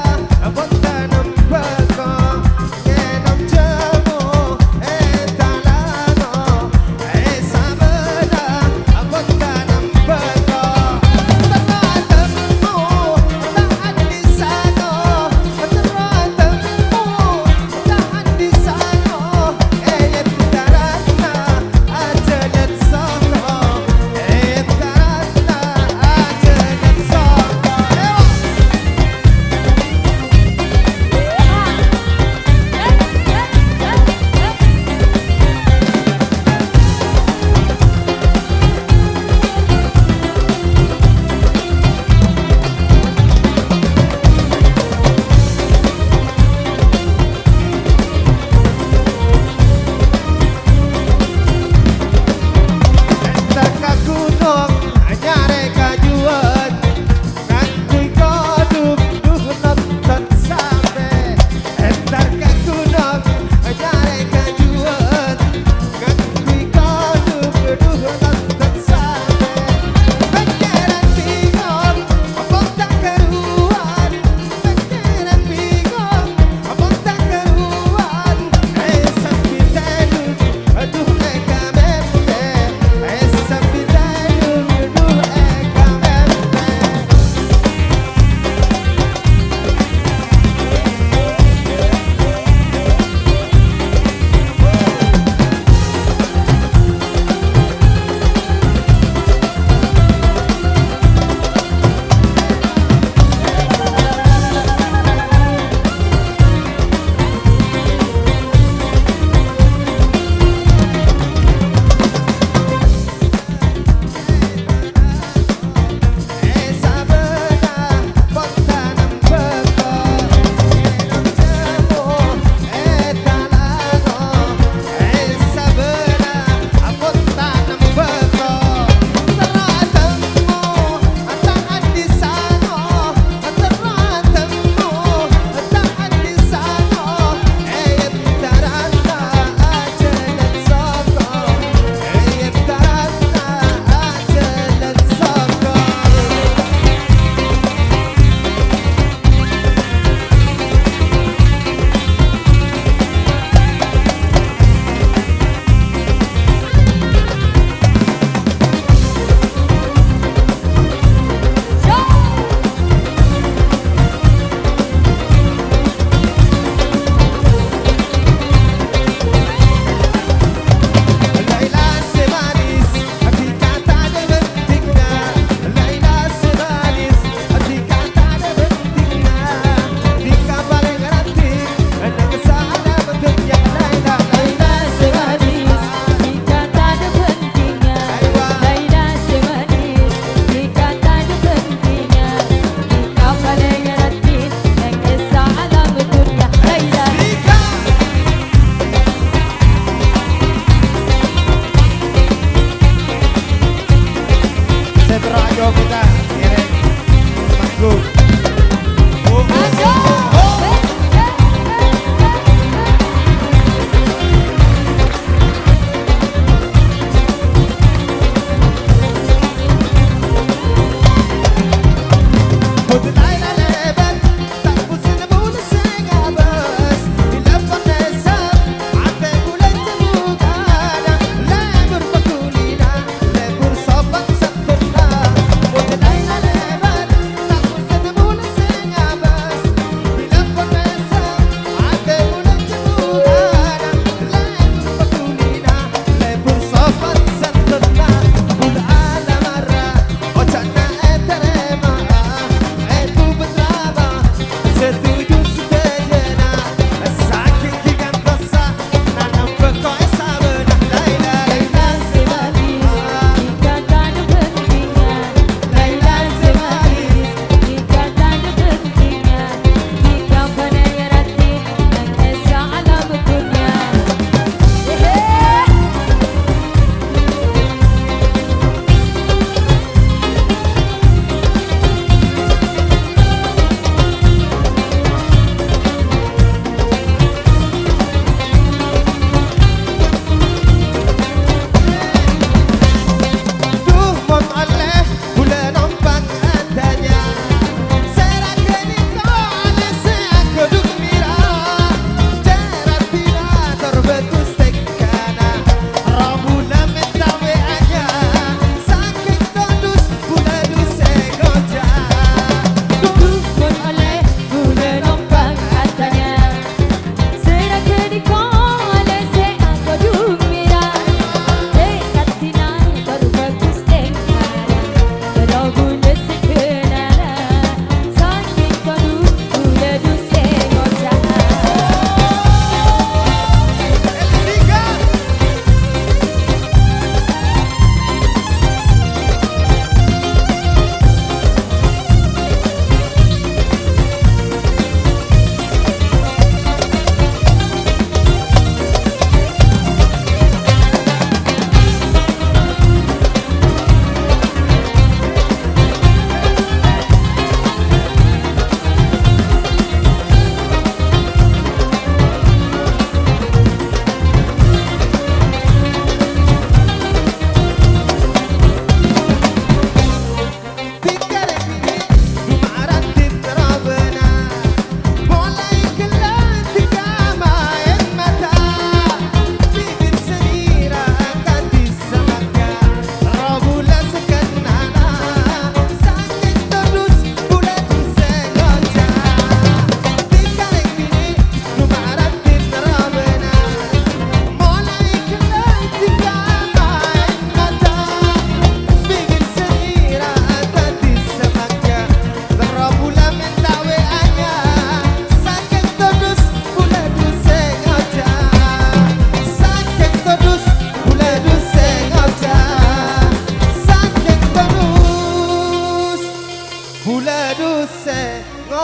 duse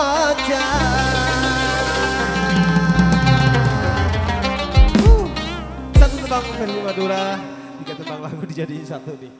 ngojak. Satu tebang versi Madura, 3 tebang lagu dijadiin satu nih.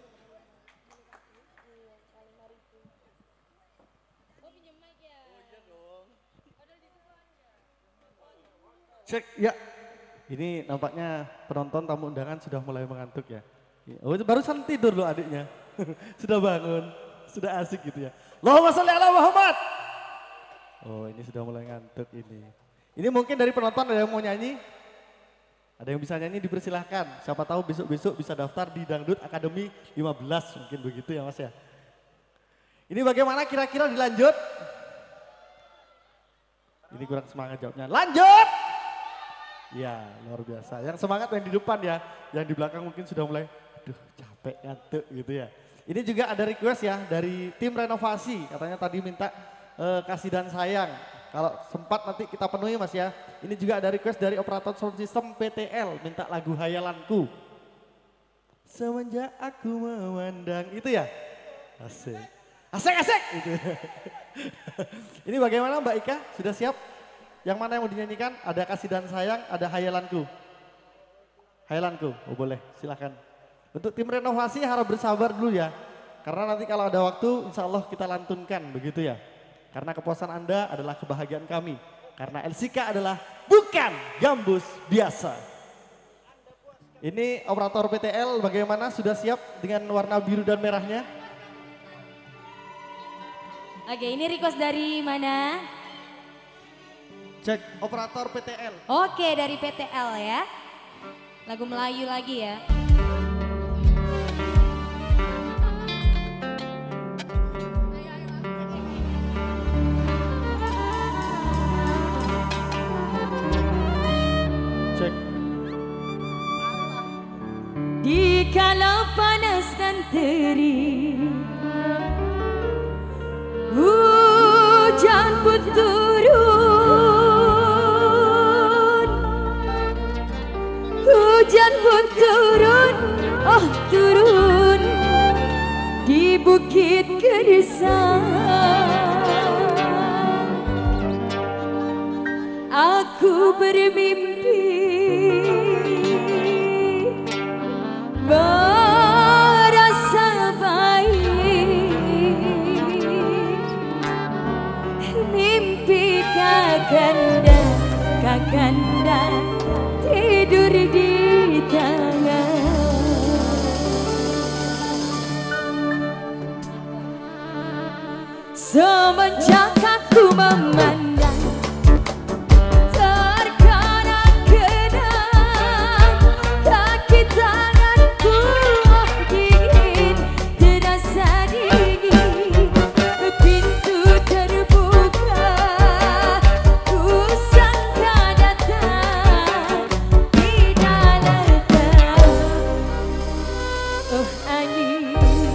Cek, ya. Ini nampaknya penonton tamu undangan sudah mulai mengantuk ya. Oh, barusan tidur loh adiknya. Sudah bangun, sudah asik gitu ya. Allahumma sholli ala Muhammad. Oh, ini sudah mulai ngantuk ini. Ini mungkin dari penonton ada yang mau nyanyi? Ada yang bisa nyanyi dipersilahkan. Siapa tahu besok-besok bisa daftar di Dangdut Academy 15, mungkin begitu ya Mas ya. Ini bagaimana kira-kira dilanjut? Ini kurang semangat jawabnya. Lanjut! Ya, luar biasa. Yang semangat yang di depan ya, yang di belakang mungkin sudah mulai, aduh capek ngantuk gitu ya. Ini juga ada request ya dari tim renovasi, katanya tadi minta kasih dan sayang. Kalau sempat nanti kita penuhi Mas ya. Ini juga ada request dari operator sound system PTL, minta lagu Hayalanku. Semenjak aku memandang, itu ya? Asik. Asik. Gitu. Ini bagaimana Mbak Ika, sudah siap? Yang mana yang mau dinyanyikan? Ada kasih dan sayang, ada Hayalanku. Hayalanku, oh boleh, silakan. Untuk tim renovasi harap bersabar dulu ya. Karena nanti kalau ada waktu insya Allah kita lantunkan begitu ya. Karena kepuasan Anda adalah kebahagiaan kami. Karena LCK adalah bukan gambus biasa. Ini operator PTL bagaimana, sudah siap dengan warna biru dan merahnya? Oke, ini request dari mana? Cek operator PTL. Oke, dari PTL ya. Lagu Melayu lagi ya. Cek. Di kala panas dan terik, hujan pun turun, hujan pun turun, oh turun di bukit gersang. Aku bermimpi merasa baik, mimpi kakanda tidur di tangan. Semenjak aku memandang kaki tanganku, oh dingin, terasa dingin. Pintu terbuka, ku sangka datang di dalam. Oh angin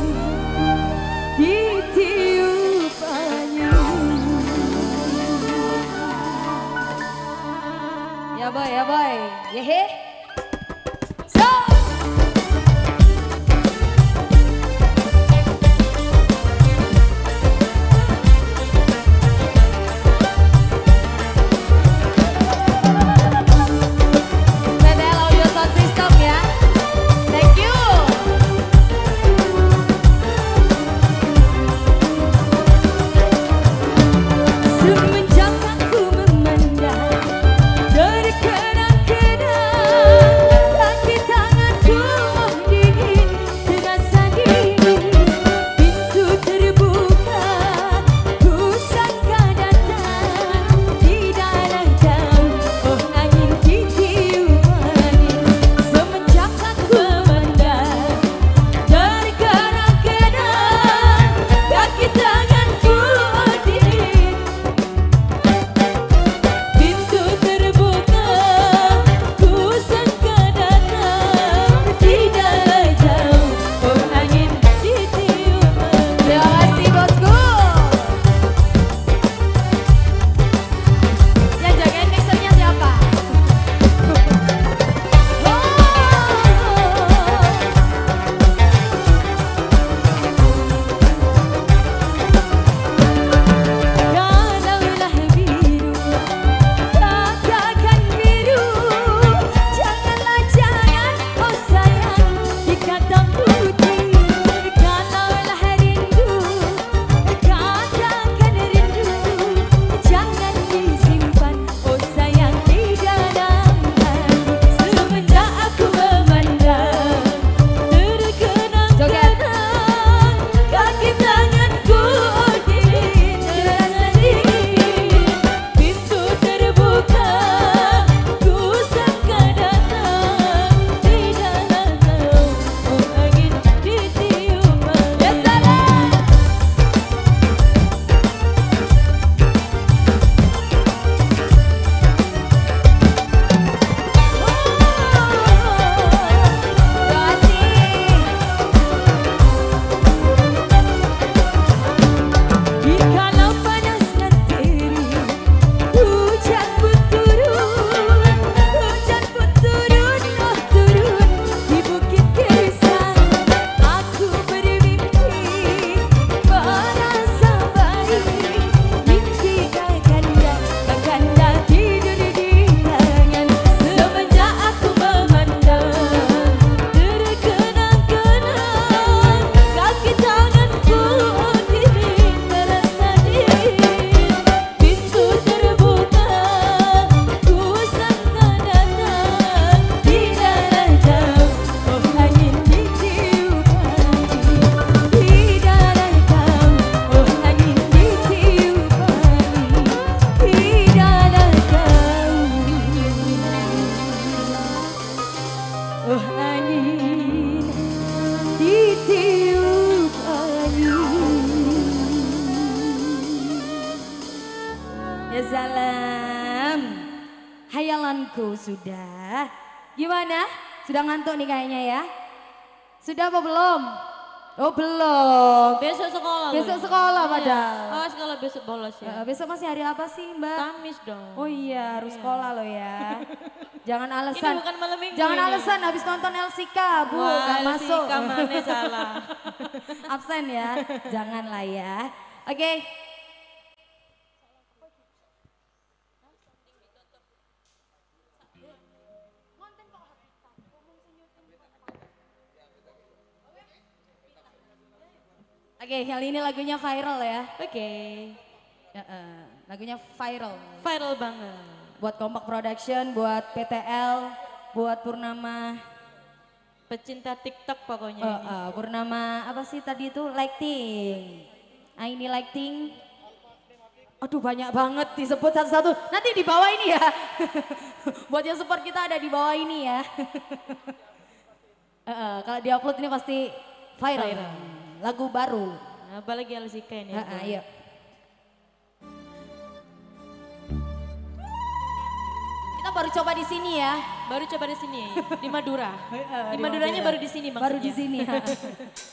ditiup angin. Ya boy, yehe. Semenjak aku memandang terkenang-kenang Ya salam. Hayalanku sudah. Gimana? Sudah ngantuk nih kayaknya ya? Sudah apa belum? Oh belum. Besok sekolah. Besok loh. sekolah Iya. padahal. Oh sekolah besok bolos ya. Besok masih hari apa sih Mbak? Kamis dong. Oh iya harus sekolah loh ya. Jangan alasan. Ini bukan malam minggu Jangan ini. alasan habis nonton LCK Bu, Wah, gak masuk. LCK mana salah. Absen ya, janganlah ya. Oke. Oke, kali ini lagunya viral ya. Oke. Lagunya viral. Viral banget. Buat Kompak Production, buat PTL, buat Purnama. Pecinta TikTok pokoknya. Purnama apa sih tadi itu? Lighting. Ini lighting. Aduh banyak banget disebut satu-satu. Nanti di bawah ini ya. Buat yang support kita ada di bawah ini ya. Kalau diupload ini pasti viral. Lagu baru. Apalagi LCK ini. Iya. Kita baru coba di sini ya. Baru coba di sini, di Madura. Di Maduranya baru di sini maksudnya. Baru di sini.